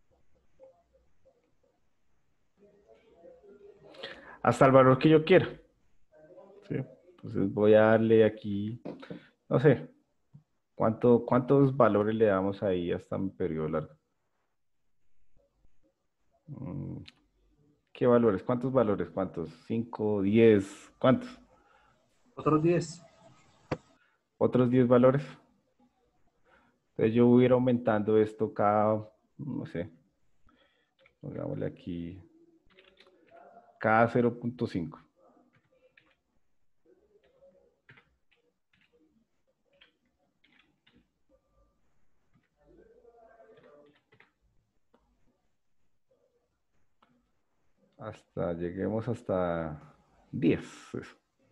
hasta el valor que yo quiera. ¿Sí? Entonces voy a darle aquí, no sé, ¿cuánto, ¿cuántos valores le damos ahí hasta mi periodo largo? ¿Qué valores? ¿Cuántos valores? ¿Cuántos? ¿Cinco, diez? ¿Cuántos? Otros diez. ¿Otros diez valores? Entonces yo voy a ir aumentando esto cada, no sé, pongámosle aquí, cada cero punto cinco. Hasta, lleguemos hasta diez. Eso.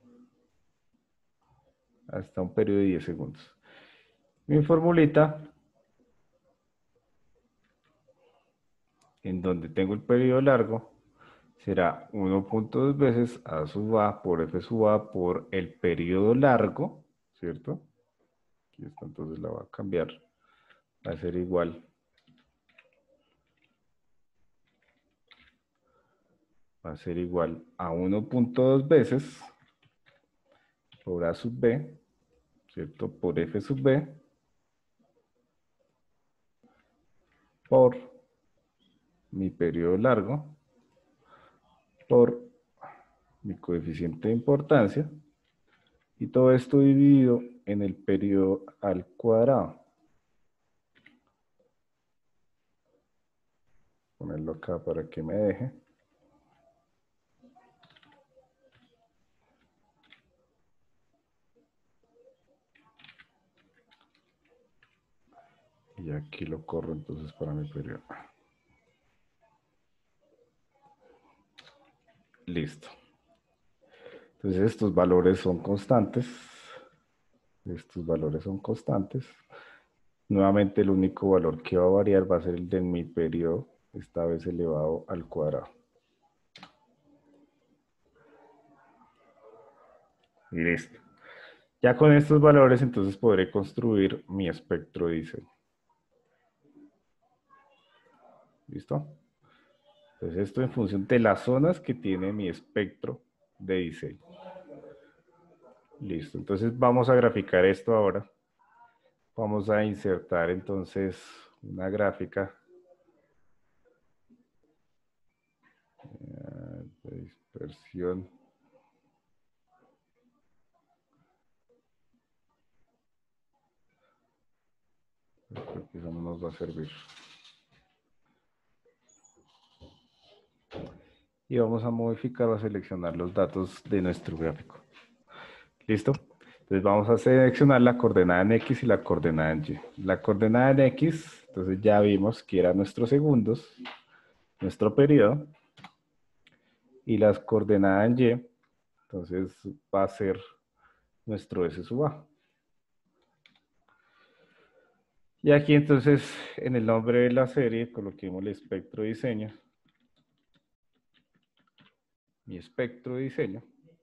Hasta un periodo de diez segundos. Mi formulita, en donde tengo el periodo largo, será uno punto dos veces A sub A por F sub A por el periodo largo, ¿cierto? Aquí está, entonces la voy a cambiar. Va a ser igual. Va a ser igual a uno punto dos veces por A sub B, ¿cierto? Por F sub B, por mi periodo largo, por mi coeficiente de importancia, y todo esto dividido en el periodo al cuadrado. Ponerlo acá para que me deje. Y aquí lo corro entonces para mi periodo. Listo. Entonces estos valores son constantes. Estos valores son constantes. Nuevamente el único valor que va a variar va a ser el de mi periodo, esta vez elevado al cuadrado. Listo. Ya con estos valores entonces podré construir mi espectro de diseño. ¿Listo? Entonces esto en función de las zonas que tiene mi espectro de diseño. Listo. Entonces vamos a graficar esto ahora. Vamos a insertar entonces una gráfica de dispersión. Creo que eso no nos va a servir. Y vamos a modificar o a seleccionar los datos de nuestro gráfico. ¿Listo? Entonces vamos a seleccionar la coordenada en X y la coordenada en Y. La coordenada en X, entonces ya vimos que eran nuestros segundos, nuestro periodo. Y las coordenadas en Y, entonces va a ser nuestro S sub A. Y aquí entonces en el nombre de la serie coloquemos el espectro de diseño. Mi espectro de diseño.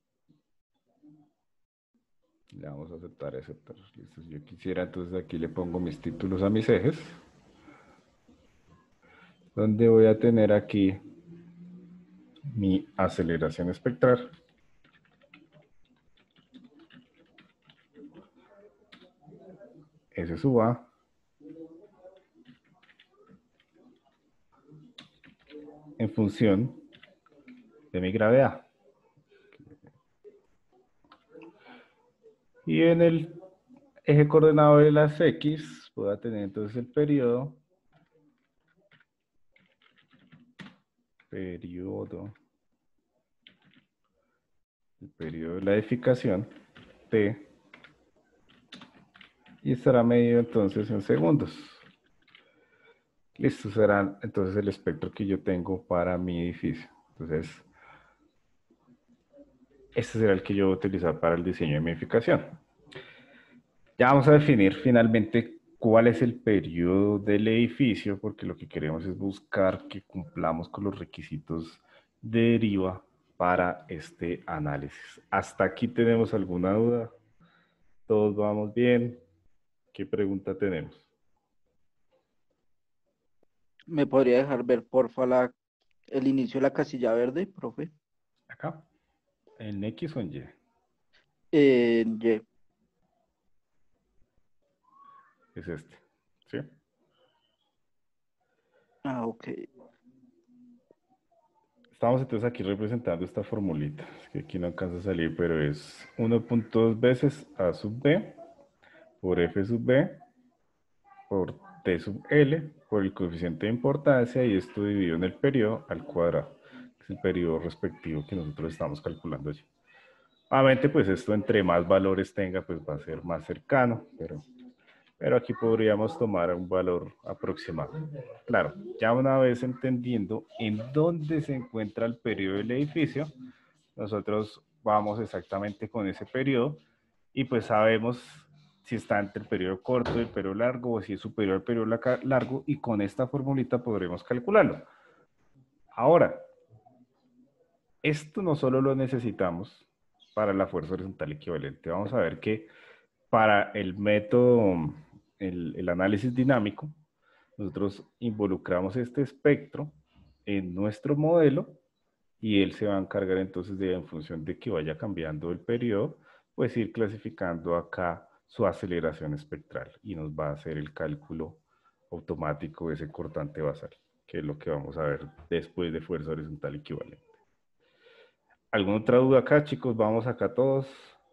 Le vamos a aceptar, aceptar. Listo. Si yo quisiera, entonces aquí le pongo mis títulos a mis ejes. Donde voy a tener aquí mi aceleración espectral. S sub A. En función de mi gravedad. Y en el eje coordenado de las X, voy a tener entonces el periodo. Periodo. El periodo de la edificación, T. Y estará medido entonces en segundos. Listo, será entonces el espectro que yo tengo para mi edificio. Entonces, este será el que yo voy a utilizar para el diseño de mi edificación. Ya vamos a definir finalmente cuál es el periodo del edificio, porque lo que queremos es buscar que cumplamos con los requisitos de deriva para este análisis. ¿Hasta aquí tenemos alguna duda? ¿Todos vamos bien? ¿Qué pregunta tenemos? ¿Me podría dejar ver, porfa, la, el inicio de la casilla verde, profe? Acá. ¿En X o en Y? En Y. Es este. ¿Sí? Ah, ok. estamos entonces aquí representando esta formulita. Es que aquí no alcanza a salir, pero es uno punto dos veces A sub B por F sub B por T sub L por el coeficiente de importancia y esto dividido en el periodo al cuadrado, que es el periodo respectivo que nosotros estamos calculando allí. Obviamente, pues esto entre más valores tenga, pues va a ser más cercano, pero, pero aquí podríamos tomar un valor aproximado. Claro, ya una vez entendiendo en dónde se encuentra el periodo del edificio, nosotros vamos exactamente con ese periodo y pues sabemos si está entre el periodo corto y el periodo largo o si es superior al periodo largo y con esta formulita podremos calcularlo. Ahora, esto no solo lo necesitamos para la fuerza horizontal equivalente. Vamos a ver que para el método, el, el análisis dinámico, nosotros involucramos este espectro en nuestro modelo y él se va a encargar entonces de, en función de que vaya cambiando el periodo, pues ir clasificando acá su aceleración espectral y nos va a hacer el cálculo automático de ese cortante basal, que es lo que vamos a ver después de fuerza horizontal equivalente. ¿Alguna otra duda acá, chicos? Vamos acá todos.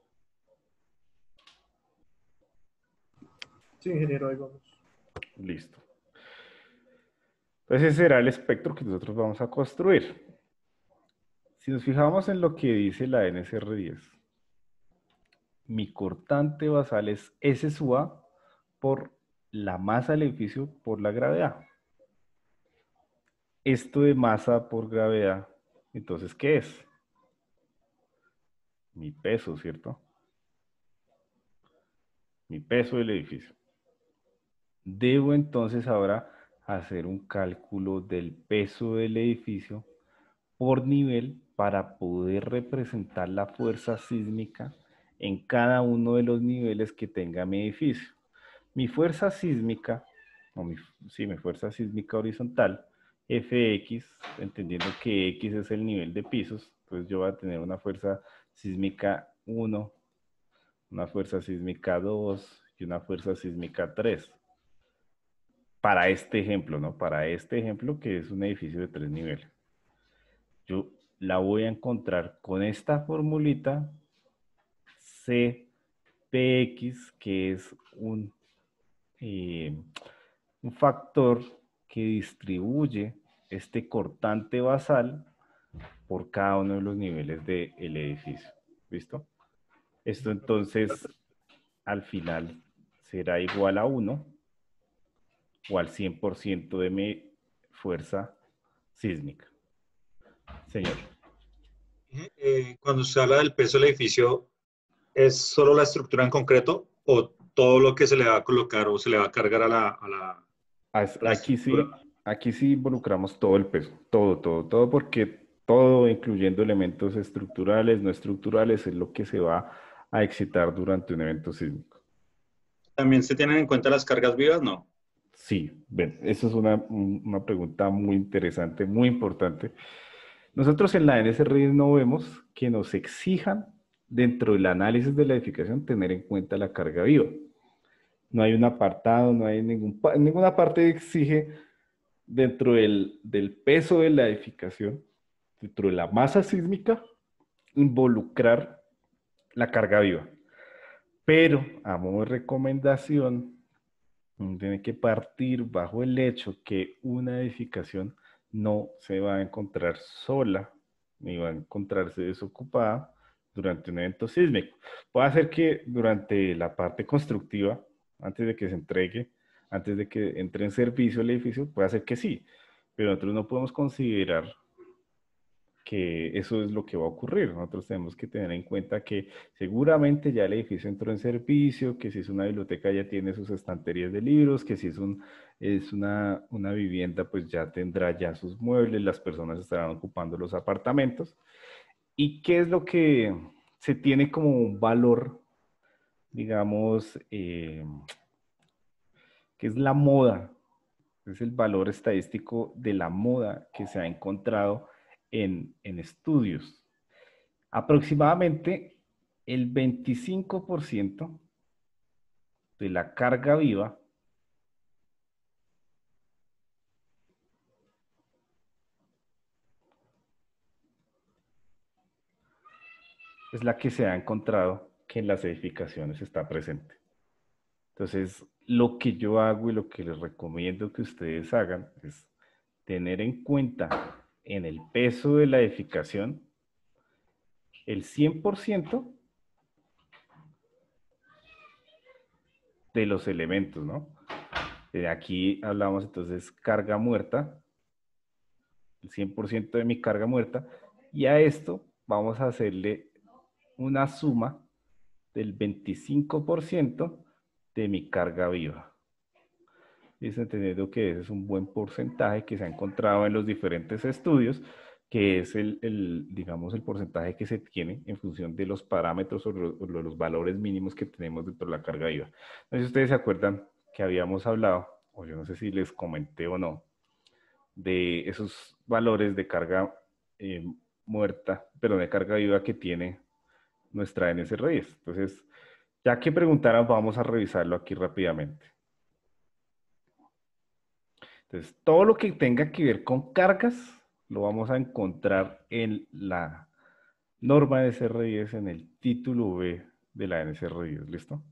Sí, ingeniero, ahí vamos. Listo. Entonces ese será el espectro que nosotros vamos a construir. Si nos fijamos en lo que dice la N S R diez, mi cortante basal es S sub A por la masa del edificio por la gravedad. Esto de masa por gravedad, entonces, ¿qué es? Mi peso, ¿cierto? Mi peso del edificio. Debo entonces ahora hacer un cálculo del peso del edificio por nivel para poder representar la fuerza sísmica en cada uno de los niveles que tenga mi edificio. Mi fuerza sísmica, o mi, sí, mi fuerza sísmica horizontal, F X, entendiendo que X es el nivel de pisos, entonces yo voy a tener una fuerza sísmica uno, una fuerza sísmica dos y una fuerza sísmica tres. Para este ejemplo, ¿no? Para este ejemplo que es un edificio de tres niveles. Yo la voy a encontrar con esta formulita C P X, que es un, eh, un factor que distribuye este cortante basal por cada uno de los niveles del edificio. ¿Listo? Esto entonces al final será igual a uno o al cien por ciento de mi fuerza sísmica. Señor. Eh, cuando se habla del peso del edificio, ¿es solo la estructura en concreto o todo lo que se le va a colocar o se le va a cargar a la, a la, a la Aquí sí, estructura? aquí sí involucramos todo el peso, todo, todo, todo, porque todo, incluyendo elementos estructurales, no estructurales, es lo que se va a excitar durante un evento sísmico. ¿También se tienen en cuenta las cargas vivas? No. Sí, ven, eso es una, una pregunta muy interesante, muy importante. Nosotros en la N S R diez no vemos que nos exijan dentro del análisis de la edificación tener en cuenta la carga viva. No hay un apartado, no hay ningún, ninguna parte que exige dentro del, del peso de la edificación, dentro de la masa sísmica, involucrar la carga viva. Pero, a modo de recomendación, uno tiene que partir bajo el hecho que una edificación no se va a encontrar sola, ni va a encontrarse desocupada durante un evento sísmico. Puede ser que durante la parte constructiva, antes de que se entregue, antes de que entre en servicio el edificio, puede ser que sí, pero nosotros no podemos considerar que eso es lo que va a ocurrir. Nosotros tenemos que tener en cuenta que seguramente ya el edificio entró en servicio, que si es una biblioteca ya tiene sus estanterías de libros, que si es, un, es una, una vivienda pues ya tendrá ya sus muebles, las personas estarán ocupando los apartamentos. ¿Y qué es lo que se tiene como un valor, digamos, eh, que es la moda? Es el valor estadístico de la moda que se ha encontrado en, en estudios. Aproximadamente el veinticinco por ciento de la carga viva es la que se ha encontrado que en las edificaciones está presente. Entonces, lo que yo hago y lo que les recomiendo que ustedes hagan es tener en cuenta en el peso de la edificación el cien por ciento de los elementos, ¿no? Eh, Aquí hablamos entonces carga muerta, el cien por ciento de mi carga muerta, y a esto vamos a hacerle una suma del veinticinco por ciento de mi carga viva. Y entendiendo que ese es un buen porcentaje que se ha encontrado en los diferentes estudios, que es el, el, digamos, el porcentaje que se tiene en función de los parámetros o los, o los valores mínimos que tenemos dentro de la carga viva. No sé si ustedes se acuerdan que habíamos hablado, o yo no sé si les comenté o no, de esos valores de carga eh, muerta, pero de carga viva que tiene nuestra N S R diez. Entonces, ya que preguntaran, vamos a revisarlo aquí rápidamente. Entonces, todo lo que tenga que ver con cargas, lo vamos a encontrar en la norma N S R diez, en el título B de la N S R diez, ¿listo?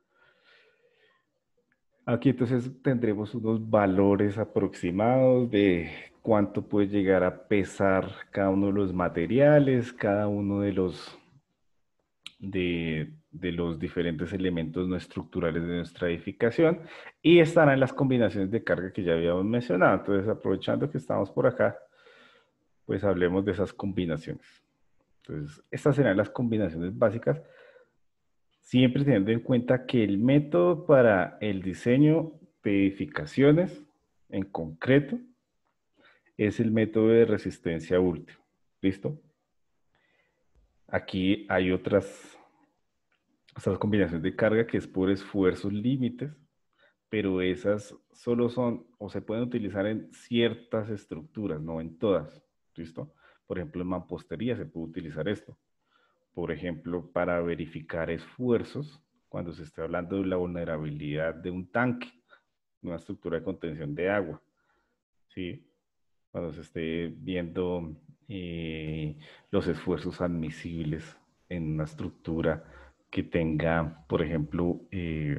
Aquí entonces tendremos unos valores aproximados de cuánto puede llegar a pesar cada uno de los materiales, cada uno de los, de, de los diferentes elementos no estructurales de nuestra edificación, y estarán las combinaciones de carga que ya habíamos mencionado. Entonces, aprovechando que estamos por acá, pues hablemos de esas combinaciones. Entonces, estas serán las combinaciones básicas, siempre teniendo en cuenta que el método para el diseño de edificaciones en concreto es el método de resistencia última. ¿Listo? Aquí hay otras, otras combinaciones de carga que es por esfuerzos límites, pero esas solo son o se pueden utilizar en ciertas estructuras, no en todas. ¿Listo? Por ejemplo, en mampostería se puede utilizar esto. Por ejemplo, para verificar esfuerzos, cuando se esté hablando de la vulnerabilidad de un tanque, una estructura de contención de agua, ¿sí? Cuando se esté viendo eh, los esfuerzos admisibles en una estructura que tenga, por ejemplo, eh,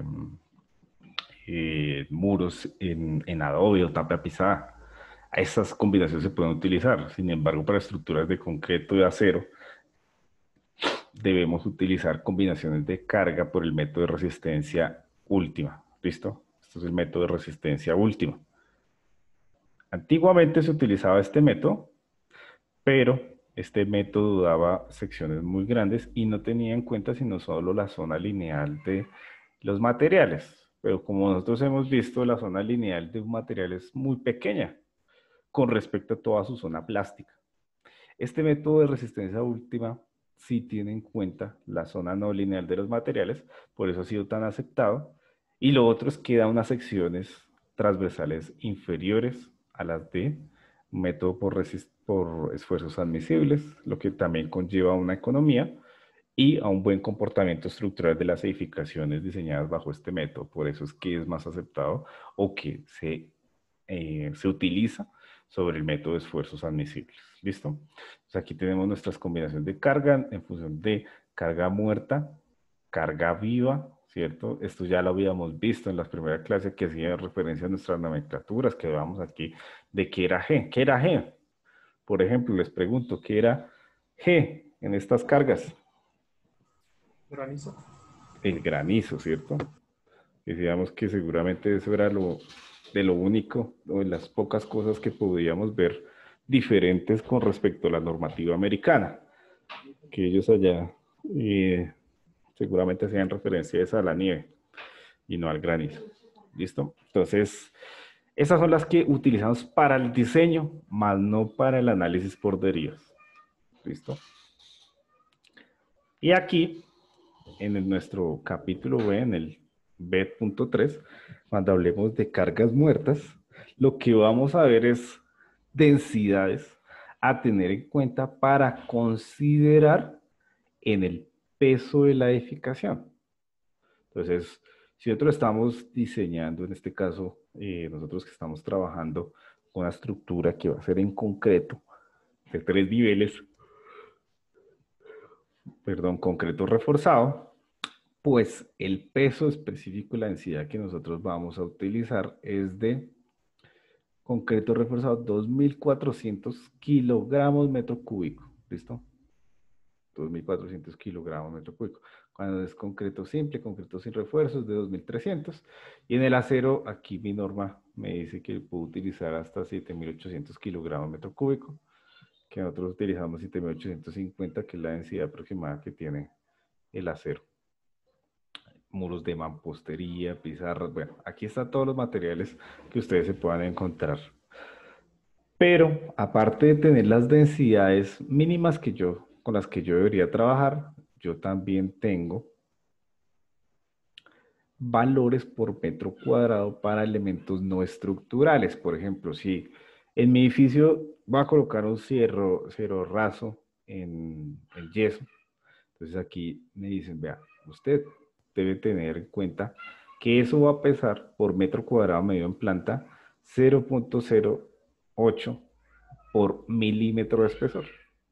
eh, muros en, en adobe o tapializada. Esas combinaciones se pueden utilizar. Sin embargo, para estructuras de concreto y de acero, debemos utilizar combinaciones de carga por el método de resistencia última. ¿Listo? Este es el método de resistencia última. Antiguamente se utilizaba este método, pero este método daba secciones muy grandes y no tenía en cuenta sino solo la zona lineal de los materiales. Pero como nosotros hemos visto, la zona lineal de un material es muy pequeña con respecto a toda su zona plástica. Este método de resistencia última sí tiene en cuenta la zona no lineal de los materiales, por eso ha sido tan aceptado. Y lo otro es que da unas secciones transversales inferiores a las de método por, por esfuerzos admisibles, lo que también conlleva una economía y a un buen comportamiento estructural de las edificaciones diseñadas bajo este método. Por eso es que es más aceptado o que se, eh, se utiliza sobre el método de esfuerzos admisibles. ¿Listo? Entonces aquí tenemos nuestras combinaciones de carga en función de carga muerta, carga viva, ¿cierto? Esto ya lo habíamos visto en las primeras clases que hacían referencia a nuestras nomenclaturas, que vamos aquí de qué era G. ¿Qué era G? Por ejemplo, les pregunto, ¿qué era G en estas cargas? Granizo. El granizo, ¿cierto? Decíamos que seguramente eso era lo, de lo único, o de las pocas cosas que podíamos ver diferentes con respecto a la normativa americana, que ellos allá eh, seguramente hacían referencias a la nieve y no al granizo. ¿Listo? Entonces, esas son las que utilizamos para el diseño, más no para el análisis por derivas. ¿Listo? Y aquí, en el, nuestro capítulo B, en el B punto tres, cuando hablemos de cargas muertas, lo que vamos a ver es densidades a tener en cuenta para considerar en el peso de la edificación. Entonces, si nosotros estamos diseñando, en este caso, eh, nosotros que estamos trabajando con una estructura que va a ser en concreto de tres niveles, perdón, concreto reforzado, pues el peso específico y la densidad que nosotros vamos a utilizar es de concreto reforzado dos mil cuatrocientos kilogramos metro cúbico. ¿Listo? dos mil cuatrocientos kilogramos metro cúbico. Cuando es concreto simple, concreto sin refuerzos, de dos mil trescientos. Y en el acero, aquí mi norma me dice que puedo utilizar hasta siete mil ochocientos kilogramos metro cúbico, que nosotros utilizamos siete mil ochocientos cincuenta, que es la densidad aproximada que tiene el acero. Muros de mampostería, pizarras, bueno, aquí están todos los materiales que ustedes se puedan encontrar. Pero, aparte de tener las densidades mínimas que yo, con las que yo debería trabajar, yo también tengo valores por metro cuadrado para elementos no estructurales. Por ejemplo, si en mi edificio voy a colocar un cierro, cierro raso en el yeso, entonces aquí me dicen, vea, usted debe tener en cuenta que eso va a pesar por metro cuadrado medido en planta cero punto cero ocho por milímetro de espesor.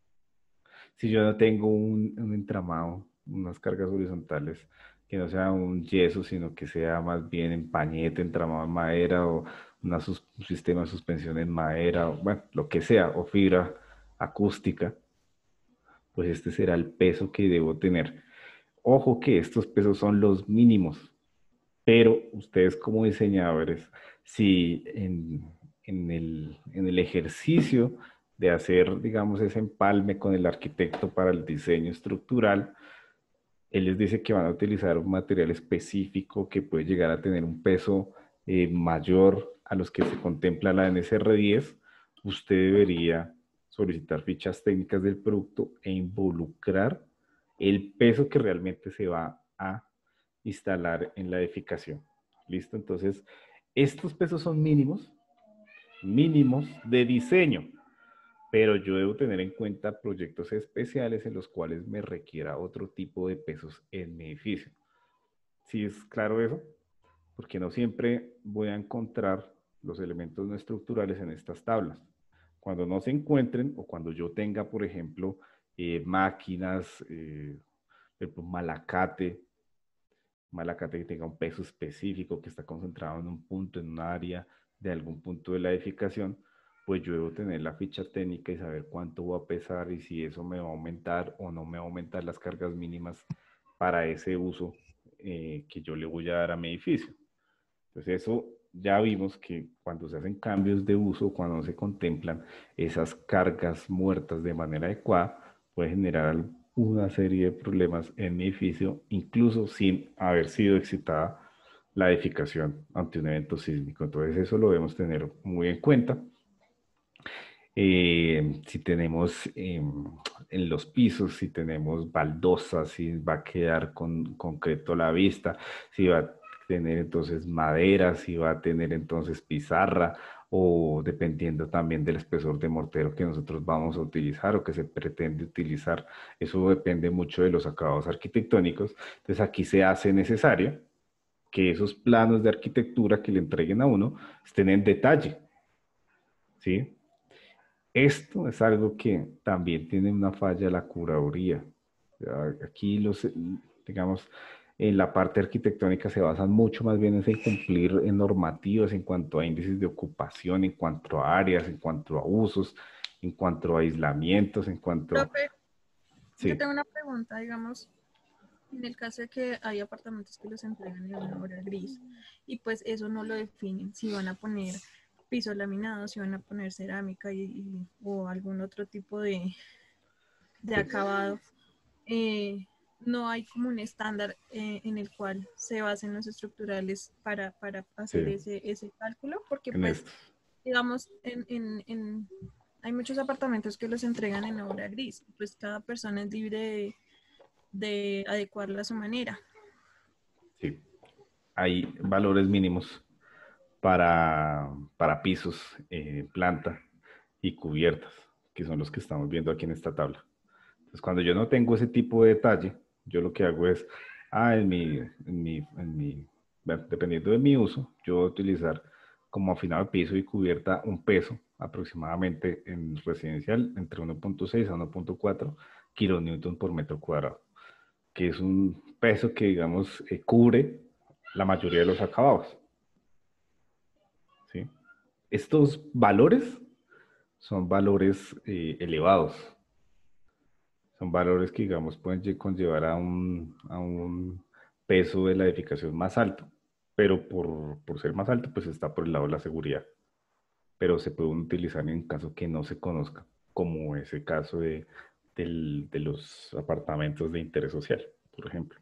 Si yo no tengo un, un entramado, unas cargas horizontales, que no sea un yeso, sino que sea más bien en pañete, entramado en madera, o una sus, un sistema de suspensión en madera, o bueno, lo que sea, o fibra acústica, pues este será el peso que debo tener. Ojo que estos pesos son los mínimos, pero ustedes como diseñadores, si en, en, el, en el ejercicio de hacer, digamos, ese empalme con el arquitecto para el diseño estructural, él les dice que van a utilizar un material específico que puede llegar a tener un peso eh, mayor a los que se contempla la N S R diez, usted debería solicitar fichas técnicas del producto e involucrar el peso que realmente se va a instalar en la edificación. ¿Listo? Entonces, estos pesos son mínimos, mínimos de diseño, pero yo debo tener en cuenta proyectos especiales en los cuales me requiera otro tipo de pesos en mi edificio. ¿Sí es claro eso? Porque no siempre voy a encontrar los elementos no estructurales en estas tablas. Cuando no se encuentren o cuando yo tenga, por ejemplo, eh, máquinas, eh, malacate, malacate que tenga un peso específico, que está concentrado en un punto, en un área de algún punto de la edificación, pues yo debo tener la ficha técnica y saber cuánto va a pesar y si eso me va a aumentar o no me va a aumentar las cargas mínimas para ese uso eh, que yo le voy a dar a mi edificio. Entonces eso ya vimos que cuando se hacen cambios de uso, cuando no se contemplan esas cargas muertas de manera adecuada, puede generar una serie de problemas en mi edificio, incluso sin haber sido excitada la edificación ante un evento sísmico. Entonces eso lo debemos tener muy en cuenta. Eh, si tenemos eh, en los pisos, si tenemos baldosas, si va a quedar con concreto la vista, si va a tener entonces madera, si va a tener entonces pizarra, o dependiendo también del espesor de mortero que nosotros vamos a utilizar o que se pretende utilizar. Eso depende mucho de los acabados arquitectónicos. Entonces aquí se hace necesario que esos planos de arquitectura que le entreguen a uno estén en detalle, ¿sí? Esto es algo que también tiene una falla la curaduría. Aquí los, digamos, en la parte arquitectónica se basan mucho más bien en cumplir en normativas en cuanto a índices de ocupación, en cuanto a áreas, en cuanto a usos, en cuanto a aislamientos, en cuanto a... Profe, Sí. yo tengo una pregunta, digamos, en el caso de que hay apartamentos que los entregan en una hora gris y pues eso no lo definen, si van a poner piso laminado, si van a poner cerámica y, y, o algún otro tipo de, de acabado, eh, no hay como un estándar eh, en el cual se basen los estructurales para, para hacer Sí. ese, ese cálculo, porque En pues, esto. digamos, en, en, en, hay muchos apartamentos que los entregan en obra gris, pues cada persona es libre de, de adecuarla a su manera. Sí. Hay valores mínimos para, para pisos, eh, planta y cubiertas, que son los que estamos viendo aquí en esta tabla. Entonces, cuando yo no tengo ese tipo de detalle, yo lo que hago es, ah, en mi, en mi, en mi bueno, dependiendo de mi uso, yo voy a utilizar como afinado de piso y cubierta un peso aproximadamente en residencial entre uno punto seis a uno punto cuatro kilonewton por metro cuadrado. que es un peso que, digamos, eh, cubre la mayoría de los acabados. ¿Sí? Estos valores son valores eh, elevados. Son valores que, digamos, pueden lle- conllevar a un, a un peso de la edificación más alto, pero por, por ser más alto, pues está por el lado de la seguridad. Pero se pueden utilizar en caso que no se conozca, como ese caso de, del- de los apartamentos de interés social, por ejemplo.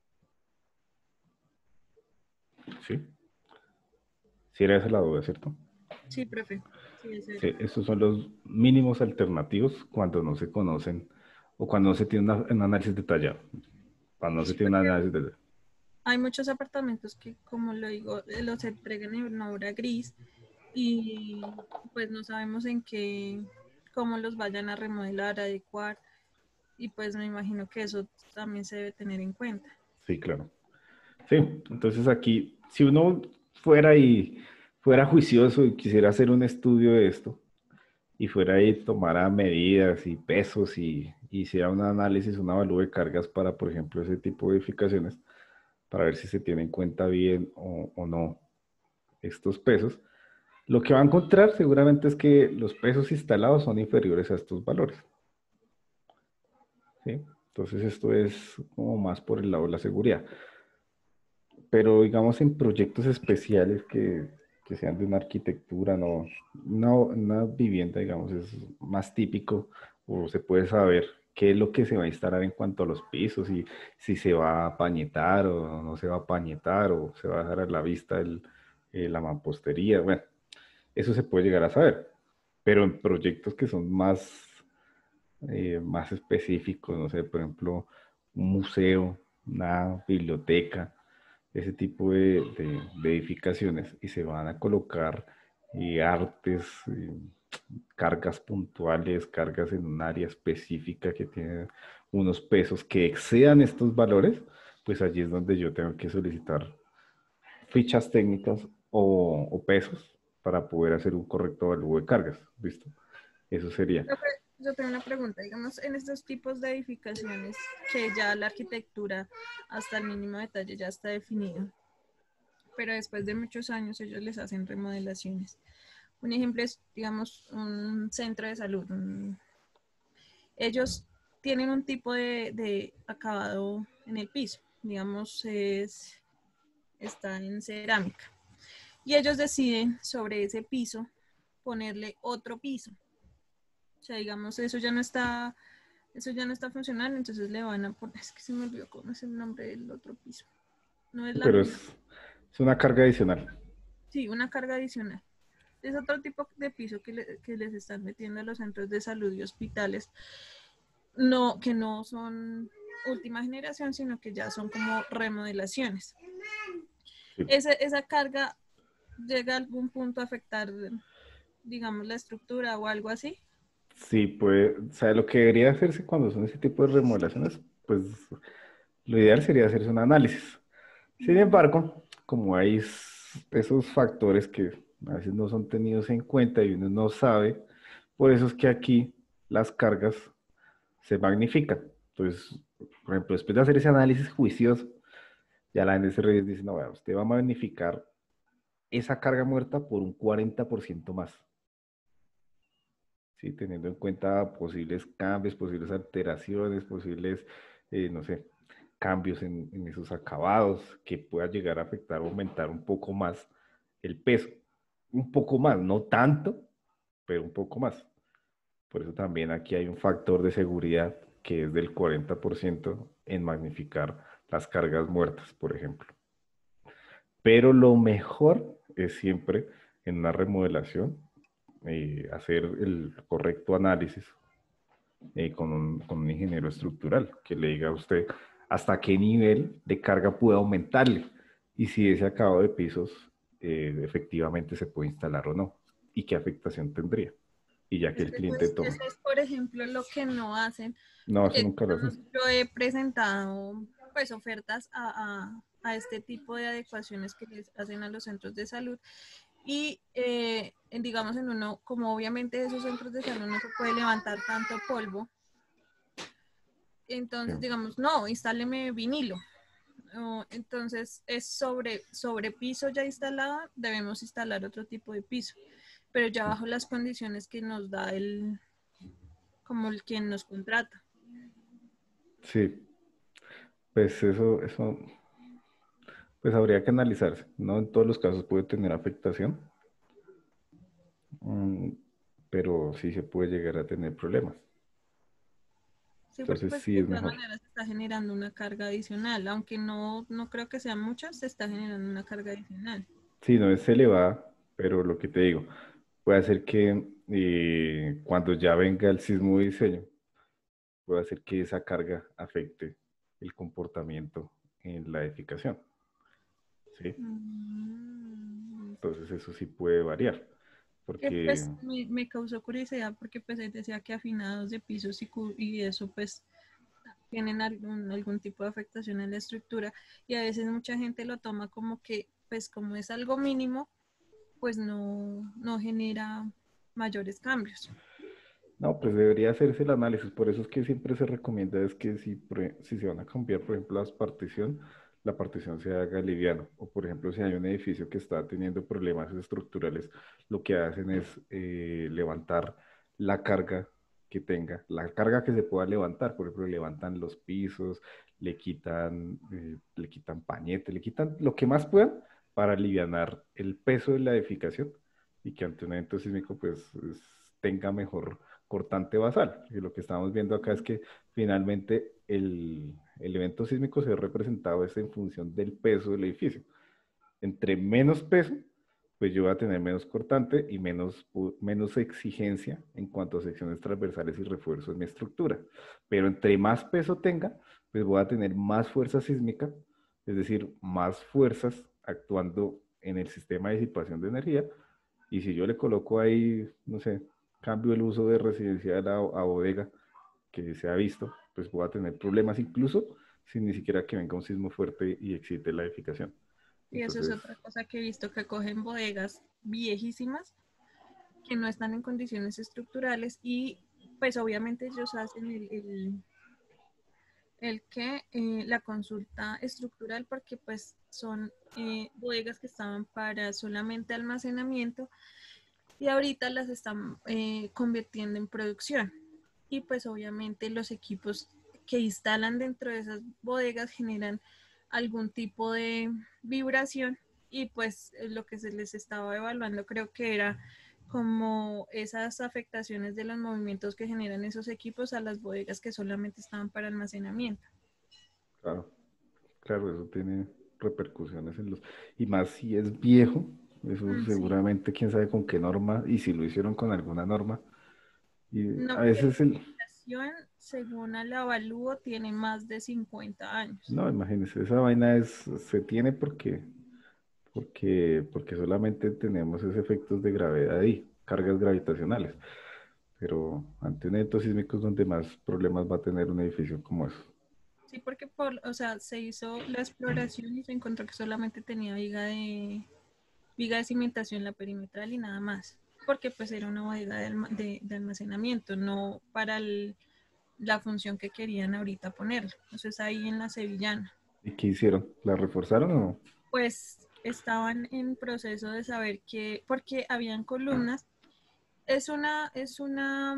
¿Sí? Sí era esa la duda, ¿cierto? Sí, profe. Sí, ese Sí, era. esos son los mínimos alternativos cuando no se conocen o cuando no se tiene una- un análisis detallado. Cuando no se Sí, tiene un porque análisis detallado. hay muchos apartamentos que, como lo digo, eh, los entregan en una obra gris y pues no sabemos en qué, cómo los vayan a remodelar, adecuar, y pues me imagino que eso también se debe tener en cuenta. Sí, claro. Sí, entonces aquí, si uno fuera y fuera juicioso y quisiera hacer un estudio de esto, y fuera y tomara medidas y pesos y, y hiciera un análisis, un avalúo de cargas para, por ejemplo, ese tipo de edificaciones, para ver si se tiene en cuenta bien o, o no estos pesos, lo que va a encontrar seguramente es que los pesos instalados son inferiores a estos valores. ¿Sí? Entonces esto es como más por el lado de la seguridad. Pero digamos en proyectos especiales que, que sean de una arquitectura, no, no, una vivienda, digamos, es más típico o se puede saber qué es lo que se va a instalar en cuanto a los pisos y si se va a pañetar o no se va a pañetar o se va a dejar a la vista el, eh, la mampostería. Bueno, eso se puede llegar a saber. Pero en proyectos que son más, eh, más específicos, no sé, por ejemplo, un museo, una biblioteca, ese tipo de, de- de edificaciones y se van a colocar eh, artes, eh, cargas puntuales, cargas en un área específica que tiene unos pesos que excedan estos valores, pues allí es donde yo tengo que solicitar fichas técnicas o, o pesos para poder hacer un correcto avalúo de cargas. ¿Listo? Eso sería. Profe, yo tengo una pregunta, digamos, en estos tipos de edificaciones que ya la arquitectura hasta el mínimo detalle ya está definido, pero después de muchos años ellos les hacen remodelaciones. Un ejemplo es, digamos, un centro de salud. un- Ellos tienen un tipo de, de acabado en el piso, digamos, es, está en cerámica. Y ellos deciden sobre ese piso ponerle otro piso. O sea, digamos, eso ya no está, eso ya no está funcionando, entonces le van a poner, es que se me olvidó cómo es el nombre del otro piso. No es Pero lámina, es, es una carga adicional. sí, una carga adicional. Es otro tipo de piso que, le- que les están metiendo a los centros de salud y hospitales, no, que no son última generación, sino que ya son como remodelaciones. Sí. Esa, esa carga llega a algún punto a afectar, digamos, la estructura o algo así. Sí, pues, o sea, lo que debería hacerse cuando son ese tipo de remodelaciones, pues lo ideal sería hacerse un análisis. Sin embargo, como hay s- esos factores que a veces no son tenidos en cuenta y uno no sabe, por eso es que aquí las cargas se magnifican. Entonces, por ejemplo, después de hacer ese análisis juicioso, ya la N S R dice, no, vea, usted va a magnificar esa carga muerta por un cuarenta por ciento más. ¿Sí? Teniendo en cuenta posibles cambios, posibles alteraciones, posibles, eh, no sé, cambios en, en esos acabados que pueda llegar a afectar o aumentar un poco más el peso. Un poco más, no tanto, pero un poco más. Por eso también aquí hay un factor de seguridad que es del cuarenta por ciento en magnificar las cargas muertas, por ejemplo. Pero lo mejor es siempre en una remodelación eh, hacer el correcto análisis eh, con, un, con un ingeniero estructural que le diga a usted hasta qué nivel de carga puede aumentarle y si ese acabado de pisos eh, efectivamente se puede instalar o no y qué afectación tendría. Y ya que Es el que cliente pues, tome. eso es, por ejemplo, lo que no hacen, No, eso porque nunca lo digamos, hacen. yo he presentado pues ofertas a, a, a este tipo de adecuaciones que les hacen a los centros de salud y eh, en- digamos en uno, como obviamente esos centros de salud no se puede levantar tanto polvo, Entonces, Sí. digamos, no, instáleme vinilo. O, entonces, es sobre, sobre piso ya instalado, debemos instalar otro tipo de piso, pero ya bajo las condiciones que nos da el, como el quien nos contrata. Sí, pues eso, eso, pues habría que analizarse. No en todos los casos puede tener afectación, mm, pero sí se puede llegar a tener problemas. Sí, porque Entonces pues sí de es todas mejor. maneras se está generando una carga adicional, aunque no, no creo que sean muchas, se está generando una carga adicional. Sí, no es elevada, pero lo que te digo, puede hacer que eh, cuando ya venga el sismo de diseño, puede hacer que esa carga afecte el comportamiento en la edificación. ¿Sí? Mm, Entonces eso sí puede variar, que porque pues me, me causó curiosidad porque pues él decía que afinados de pisos y, cu- y eso pues tienen algún, algún tipo de afectación en la estructura y a veces mucha gente lo toma como que pues como es algo mínimo pues no, no genera mayores cambios. no, pues debería hacerse el análisis. Por eso es que siempre se recomienda es que si, por e- si se van a cambiar, por ejemplo, las partición, la partición se haga liviano. O por ejemplo, si hay un edificio que está teniendo problemas estructurales, lo que hacen es eh, levantar la carga que tenga, la carga que se pueda levantar. Por ejemplo, levantan los pisos, le quitan, eh, le quitan pañete, le quitan lo que más puedan para alivianar el peso de la edificación y que ante un evento sísmico pues es- tenga mejor cortante basal. Y lo que estamos viendo acá es que finalmente el, el evento sísmico se ve representado es en función del peso del edificio. Entre menos peso, pues yo voy a tener menos cortante y menos, menos exigencia en cuanto a secciones transversales y refuerzos en mi estructura. Pero entre más peso tenga, pues voy a tener más fuerza sísmica, es decir, más fuerzas actuando en el sistema de disipación de energía. Y si yo le coloco ahí, no sé, cambio el uso de residencial a, a bodega, que se ha visto, pues voy a tener problemas incluso sin ni siquiera que venga un sismo fuerte y excite la edificación. Y eso es Entonces, otra cosa que he visto, que cogen bodegas viejísimas que no están en condiciones estructurales y pues obviamente ellos hacen el, el, el que eh, la consulta estructural porque pues son eh, bodegas que estaban para solamente almacenamiento y ahorita las están eh, convirtiendo en producción y pues obviamente los equipos que instalan dentro de esas bodegas generan algún tipo de vibración y pues eh, lo que se les estaba evaluando creo que era como esas afectaciones de los movimientos que generan esos equipos a las bodegas que solamente estaban para almacenamiento. claro, claro, eso tiene repercusiones en los... Y más si es viejo, eso Mm, sí. seguramente quién sabe con qué norma, y si lo hicieron con alguna norma. Y No, a que la veces el... edificación, según la avalúo, tiene más de cincuenta años. No, imagínense, esa vaina es, se tiene porque, porque, porque solamente tenemos esos efectos de gravedad y cargas gravitacionales. Pero ante un evento sísmico es donde más problemas va a tener un edificio como eso. Sí, porque por, o sea, se hizo la exploración y se encontró que solamente tenía viga de viga de cimentación la perimetral y nada más, porque pues era una bodega de, alma- de- de almacenamiento, no para el- la función que querían ahorita ponerlo. Entonces ahí en la Sevillana, ¿Y qué hicieron? ¿La reforzaron o no? pues estaban en proceso de saber que, porque habían columnas, es una, es una,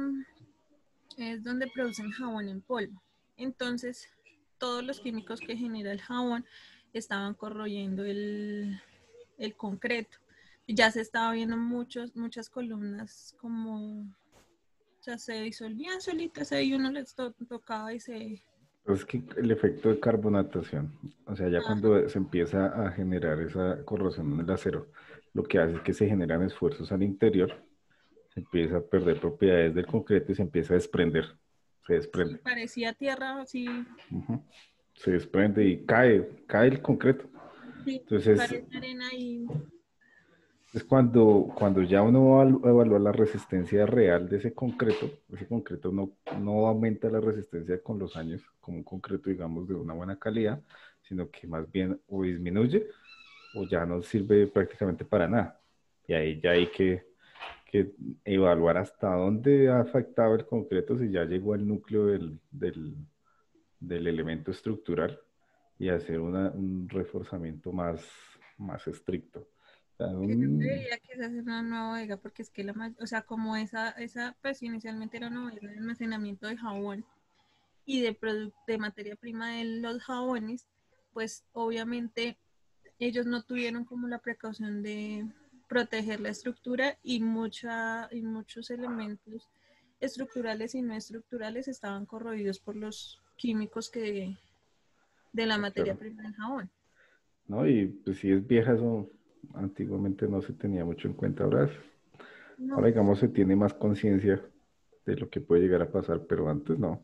es donde producen jabón en polvo. Entonces, todos los químicos que genera el jabón estaban corroyendo el, el concreto. Ya se estaba viendo muchos, muchas columnas como, o sea, se disolvían solitas, ahí uno les to- tocaba y se... Pues es que el efecto de carbonatación, o sea, ya Ajá. cuando se empieza a generar esa corrosión en el acero, lo que hace es que se generan esfuerzos al interior, se empieza a perder propiedades del concreto y se empieza a desprender, se Sí, desprende. parecía tierra, sí, Ujú. Se desprende y cae, cae el concreto. sí, Entonces, parece arena y... es cuando, cuando ya uno va a evalu- evaluar la resistencia real de ese concreto, ese concreto no, no aumenta la resistencia con los años, como un concreto, digamos, de una buena calidad, sino que más bien o disminuye o ya no sirve prácticamente para nada. Y ahí ya hay que, que evaluar hasta dónde ha afectado el concreto, si ya llegó al núcleo del, del, del elemento estructural y hacer una, un reforzamiento más, más estricto. O sea, Que yo un- creería que esa es una nueva bodega, porque es que la ma- o sea, como esa, esa, pues inicialmente era una bodega de almacenamiento de jabón y de produ- de materia prima de los jabones, pues obviamente ellos no tuvieron como la precaución de proteger la estructura y mucha, y muchos elementos estructurales y no estructurales estaban corroídos por los químicos que de la materia claro, prima del jabón. ¿no? Y pues si es vieja, eso antiguamente no se tenía mucho en cuenta. Ahora, ahora No, digamos, se tiene más conciencia de lo que puede llegar a pasar, pero antes no.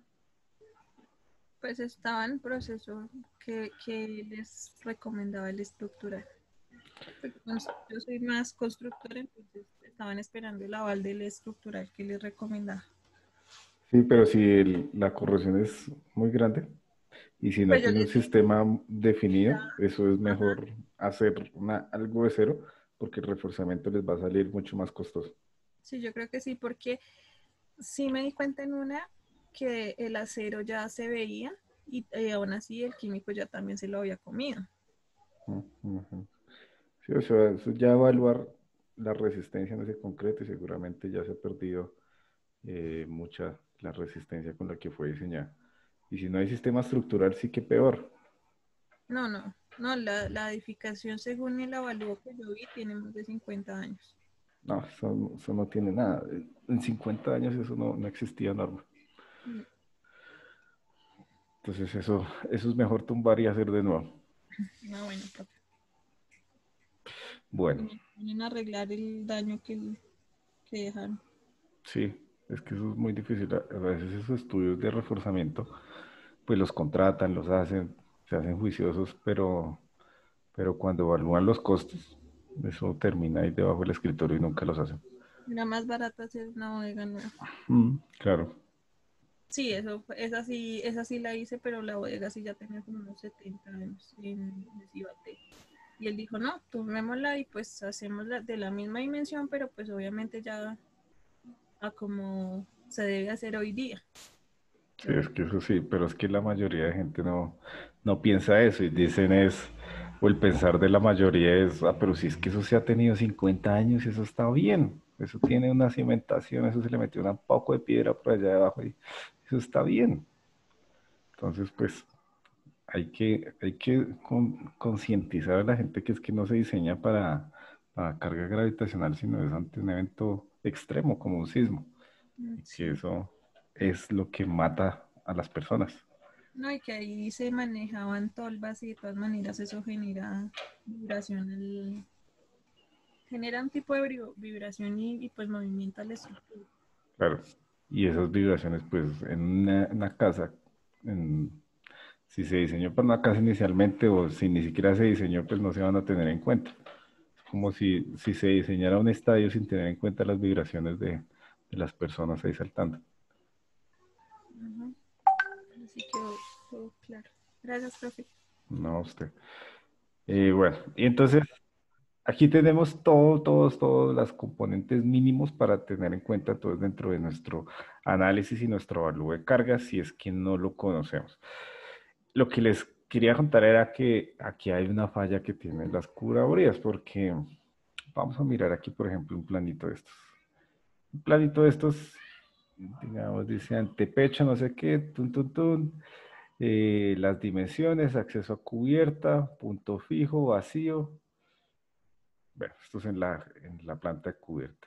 pues estaba en proceso que, que les recomendaba el estructural. Porque, pues, yo soy más constructora, entonces estaban esperando el aval del estructural que les recomendaba. Sí, pero si el- la corrosión es muy grande y si no Pues yo tiene un les dije, sistema definido, eso es ajá, mejor hacer una, algo de cero porque el reforzamiento les va a salir mucho más costoso. sí, yo creo que sí, porque sí me di cuenta en una que el acero ya se veía y eh, aún así el químico ya también se lo había comido. Ujú, ujú. Sí, o sea, eso ya evaluar la resistencia en ese concreto y seguramente ya se ha perdido eh, mucha la resistencia con la que fue diseñada. Y si no hay sistema estructural, sí que peor. No, no, no, la, la edificación según el avalúo que yo vi tiene más de cincuenta años. No, eso, eso no tiene nada. En cincuenta años eso no, no existía norma. Mm, Entonces eso, eso es mejor tumbar y hacer de nuevo. No, bueno, profe. Bueno, Y vienen a arreglar el daño que, que dejaron. sí, es que eso es muy difícil. A a veces esos estudios de reforzamiento, pues los contratan, los hacen, se hacen juiciosos, pero, pero cuando evalúan los costos, eso termina ahí debajo del escritorio y nunca los hacen. Era más barato hacer una bodega nueva. Mm, claro, Sí, eso, fue- esa sí, esa sí la hice, pero la bodega sí ya tenía como unos setenta años en, en Cibate. Y él dijo, no, tomémosla y pues hacemos la, de la misma dimensión, pero pues obviamente ya a como se debe hacer hoy día. sí, es que eso sí, pero es que la mayoría de gente no, no piensa eso y dicen es, o el pensar de la mayoría es, ah, pero si es que eso se ha tenido cincuenta años y eso está bien, eso tiene una cimentación, eso se le metió un poco de piedra por allá abajo y eso está bien. Entonces, pues hay que, hay que con- concientizar a la gente que es que no se diseña para, para carga gravitacional, sino es ante un evento extremo como un sismo, Mm, y que Sí. eso es lo que mata a las personas. No, y que ahí se manejaban tolvas y de todas maneras eso genera vibración, al- genera un tipo de vibra- vibración y, y, pues movimiento a la estructura. Claro. Y esas vibraciones, pues, en una, una casa, en- si se diseñó para una casa inicialmente o si ni siquiera se diseñó, pues no se van a tener en cuenta. Es como si, si se diseñara un estadio sin tener en cuenta las vibraciones de, de las personas ahí saltando. Ajá. Así quedó, quedó claro. Gracias, profe. No, usted. Eh, bueno, y entonces aquí tenemos todo, todos, todos los componentes mínimos para tener en cuenta todo dentro de nuestro análisis y nuestro avalúo de cargas, si es que no lo conocemos. Lo que les quería contar era que aquí hay una falla que tienen las curadurías, porque vamos a mirar aquí, por ejemplo, un planito de estos. Un planito de estos, digamos, dice antepecho, no sé qué, tun, tun, tun, eh, las dimensiones, acceso a cubierta, punto fijo, vacío. Bueno, esto es en la, en la planta de cubierta.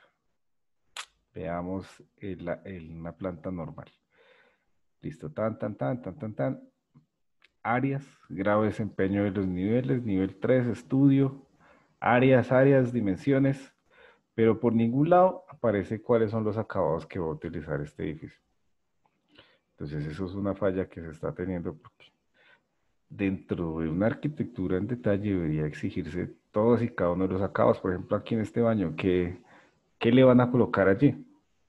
Veamos en, la, en una planta normal. Listo, tan, tan, tan, tan, tan, tan. Áreas, grado de desempeño de los niveles, nivel tres, estudio, áreas, áreas, dimensiones, pero por ningún lado aparece cuáles son los acabados que va a utilizar este edificio. Entonces eso es una falla que se está teniendo porque dentro de una arquitectura en detalle debería exigirse todos y cada uno de los acabados. Por ejemplo, aquí en este baño, ¿qué, qué le van a colocar allí?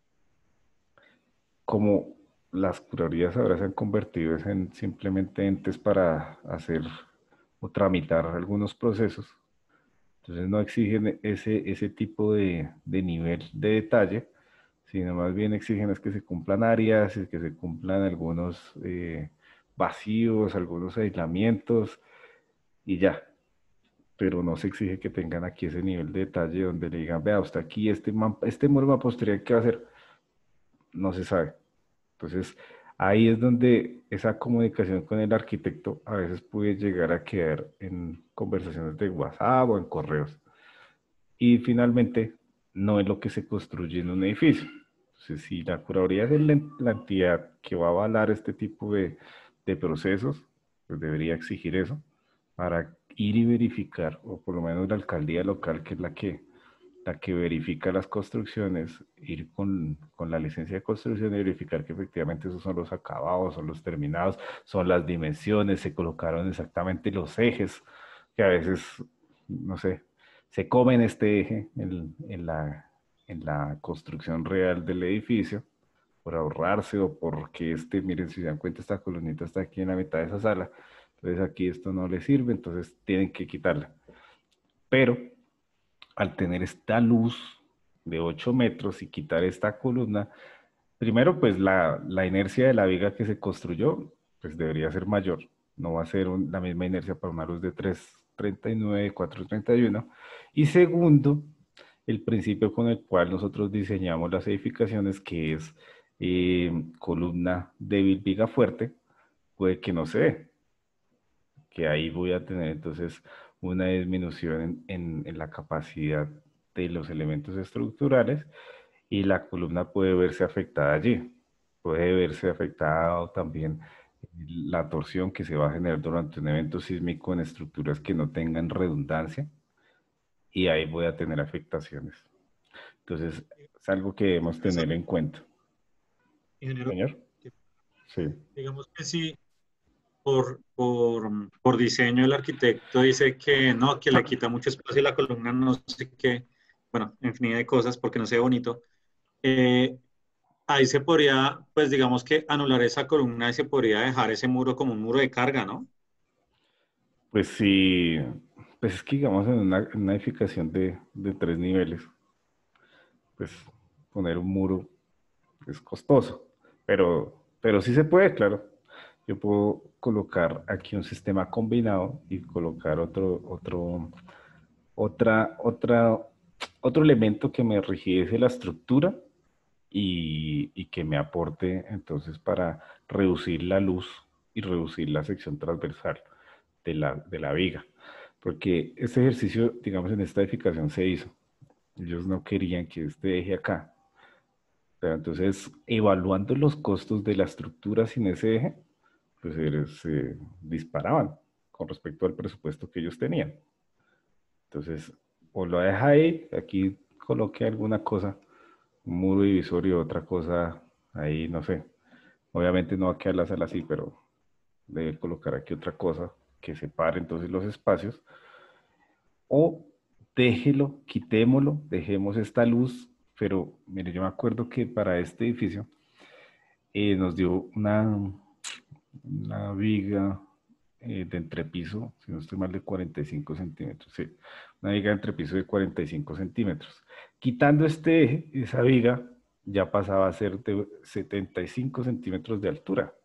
Como las curadurías ahora se han convertido en simplemente entes para hacer o tramitar algunos procesos, entonces no exigen ese, ese tipo de, de nivel de detalle, sino más bien exigen es que se cumplan áreas y que se cumplan algunos eh, vacíos, algunos aislamientos y ya. Pero no se exige que tengan aquí ese nivel de detalle donde le digan, vea, usted aquí, este, man- este muro de mampostería, ¿qué va a hacer? No se sabe. Entonces, ahí es donde esa comunicación con el arquitecto a veces puede llegar a quedar en conversaciones de WhatsApp o en correos. Y finalmente, no es lo que se construye en un edificio. Entonces, si la curaduría es la, la entidad que va a avalar este tipo de, de procesos, pues debería exigir eso para ir y verificar, o por lo menos la alcaldía local, que es la que, la que verifica las construcciones, ir con, con la licencia de construcción y verificar que efectivamente esos son los acabados, son los terminados, son las dimensiones, se colocaron exactamente los ejes, que a veces, no sé, se comen este eje en, en la, en la construcción real del edificio por ahorrarse o porque este, miren, si se dan cuenta, esta columnita está aquí en la mitad de esa sala, entonces aquí esto no le sirve, entonces tienen que quitarla. Pero al tener esta luz de ocho metros y quitar esta columna, primero pues la, la inercia de la viga que se construyó pues debería ser mayor, no va a ser un- la misma inercia para una luz de tres treinta y nueve, cuatro treinta y uno. Y segundo, el principio con el cual nosotros diseñamos las edificaciones, que es eh, columna débil, viga fuerte, puede que no se dé, que ahí voy a tener entonces una disminución en, en- en la capacidad de los elementos estructurales y la columna puede verse afectada allí. Puede verse afectada también la torsión que se va a generar durante un evento sísmico en estructuras que no tengan redundancia y ahí voy a tener afectaciones. Entonces, es algo que debemos tener en cuenta. Ingeniero, Señor. Sí. digamos que si por, por, por diseño el arquitecto dice que no, que le quita mucho espacio a la columna, no sé qué, bueno, infinidad de cosas porque no se ve bonito. eh, Ahí se podría, pues digamos que anular esa columna y se podría dejar ese muro como un muro de carga, ¿no? Pues sí, pues es que digamos en una, en una edificación de, de tres niveles, pues poner un muro es costoso, pero, pero sí se puede, claro. Yo puedo colocar aquí un sistema combinado y colocar otro, otro, otra, otra, otro elemento que me rigidece la estructura y, y que me aporte entonces para reducir la luz y reducir la sección transversal de la, de la viga. Porque este ejercicio, digamos, en esta edificación se hizo. Ellos no querían que este eje acá. Pero entonces, evaluando los costos de la estructura sin ese eje, pues eh, se disparaban con respecto al presupuesto que ellos tenían. Entonces, o lo deja ahí, aquí coloque alguna cosa, un muro divisorio, otra cosa ahí, no sé. Obviamente no va a quedar la sala así, pero debe colocar aquí otra cosa que separe entonces los espacios. O déjelo, quitémoslo, dejemos esta luz, pero mire, yo me acuerdo que para este edificio eh, nos dio una, una viga eh, de entrepiso, si no estoy mal, de cuarenta y cinco centímetros, sí, una viga de entrepiso de cuarenta y cinco centímetros. Quitando este eje, esa viga ya pasaba a ser de setenta y cinco centímetros de altura.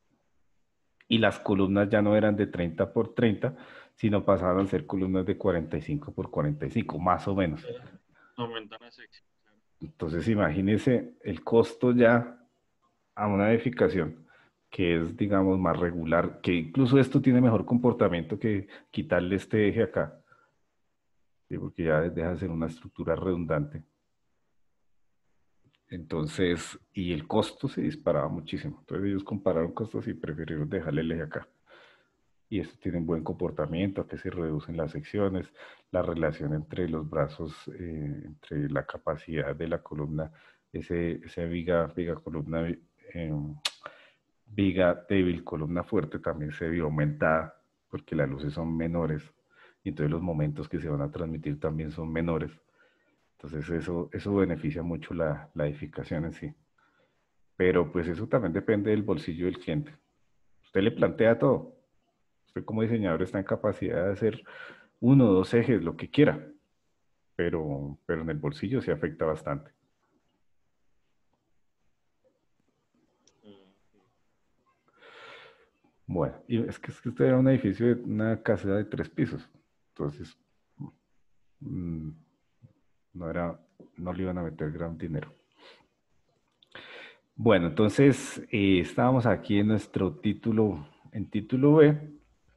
Y las columnas ya no eran de treinta por treinta, sino pasaban a ser columnas de cuarenta y cinco por cuarenta y cinco, más o menos. Aumentar la sección. Entonces, imagínese el costo ya a una edificación que es, digamos, más regular, que incluso esto tiene mejor comportamiento que quitarle este eje acá, ¿sí? Porque ya deja de ser una estructura redundante. Entonces, y el costo se disparaba muchísimo. Entonces ellos compararon costos y prefirieron dejarle el eje acá. Y esto tiene un buen comportamiento, que se reducen las secciones, la relación entre los brazos, eh, entre la capacidad de la columna, ese, esa viga, viga columna, eh, viga débil, columna fuerte, también se vio aumentada, porque las luces son menores, y entonces los momentos que se van a transmitir también son menores. Entonces eso, eso beneficia mucho la, la edificación en sí. Pero pues eso también depende del bolsillo del cliente. Usted le plantea todo. Usted como diseñador está en capacidad de hacer uno o dos ejes, lo que quiera, pero, pero en el bolsillo se afecta bastante. Bueno, y es que, es que este era un edificio de una casa de tres pisos. Entonces, mm, no era, no le iban a meter gran dinero. Bueno, entonces eh, estábamos aquí en nuestro título, en título B.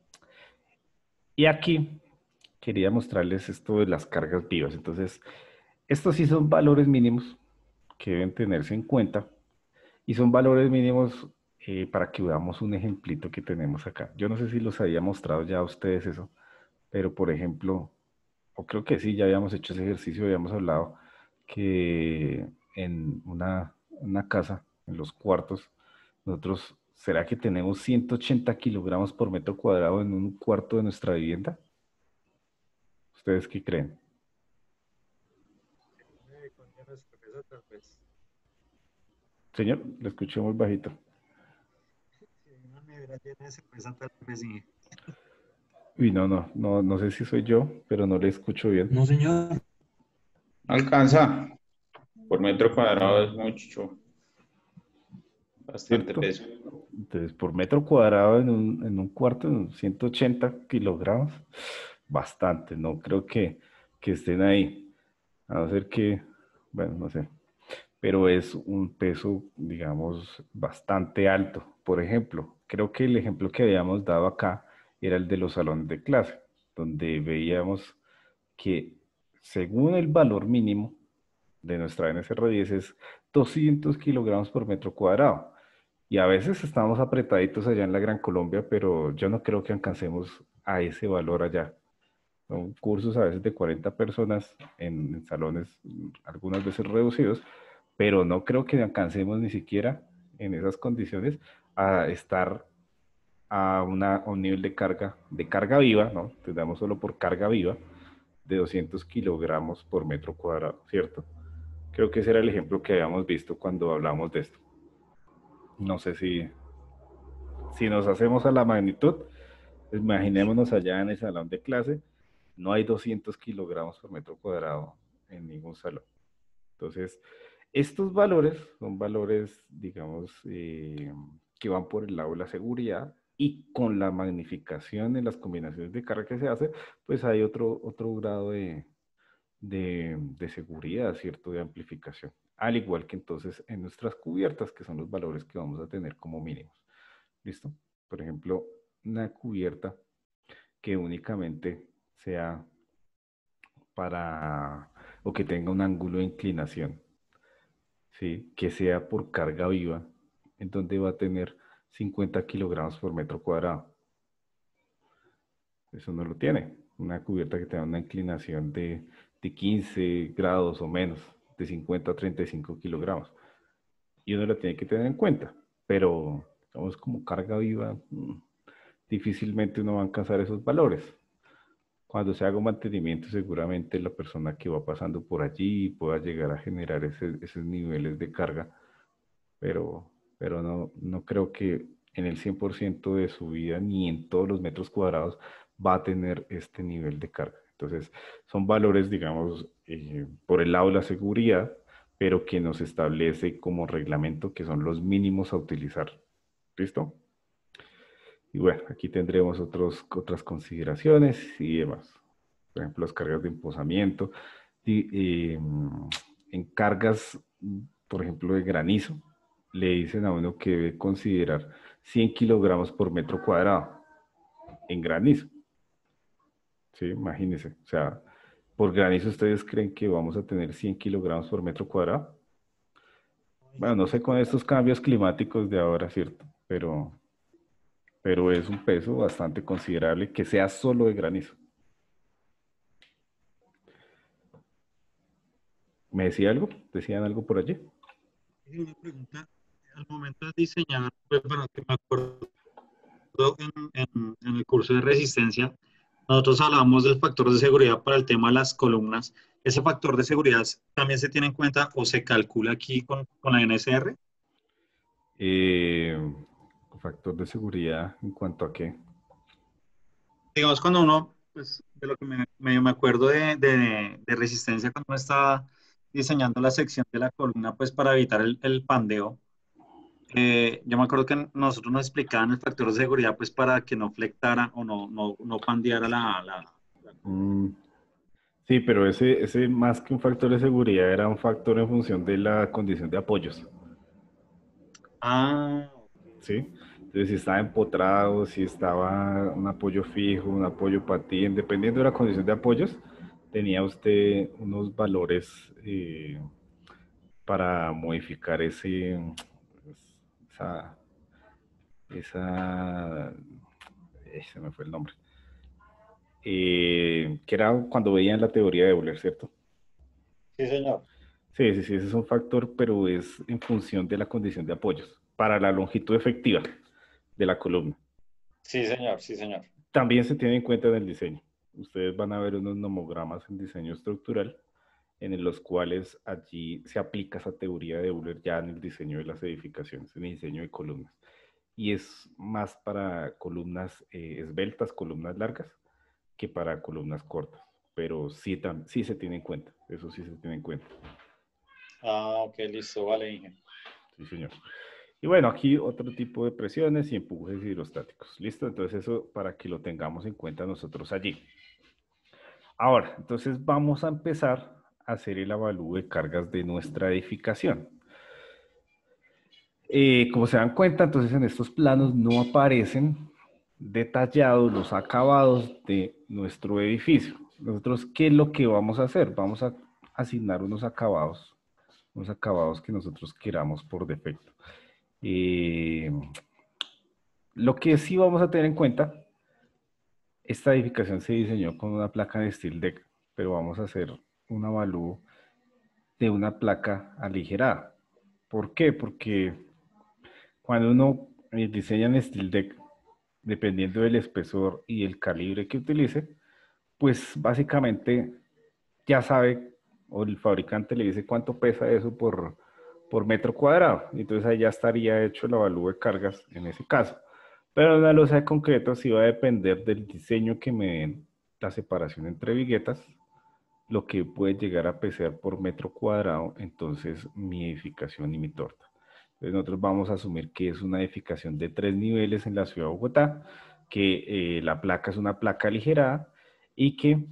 Y aquí quería mostrarles esto de las cargas vivas. Entonces, estos sí son valores mínimos que deben tenerse en cuenta. Y son valores mínimos eh, para que veamos un ejemplito que tenemos acá. Yo no sé si los había mostrado ya a ustedes eso, pero por ejemplo, o creo que sí, ya habíamos hecho ese ejercicio, habíamos hablado que en una, una casa, en los cuartos, nosotros, ¿será que tenemos ciento ochenta kilogramos por metro cuadrado en un cuarto de nuestra vivienda? ¿Ustedes qué creen? Señor, le escuché muy bajito. Uy, no, no, no, no sé si soy yo, pero no le escucho bien. No, señor. Alcanza. Por metro cuadrado es mucho. Bastante ¿Cierto? peso. Entonces, por metro cuadrado en un, en un cuarto, en ciento ochenta kilogramos, bastante, no creo que, que estén ahí. A no ser que, bueno, no sé, pero es un peso, digamos, bastante alto. Por ejemplo, creo que el ejemplo que habíamos dado acá era el de los salones de clase, donde veíamos que según el valor mínimo de nuestra N S R diez es doscientos kilogramos por metro cuadrado. Y a veces estamos apretaditos allá en la Gran Colombia, pero yo no creo que alcancemos a ese valor allá. Son cursos a veces de cuarenta personas en, en salones algunas veces reducidos, pero no creo que alcancemos ni siquiera en esas condiciones a estar a, una, a un nivel de carga, de carga viva, ¿no? Te damos solo por carga viva, de doscientos kilogramos por metro cuadrado, ¿cierto? Creo que ese era el ejemplo que habíamos visto cuando hablamos de esto. No sé si, si nos hacemos a la magnitud, imaginémonos allá en el salón de clase, no hay doscientos kilogramos por metro cuadrado en ningún salón. Entonces, estos valores son valores, digamos, eh, que van por el lado de la seguridad y con la magnificación en las combinaciones de carga que se hace, pues hay otro, otro grado de, de, de seguridad, ¿cierto? De amplificación. Al igual que entonces en nuestras cubiertas, que son los valores que vamos a tener como mínimos. ¿Listo? Por ejemplo, una cubierta que únicamente sea para, o que tenga un ángulo de inclinación, ¿sí? Que sea por carga viva, en donde va a tener cincuenta kilogramos por metro cuadrado. Eso no lo tiene. Una cubierta que tenga una inclinación de, de quince grados o menos, de cincuenta a treinta y cinco kilogramos. Y uno lo tiene que tener en cuenta, pero digamos como carga viva, difícilmente uno va a alcanzar esos valores. Cuando se haga un mantenimiento, seguramente la persona que va pasando por allí pueda llegar a generar ese, esos niveles de carga, pero, pero no, no creo que en el cien por ciento de su vida ni en todos los metros cuadrados va a tener este nivel de carga. Entonces, son valores, digamos, eh, por el lado de la seguridad, pero que nos establece como reglamento que son los mínimos a utilizar. ¿Listo? Y bueno, aquí tendremos otros, otras consideraciones y demás. Por ejemplo, las cargas de emposamiento. Y, eh, en cargas, por ejemplo, de granizo, le dicen a uno que debe considerar cien kilogramos por metro cuadrado en granizo. Sí, imagínense. O sea, por granizo, ¿ustedes creen que vamos a tener cien kilogramos por metro cuadrado? Bueno, no sé con estos cambios climáticos de ahora, ¿cierto? Pero... pero es un peso bastante considerable que sea solo de granizo. ¿Me decía algo? ¿Decían algo por allí? Una pregunta. Al momento de diseñar, pues bueno, que me acuerdo en, en, en el curso de resistencia, nosotros hablábamos del factor de seguridad para el tema de las columnas. ¿Ese factor de seguridad también se tiene en cuenta o se calcula aquí con, con la N S R? Eh... Factor de seguridad, ¿en cuanto a qué? Digamos, cuando uno, pues, de lo que me, me, me acuerdo de, de, de resistencia, cuando uno está diseñando la sección de la columna, pues, para evitar el, el pandeo, Eh, yo me acuerdo que nosotros nos explicaban el factor de seguridad, pues para que no flectara o no, no, no pandeara la... la, la... Mm, sí, pero ese, ese más que un factor de seguridad era un factor en función de la condición de apoyos. Ah, ¿Sí? Entonces, si estaba empotrado, si estaba un apoyo fijo, un apoyo patín, dependiendo de la condición de apoyos, tenía usted unos valores eh, para modificar ese, esa, esa, eh, se me fue el nombre, eh, que era cuando veían la teoría de Euler, ¿cierto? sí, señor. Sí, sí, sí, ese es un factor, pero es en función de la condición de apoyos, para la longitud efectiva de la columna. Sí, señor, sí, señor. También se tiene en cuenta en el diseño. Ustedes van a ver unos nomogramas en diseño estructural en los cuales allí se aplica esa teoría de Euler ya en el diseño de las edificaciones, en el diseño de columnas. Y es más para columnas eh, esbeltas, columnas largas, que para columnas cortas. Pero sí, tam sí se tiene en cuenta, eso sí se tiene en cuenta. Ah, ok, listo, vale, Inge. Sí, señor. Y bueno, aquí otro tipo de presiones y empujes hidrostáticos. ¿Listo? Entonces eso para que lo tengamos en cuenta nosotros allí. Ahora, entonces vamos a empezar a hacer el avalúo de cargas de nuestra edificación. Eh, como se dan cuenta, entonces en estos planos no aparecen detallados los acabados de nuestro edificio. Nosotros, ¿qué es lo que vamos a hacer? Vamos a asignar unos acabados, unos acabados que nosotros queramos por defecto. Eh, lo que sí vamos a tener en cuenta, esta edificación se diseñó con una placa de steel deck, pero vamos a hacer un avalúo de una placa aligerada. ¿Por qué? Porque cuando uno eh, diseña en steel deck, dependiendo del espesor y el calibre que utilice, pues básicamente ya sabe, o el fabricante le dice cuánto pesa eso por, por metro cuadrado. Entonces ahí ya estaría hecho el avalúo de cargas en ese caso. Pero una losa de concreto sí va a depender del diseño que me den la separación entre viguetas, lo que puede llegar a pesar por metro cuadrado, entonces mi edificación y mi torta. Entonces nosotros vamos a asumir que es una edificación de tres niveles en la ciudad de Bogotá, que eh, la placa es una placa aligerada y que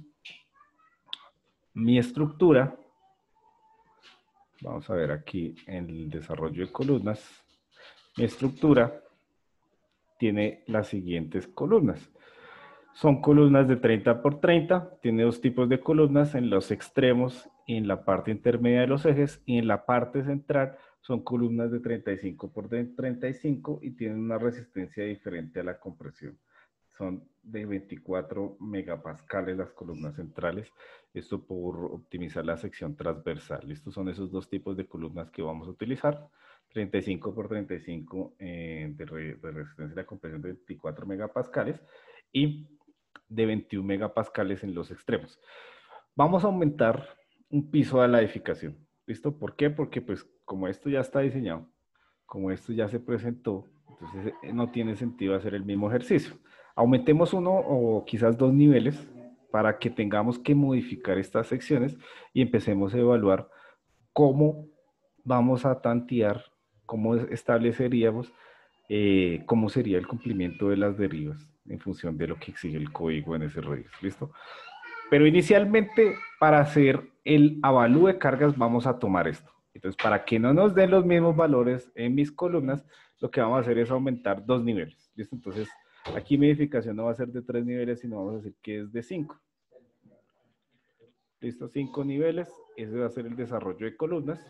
mi estructura, vamos a ver aquí en el desarrollo de columnas, mi estructura tiene las siguientes columnas. Son columnas de treinta por treinta, tiene dos tipos de columnas en los extremos y en la parte intermedia de los ejes, y en la parte central son columnas de treinta y cinco por treinta y cinco y tienen una resistencia diferente a la compresión. Son de veinticuatro megapascales las columnas centrales, esto por optimizar la sección transversal. Estos son esos dos tipos de columnas que vamos a utilizar. treinta y cinco por treinta y cinco eh, de, re, de resistencia a la compresión de veinticuatro megapascales y de veintiún megapascales en los extremos. Vamos a aumentar un piso a la edificación. ¿Listo? ¿Por qué? Porque pues como esto ya está diseñado, como esto ya se presentó, entonces no tiene sentido hacer el mismo ejercicio. Aumentemos uno o quizás dos niveles para que tengamos que modificar estas secciones y empecemos a evaluar cómo vamos a tantear, cómo estableceríamos eh, cómo sería el cumplimiento de las derivas en función de lo que exige el código en ese radius. ¿Listo? Pero inicialmente, para hacer el avalúo de cargas, vamos a tomar esto. Entonces, para que no nos den los mismos valores en mis columnas, lo que vamos a hacer es aumentar dos niveles. ¿Listo? Entonces, aquí mi edificación no va a ser de tres niveles, sino vamos a decir que es de cinco. ¿Listo? Cinco niveles. Ese va a ser el desarrollo de columnas.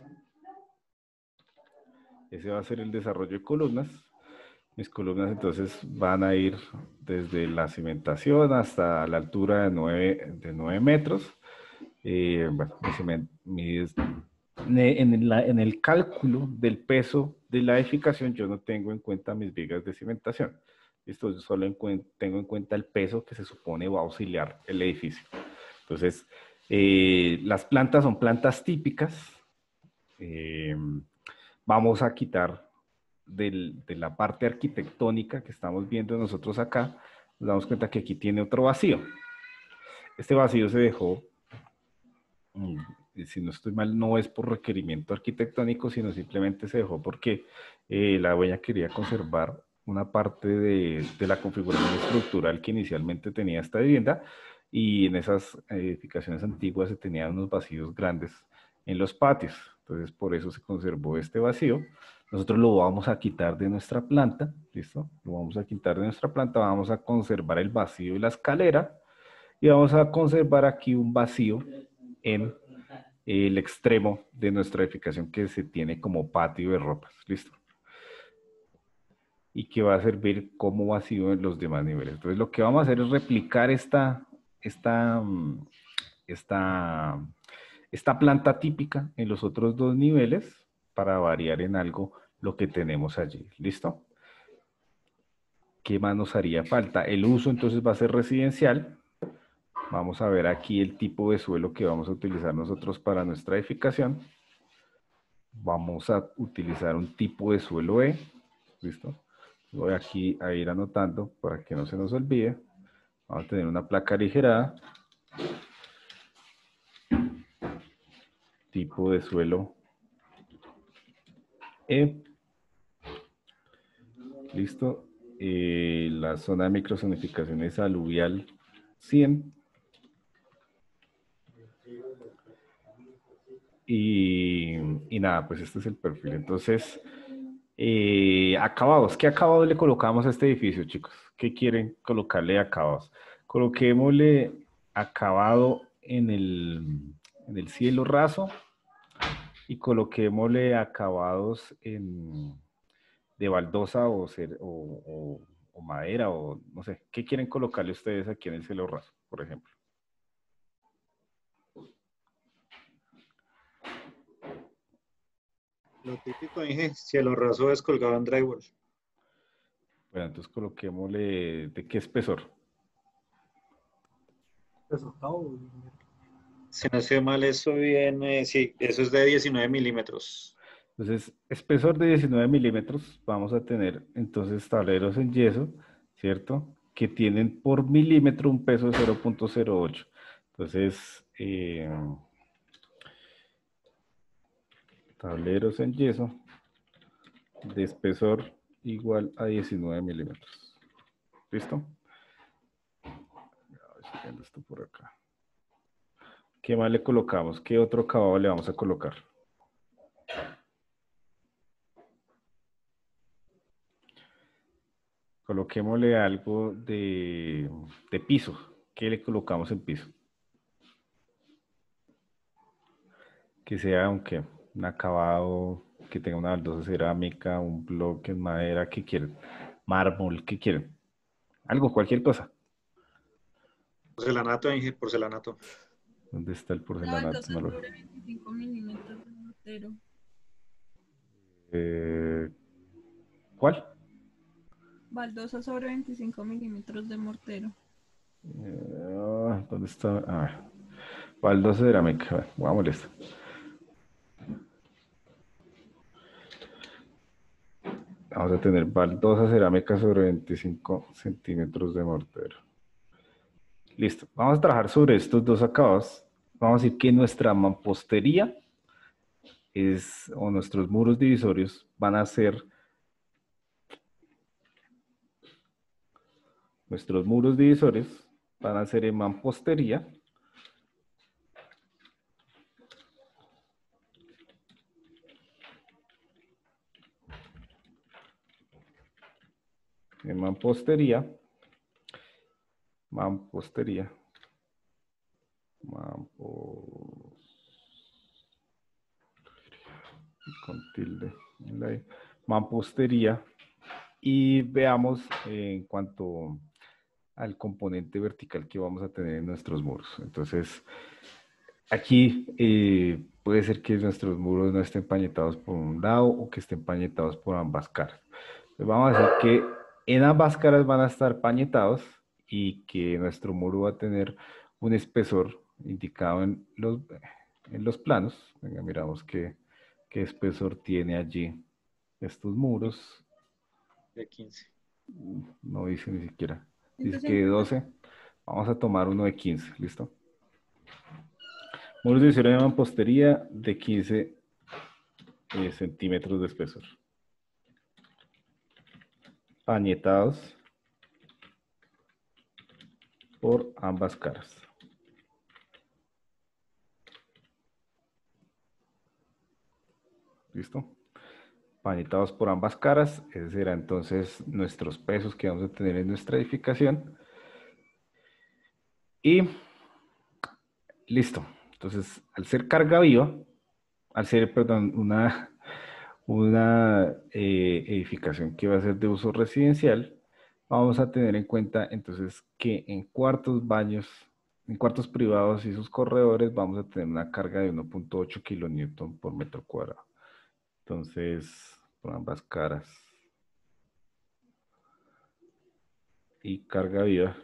Ese va a ser el desarrollo de columnas. Mis columnas entonces van a ir desde la cimentación hasta la altura de nueve, de nueve metros. Eh, bueno, mi, mi, en, la, en el cálculo del peso de la edificación yo no tengo en cuenta mis vigas de cimentación. Esto yo solo en, tengo en cuenta el peso que se supone va a auxiliar el edificio. Entonces, eh, las plantas son plantas típicas. Eh, vamos a quitar del, de la parte arquitectónica que estamos viendo nosotros acá, nos damos cuenta que aquí tiene otro vacío. Este vacío se dejó si no estoy mal, no es por requerimiento arquitectónico, sino simplemente se dejó porque eh, la dueña quería conservar una parte de, de la configuración estructural que inicialmente tenía esta vivienda, y en esas edificaciones antiguas se tenían unos vacíos grandes en los patios. Entonces, por eso se conservó este vacío. Nosotros lo vamos a quitar de nuestra planta, ¿listo? Lo vamos a quitar de nuestra planta, vamos a conservar el vacío y la escalera, y vamos a conservar aquí un vacío en el extremo de nuestra edificación que se tiene como patio de ropas, ¿listo? Y que va a servir como vacío en los demás niveles. Entonces, lo que vamos a hacer es replicar esta, esta, esta, esta planta típica en los otros dos niveles para variar en algo lo que tenemos allí, ¿listo? ¿Qué más nos haría falta? El uso entonces va a ser residencial. Vamos a ver aquí el tipo de suelo que vamos a utilizar nosotros para nuestra edificación. Vamos a utilizar un tipo de suelo E, ¿listo? Voy aquí a ir anotando para que no se nos olvide. Vamos a tener una placa aligerada. Tipo de suelo E. Listo. Eh, la zona de microzonificación es aluvial cien. Y, y nada, pues este es el perfil. Entonces, eh, acabados. ¿Qué acabado le colocamos a este edificio, chicos? ¿Qué quieren colocarle acabados? Coloquémosle acabado en el, en el cielo raso y coloquémosle acabados en, de baldosa o, cer- o, o- o madera o no sé. ¿Qué quieren colocarle ustedes aquí en el cielo raso, por ejemplo? Lo típico, dije, cielo raso es colgado en drywall. Bueno, entonces coloquémosle, ¿de qué espesor? Si no estoy mal, eso viene, sí, eso es de diecinueve milímetros. Entonces, espesor de diecinueve milímetros, vamos a tener entonces tableros en yeso, ¿cierto? Que tienen por milímetro un peso de cero punto cero ocho. Entonces, eh, tableros en yeso de espesor igual a diecinueve milímetros. ¿Listo? A ver si tengo esto por acá. ¿Qué más le colocamos? ¿Qué otro acabado le vamos a colocar? Coloquémosle algo de, de piso. ¿Qué le colocamos en piso? Que sea aunque un acabado, que tenga una baldosa cerámica, un bloque en madera, ¿qué quieren? Mármol, ¿qué quieren? Algo, cualquier cosa. Porcelanato, dije, porcelanato. ¿Dónde está el La porcelanato? baldosa No lo- sobre veinticinco milímetros de mortero. Eh, ¿Cuál? Baldosa sobre veinticinco milímetros de mortero. Eh, ¿Dónde está? A ver. Baldosa cerámica. A ver, voy a molestar. Vamos a tener baldosa cerámica sobre veinticinco centímetros de mortero. Listo. Vamos a trabajar sobre estos dos acabados. Vamos a decir que nuestra mampostería es, o nuestros muros divisorios van a ser, nuestros muros divisorios van a ser en mampostería. En mampostería. Mampostería. Mampostería. Con tilde. Mampostería. Y veamos eh, en cuanto al componente vertical que vamos a tener en nuestros muros. Entonces, aquí eh, puede ser que nuestros muros no estén pañetados por un lado o que estén pañetados por ambas caras. Entonces, vamos a hacer que en ambas caras van a estar pañetados y que nuestro muro va a tener un espesor indicado en los, en los planos. Venga, miramos qué, qué espesor tiene allí estos muros. De quince. No dice ni siquiera. Dice ciento que de cincuenta. doce. Vamos a tomar uno de quince, ¿listo? Muros de visera de mampostería de quince eh, centímetros de espesor. Pañetados por ambas caras. ¿Listo? Pañetados por ambas caras. Ese será entonces nuestros pesos que vamos a tener en nuestra edificación. Y listo. Entonces, al ser carga viva, al ser, perdón, una, una eh, edificación que va a ser de uso residencial, vamos a tener en cuenta entonces que en cuartos, baños, en cuartos privados y sus corredores vamos a tener una carga de uno punto ocho kilonewton por metro cuadrado. Entonces, por ambas caras. Y carga viva.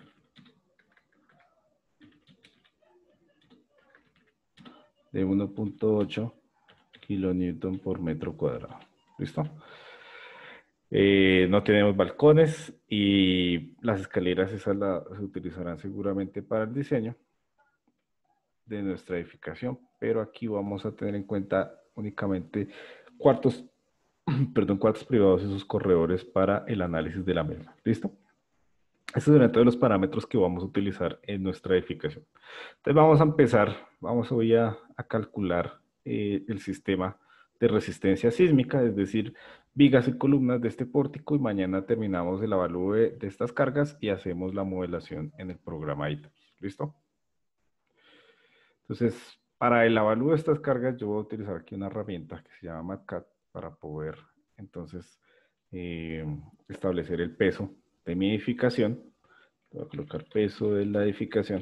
De uno punto ocho kilonewton por metro cuadrado. ¿Listo? Eh, no tenemos balcones y las escaleras esas la, se utilizarán seguramente para el diseño de nuestra edificación, pero aquí vamos a tener en cuenta únicamente cuartos, perdón, cuartos privados y sus corredores para el análisis de la misma. ¿Listo? Estos serán todos los parámetros que vamos a utilizar en nuestra edificación. Entonces vamos a empezar, vamos hoy a, a calcular eh, el sistema de resistencia sísmica, es decir, vigas y columnas de este pórtico, y mañana terminamos el avalúo de, de estas cargas y hacemos la modelación en el programa I T A. ¿Listo? Entonces, para el avalúo de estas cargas yo voy a utilizar aquí una herramienta que se llama MATCAD para poder entonces eh, establecer el peso de mi edificación. Voy a colocar peso de la edificación.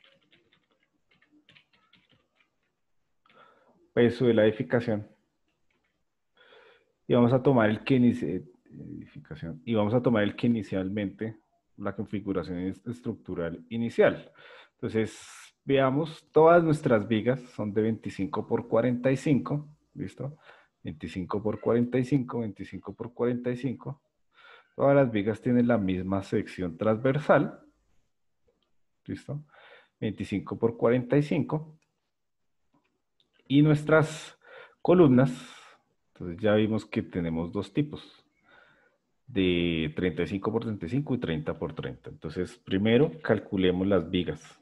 Peso de la edificación. Y vamos a tomar el que inicie, edificación, y vamos a tomar el que inicialmente, la configuración estructural inicial. Entonces, veamos, todas nuestras vigas son de veinticinco por cuarenta y cinco, ¿listo? veinticinco por cuarenta y cinco, veinticinco por cuarenta y cinco. Todas las vigas tienen la misma sección transversal. ¿Listo? veinticinco por cuarenta y cinco. Y nuestras columnas, entonces ya vimos que tenemos dos tipos. De treinta y cinco por treinta y cinco y treinta por treinta. Entonces, primero calculemos las vigas.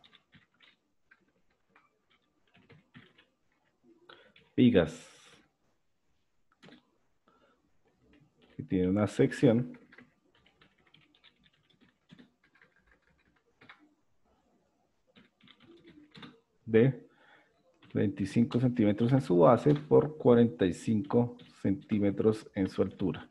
Vigas. Que tiene una sección de veinticinco centímetros en su base por cuarenta y cinco centímetros en su altura.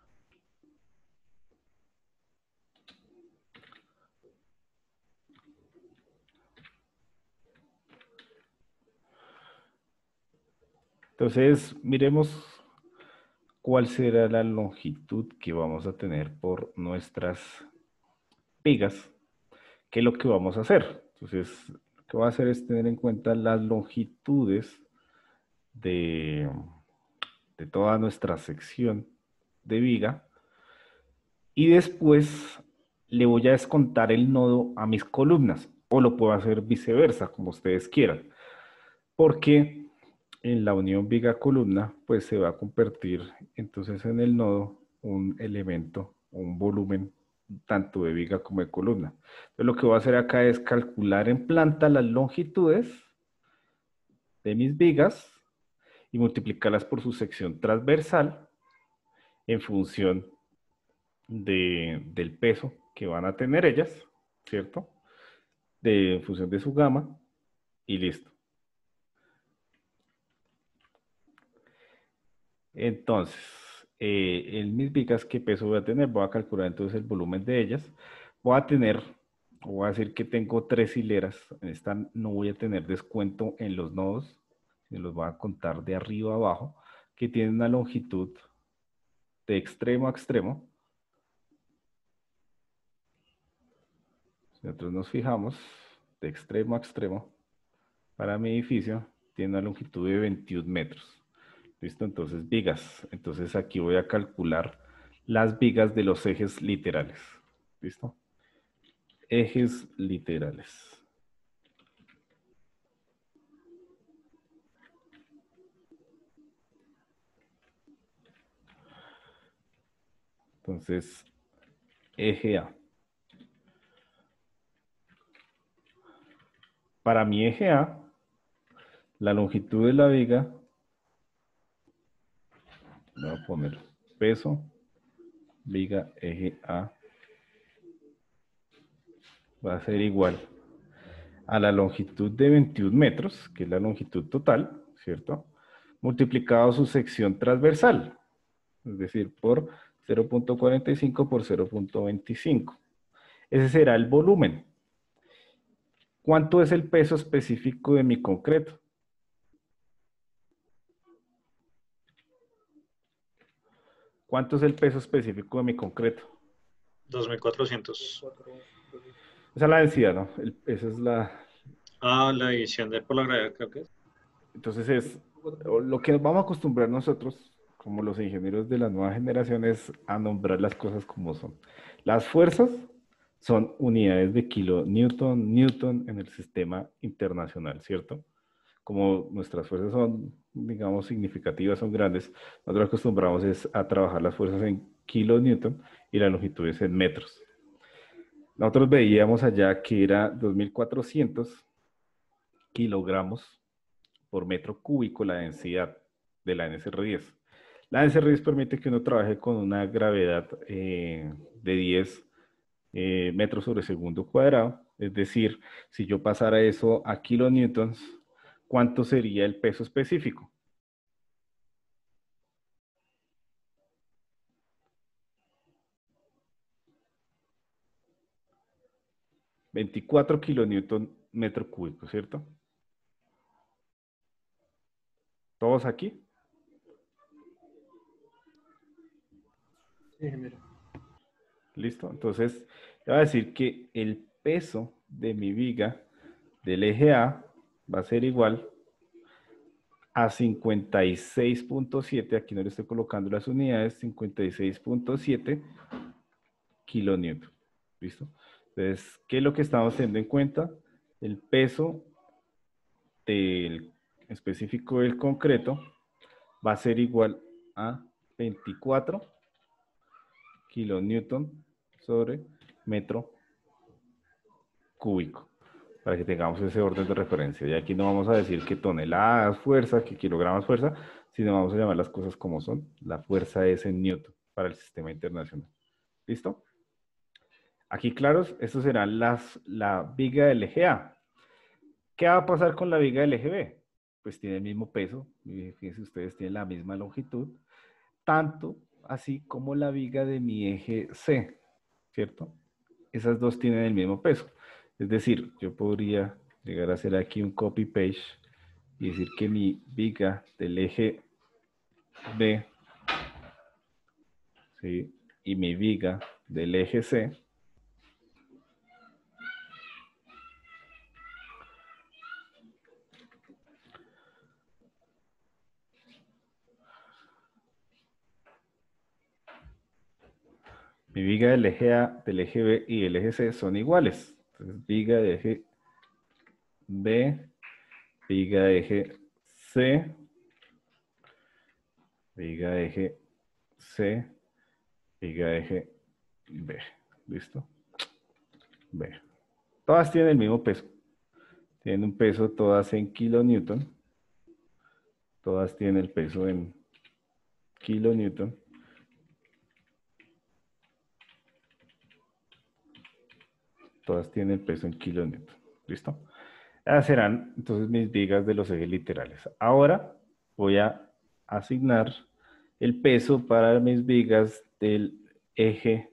Entonces, miremos cuál será la longitud que vamos a tener por nuestras vigas, que es lo que vamos a hacer. Entonces, lo que voy a hacer es tener en cuenta las longitudes de, de toda nuestra sección de viga, y después le voy a descontar el nodo a mis columnas, o lo puedo hacer viceversa, como ustedes quieran, porque en la unión viga-columna, pues se va a convertir entonces en el nodo un elemento, un volumen, tanto de viga como de columna. Entonces lo que voy a hacer acá es calcular en planta las longitudes de mis vigas y multiplicarlas por su sección transversal en función de, del peso que van a tener ellas, ¿cierto? De, en función de su gama, y listo. Entonces, eh, en mis vigas, ¿qué peso voy a tener? Voy a calcular entonces el volumen de ellas. Voy a tener, voy a decir que tengo tres hileras. En esta no voy a tener descuento en los nodos, sino los voy a contar de arriba a abajo, que tienen una longitud de extremo a extremo. Si nosotros nos fijamos, de extremo a extremo, para mi edificio, tiene una longitud de veintiún metros. ¿Listo? Entonces, vigas. Entonces, aquí voy a calcular las vigas de los ejes literales. ¿Listo? Ejes literales. Entonces, eje A. Para mi eje A, la longitud de la viga, voy a poner peso, viga, eje A, va a ser igual a la longitud de veintiún metros, que es la longitud total, ¿cierto? Multiplicado su sección transversal, es decir, por cero punto cuarenta y cinco por cero punto veinticinco. Ese será el volumen. ¿Cuánto es el peso específico de mi concreto? ¿Cuánto es el peso específico de mi concreto? dos mil cuatrocientos. Esa es la densidad, ¿no? El- esa es la... Ah, la división de por la gravedad, creo que es. Entonces es lo que nos vamos a acostumbrar nosotros, como los ingenieros de las nuevas generaciones, a nombrar las cosas como son. Las fuerzas son unidades de kilonewton, newton en el sistema internacional, ¿cierto? Como nuestras fuerzas son, digamos, significativas, son grandes, nosotros acostumbramos es a trabajar las fuerzas en kilonewton y la longitud es en metros. Nosotros veíamos allá que era dos mil cuatrocientos kilogramos por metro cúbico la densidad de la N S R diez. La N S R diez permite que uno trabaje con una gravedad eh, de diez eh, metros sobre segundo cuadrado. Es decir, si yo pasara eso a kilonewtons, ¿cuánto sería el peso específico? veinticuatro kilonewton metro cúbico, ¿cierto? ¿Todos aquí? Sí, ingeniero. ¿Listo? Entonces, le voy a decir que el peso de mi viga del eje A va a ser igual a cincuenta y seis punto siete, aquí no le estoy colocando las unidades, cincuenta y seis punto siete kilonewton. ¿Listo? Entonces, ¿qué es lo que estamos teniendo en cuenta? El peso del específico del concreto va a ser igual a veinticuatro kilonewton sobre metro cúbico, para que tengamos ese orden de referencia. Y aquí no vamos a decir que toneladas fuerza, que kilogramos fuerza, sino vamos a llamar las cosas como son. La fuerza es en newton para el sistema internacional. ¿Listo? Aquí claros, esto será las, la viga del eje A. ¿Qué va a pasar con la viga del eje B? Pues tiene el mismo peso, y fíjense ustedes, tiene la misma longitud, tanto así como la viga de mi eje C, ¿cierto? Esas dos tienen el mismo peso. Es decir, yo podría llegar a hacer aquí un copy-paste y decir que mi viga del eje B, ¿sí?, y mi viga del eje C mi viga del eje A, del eje B y del eje C son iguales. Entonces, viga de eje B, viga de eje C, viga de eje C, viga de eje B. ¿Listo? B. Todas tienen el mismo peso. Tienen un peso todas en kilonewton. Todas tienen el peso en kilonewton. Todas tienen el peso en kilonewton. ¿Listo? Esas serán entonces mis vigas de los ejes literales. Ahora voy a asignar el peso para mis vigas del eje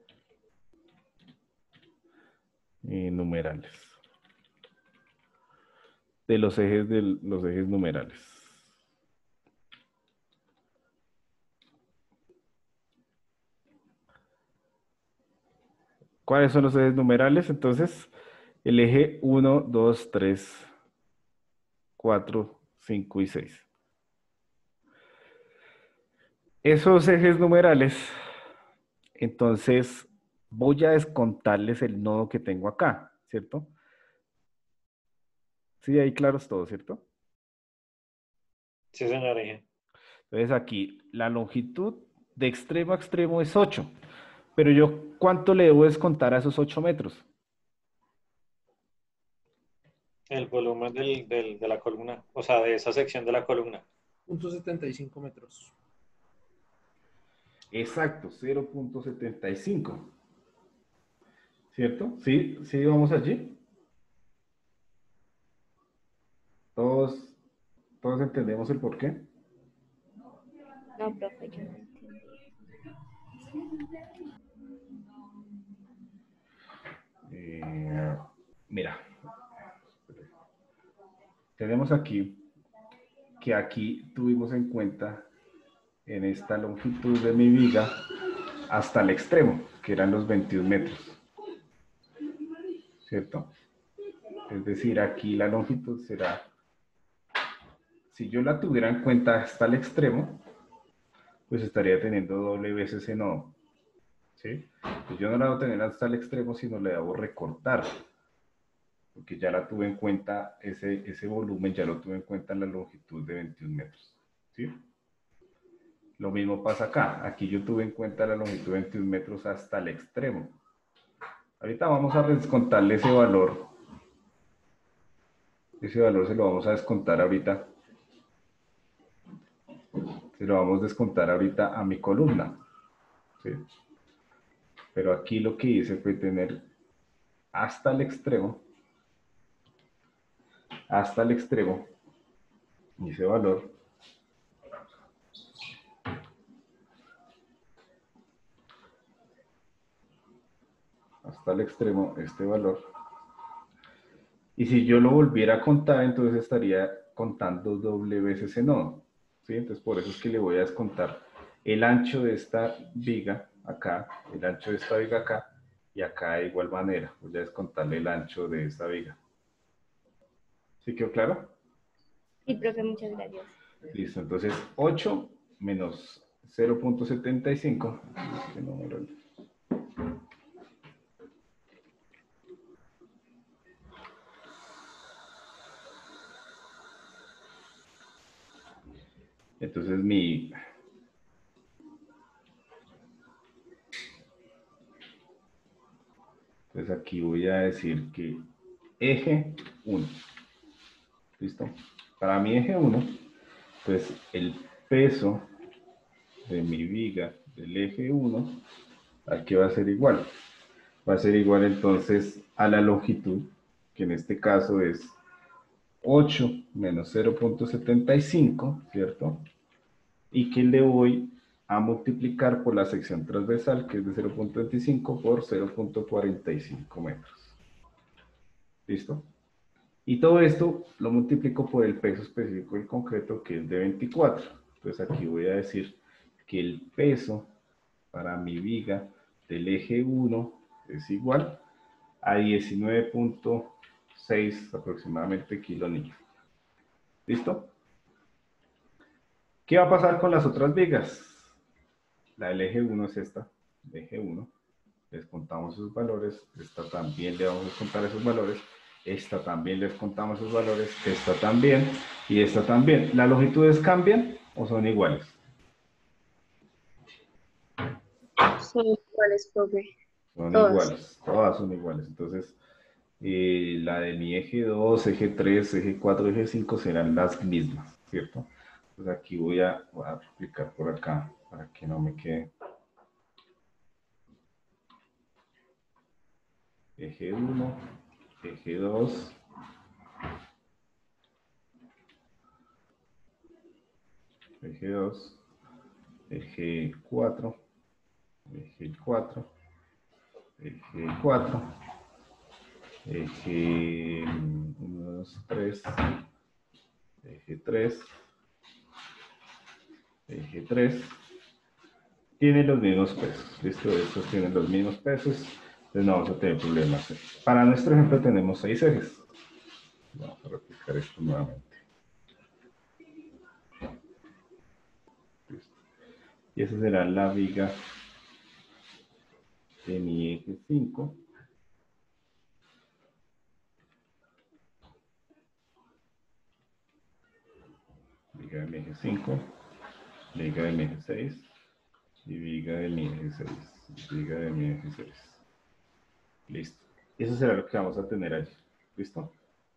eh, numerales. De los ejes de los ejes numerales. ¿Cuáles son los ejes numerales? Entonces, el eje uno, dos, tres, cuatro, cinco y seis. Esos ejes numerales, entonces, voy a descontarles el nodo que tengo acá, ¿cierto? Sí, ahí claros todos, ¿cierto? Sí, señor. Inge. Entonces aquí, la longitud de extremo a extremo es ocho. Pero yo, ¿cuánto le debo descontar a esos ocho metros? El volumen del, del- de la columna, o sea, de esa sección de la columna. punto setenta y cinco metros. Exacto, cero punto setenta y cinco. ¿Cierto? ¿Sí? ¿Sí vamos allí? ¿Todos, todos entendemos el por qué? No, profe, yo no entendí. Eh, mira, tenemos aquí que aquí tuvimos en cuenta en esta longitud de mi viga hasta el extremo, que eran los veintiún metros, ¿cierto? Es decir, aquí la longitud será, si yo la tuviera en cuenta hasta el extremo, pues estaría teniendo doble veces ese nodo, ¿sí? Pues yo no la debo tener hasta el extremo, sino le debo recortar, porque ya la tuve en cuenta, ese, ese volumen ya lo tuve en cuenta en la longitud de veintiún metros, ¿sí? Lo mismo pasa acá, aquí yo tuve en cuenta la longitud de veintiún metros hasta el extremo. Ahorita vamos a descontarle ese valor, ese valor se lo vamos a descontar ahorita, se lo vamos a descontar ahorita a mi columna, ¿sí? Pero aquí lo que hice fue tener hasta el extremo, hasta el extremo, y ese valor hasta el extremo, este valor. Y si yo lo volviera a contar, entonces estaría contando doble veces ese nodo, ¿sí? Entonces por eso es que le voy a descontar el ancho de esta viga acá, el ancho de esta viga acá, y acá de igual manera, voy a descontarle el ancho de esta viga. ¿Sí quedó claro? Sí, profe, muchas gracias. Listo, entonces ocho menos cero punto setenta y cinco. Este número. Entonces mi... Entonces aquí voy a decir que eje uno. ¿Listo? Para mi eje uno, pues el peso de mi viga del eje uno, ¿a qué va a ser igual? Va a ser igual entonces a la longitud, que en este caso es ocho menos cero punto setenta y cinco, ¿cierto? Y que le voy a multiplicar por la sección transversal, que es de cero punto veinticinco por cero punto cuarenta y cinco metros. ¿Listo? Y todo esto lo multiplico por el peso específico del concreto, que es de veinticuatro. Entonces aquí voy a decir que el peso para mi viga del eje uno es igual a diecinueve punto seis aproximadamente kilonewton. ¿Listo? ¿Qué va a pasar con las otras vigas? La del eje uno es esta, el eje uno. Descontamos esos valores, esta también le vamos a descontar esos valores, esta también les contamos esos valores, esta también y esta también. ¿Las longitudes cambian o son iguales? Son iguales, profe. Son Todas. iguales, todas son iguales. Entonces, eh, la de mi eje dos, eje tres, eje cuatro, eje cinco serán las mismas, ¿cierto? Entonces aquí voy a, voy a aplicar por acá para que no me quede. Eje uno, eje dos, eje dos, eje cuatro, eje cuatro, eje cuatro, eje uno, dos, tres, eje tres, eje tres, tiene los mismos pesos, ¿listo? Estos tienen los mismos pesos, entonces no vamos a tener problemas. Para nuestro ejemplo tenemos seis ejes. Vamos a replicar esto nuevamente. Listo. Y esa será la viga de mi eje cinco. Viga de mi eje cinco, viga de mi eje seis, y viga de mi eje seis. Viga de mi eje seis. Listo. Eso será lo que vamos a tener allí. ¿Listo?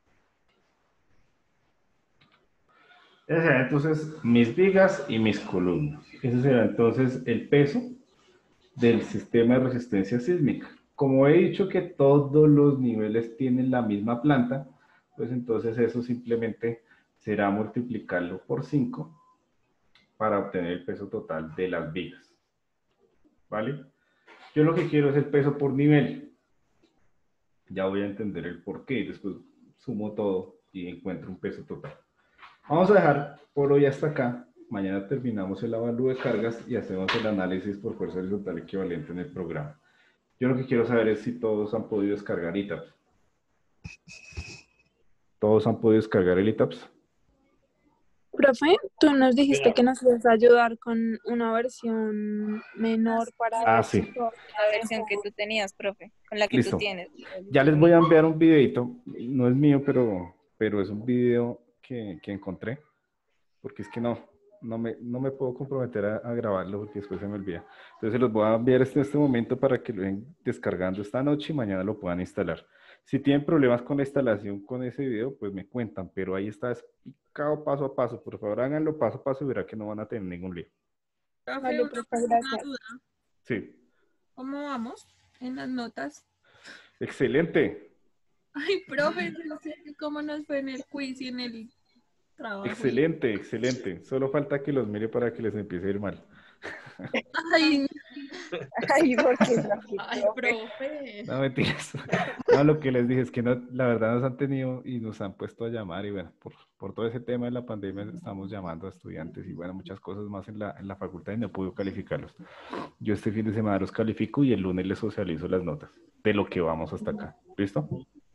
Ese será entonces mis vigas y mis columnas. Ese será entonces el peso del sistema de resistencia sísmica. Como he dicho que todos los niveles tienen la misma planta, pues entonces eso simplemente será multiplicarlo por cinco para obtener el peso total de las vigas. ¿Vale? Yo lo que quiero es el peso por nivel. Ya voy a entender el por qué y después sumo todo y encuentro un peso total. Vamos a dejar por hoy hasta acá. Mañana terminamos el avalúo de cargas y hacemos el análisis por fuerza horizontal equivalente en el programa. Yo lo que quiero saber es si todos han podido descargar I T A P S. ¿Todos han podido descargar el I T A P S? Profe, tú nos dijiste que nos ibas a ayudar con una versión menor para Ah, ver sí. si todo- La versión que tú tenías, profe, con la que Listo. tú tienes. Ya les voy a enviar un videito. No es mío, pero, pero es un video que, que encontré. Porque es que no, no me, no me puedo comprometer a, a grabarlo porque después se me olvida. Entonces se los voy a enviar este, en este momento para que lo vayan descargando esta noche y mañana lo puedan instalar. Si tienen problemas con la instalación con ese video, pues me cuentan, pero ahí está explicado paso a paso. Por favor, háganlo paso a paso y verá que no van a tener ningún lío. Profe, Vale, una, profe, una gracias. duda. Sí, ¿Cómo vamos en las notas? excelente, Ay, profe, no sé cómo nos fue en el quiz y en el trabajo. excelente, excelente. Solo falta que los mire para que les empiece a ir mal. Ay, Ay, ¿por qué no? ay, profe. No, mentiras. No, lo que les dije es que no, la verdad nos han tenido y nos han puesto a llamar y bueno, por, por todo ese tema de la pandemia estamos llamando a estudiantes y bueno, muchas cosas más en la, en la facultad y no puedo calificarlos. Yo este fin de semana los califico y el lunes les socializo las notas de lo que vamos hasta acá. ¿Listo?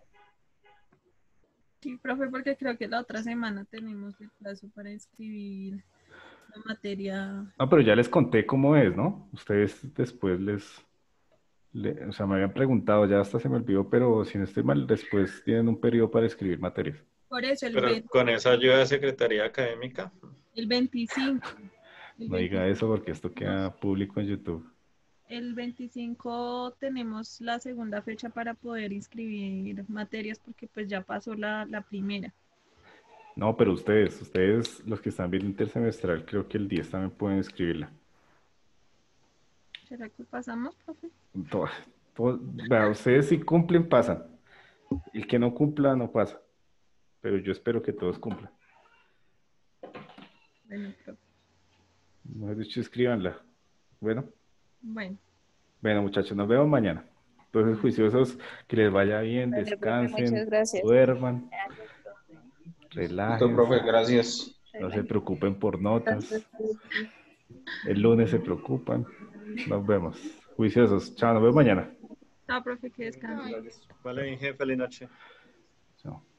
Sí, profe, porque creo que la otra semana tenemos el plazo para escribir la materia. No, pero ya les conté cómo es, ¿no? Ustedes después les... le- o sea, me habían preguntado, ya hasta se me olvidó, pero si no estoy mal, después tienen un periodo para escribir materias. Por eso el, Pero veinte con esa ayuda de Secretaría Académica, el veinticinco. El No diga veinticinco eso porque esto queda público en YouTube. El veinticinco tenemos la segunda fecha para poder inscribir materias porque pues ya pasó la, la primera. No, pero ustedes, ustedes, los que están viendo intersemestral, creo que el diez también pueden escribirla. ¿Será que pasamos, profe? Todo- todo- vea, ustedes si cumplen, pasan. El que no cumpla, no pasa. Pero yo espero que todos cumplan. Bueno, profe. Mejor dicho, escríbanla. Bueno, Bueno, bueno, muchachos, nos vemos mañana. Entonces, juiciosos, que les vaya bien, Vale, profe, muchas descansen, gracias. duerman, Listo, relájense, profe, gracias. no se preocupen por notas. El lunes se preocupan. Nos vemos. Juiciosos. Chao, nos vemos mañana. chao, profe, que descanse. vale, Inge, feliz noche. Chao.